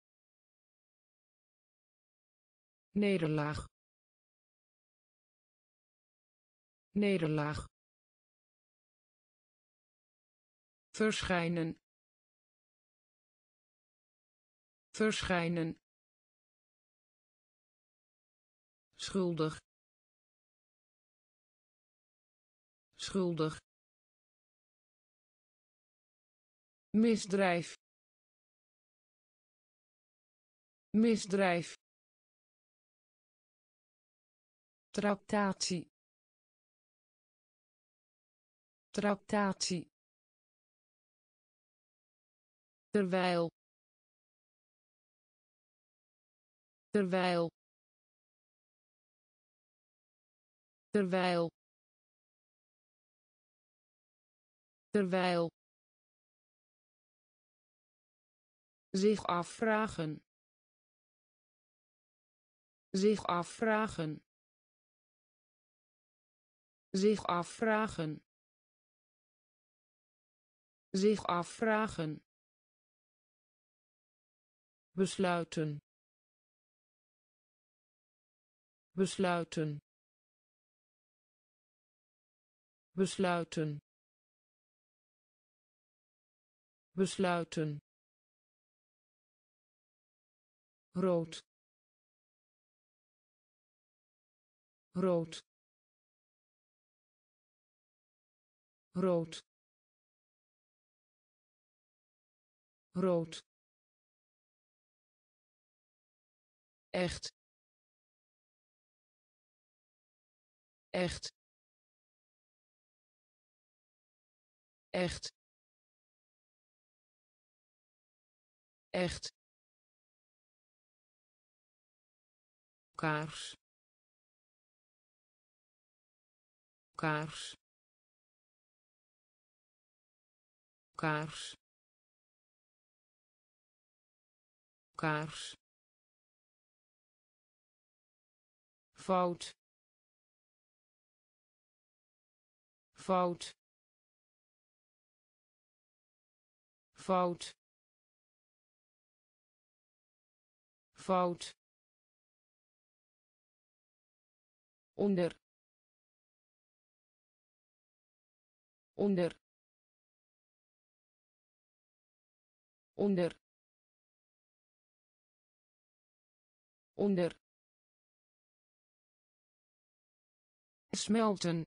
nederlaag nederlaag verschijnen verschijnen schuldig schuldig misdrijf misdrijf tractatie tractatie terwijl terwijl terwijl terwijl zich afvragen zich afvragen zich afvragen zich afvragen besluiten besluiten besluiten besluiten rood rood rood rood echt echt echt echt kaars kaars kaars kaars fout fout fout fout onder onder onder onder smelten,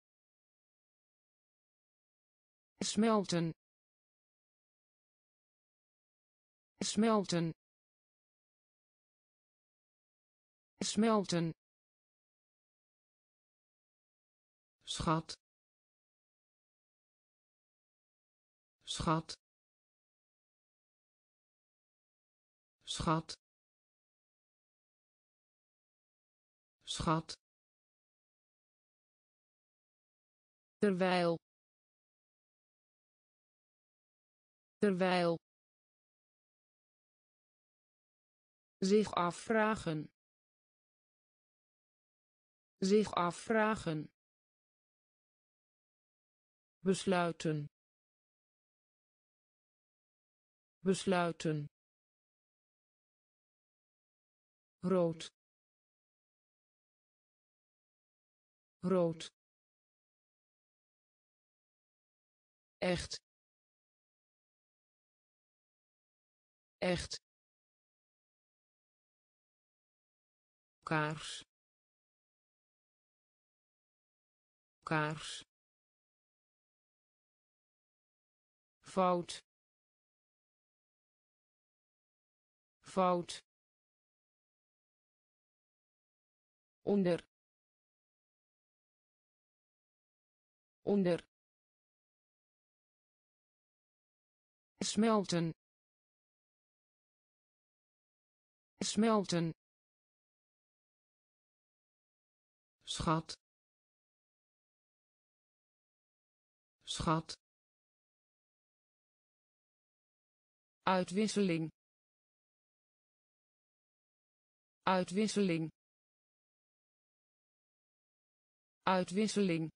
smelten, smelten, smelten, schat, schat, schat, schat, terwijl, terwijl, zich afvragen, zich afvragen, besluiten, besluiten, rood, rood, echt, echt, kaars, kaars, fout, fout, onder, onder, smelten, smelten, schat, schat, uitwisseling, uitwisseling, uitwisseling,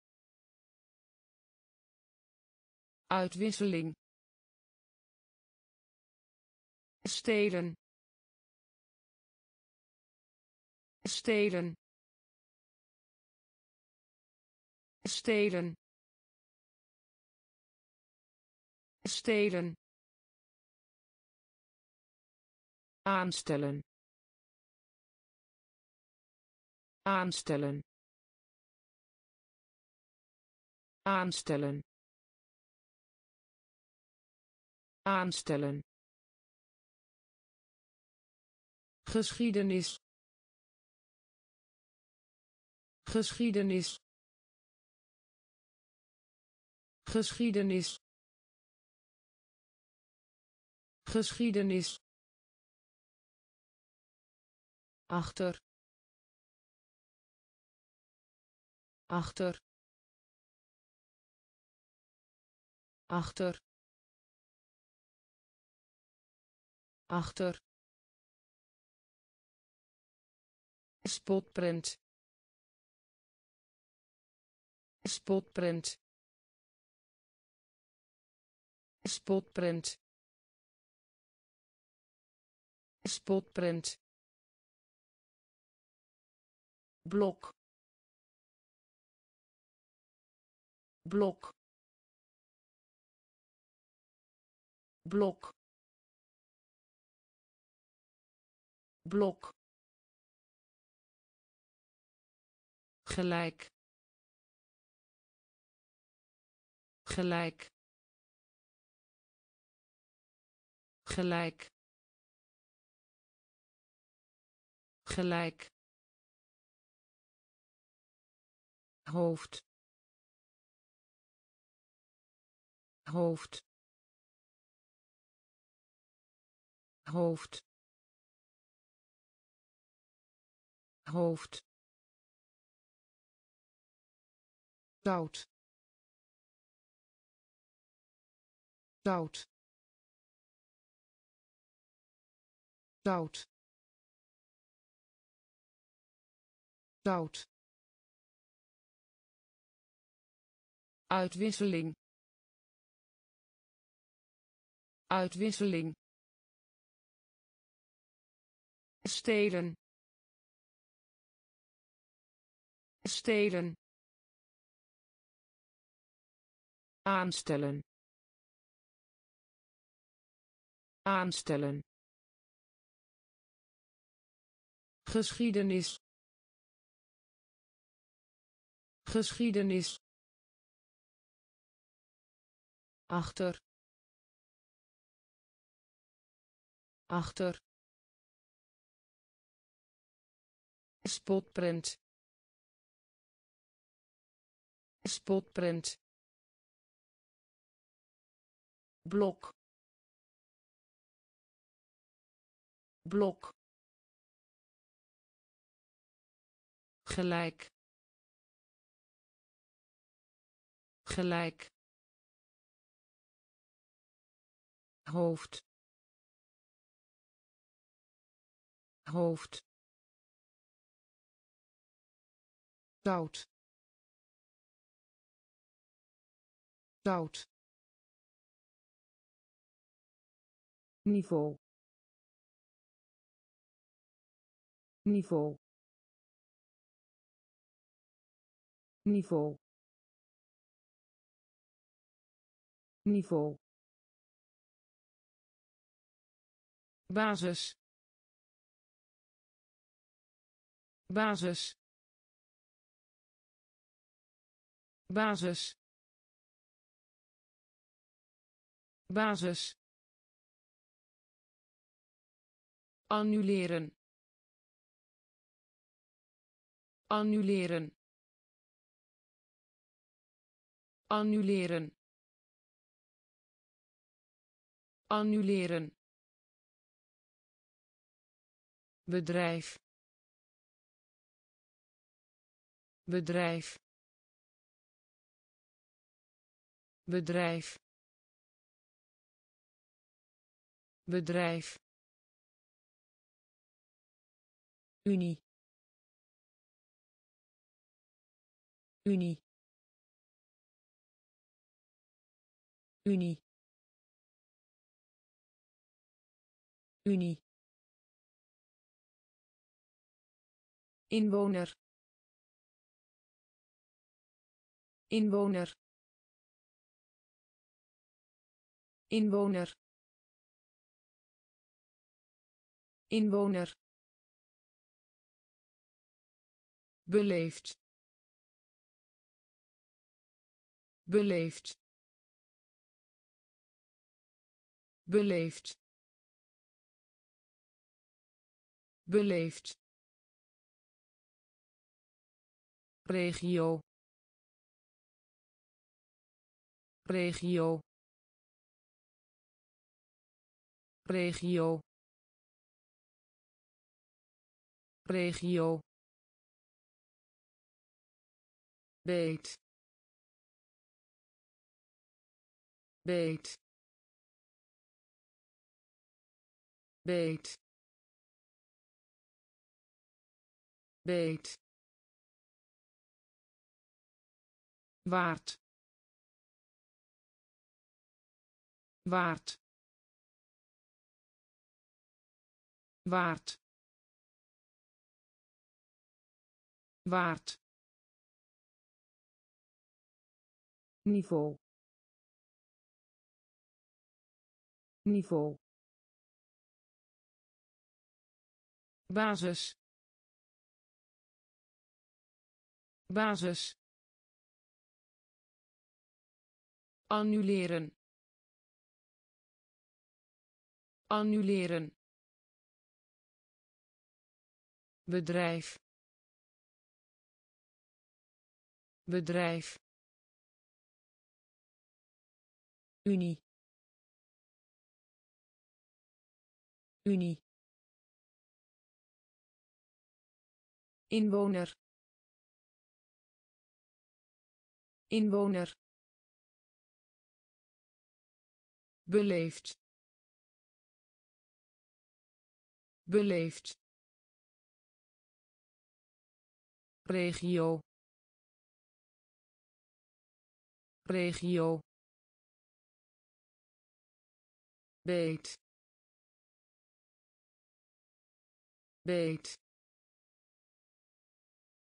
uitwisseling, stelen, stelen, stelen, stelen, aanstellen, aanstellen, aanstellen, aanstellen, geschiedenis, geschiedenis, geschiedenis, geschiedenis, achter, achter, achter, achter, spotprint, spotprint, spotprint, spotprint, blok, blok, blok, blok, gelijk, gelijk, gelijk, gelijk, hoofd, hoofd, hoofd, hoofd, zout, zout, zout, zout, uitwisseling, uitwisseling, stelen, stelen, aanstellen, aanstellen, geschiedenis, geschiedenis achter achter spotprint spotprint blok blok gelijk gelijk hoofd hoofd zout zout niveau niveau niveau niveau basis basis basis basis annuleren annuleren annuleren annuleren bedrijf bedrijf bedrijf bedrijf Unie Unie Unie Unie inwoner inwoner inwoner inwoner beleefd beleefd beleefd beleefd regio regio regio regio beet beet beet beet waard waard waard waard niveau niveau basis basis annuleren annuleren bedrijf bedrijf Unie Unie inwoner inwoner beleefd beleefd regio regio beet beet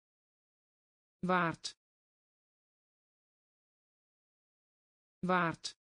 waard waard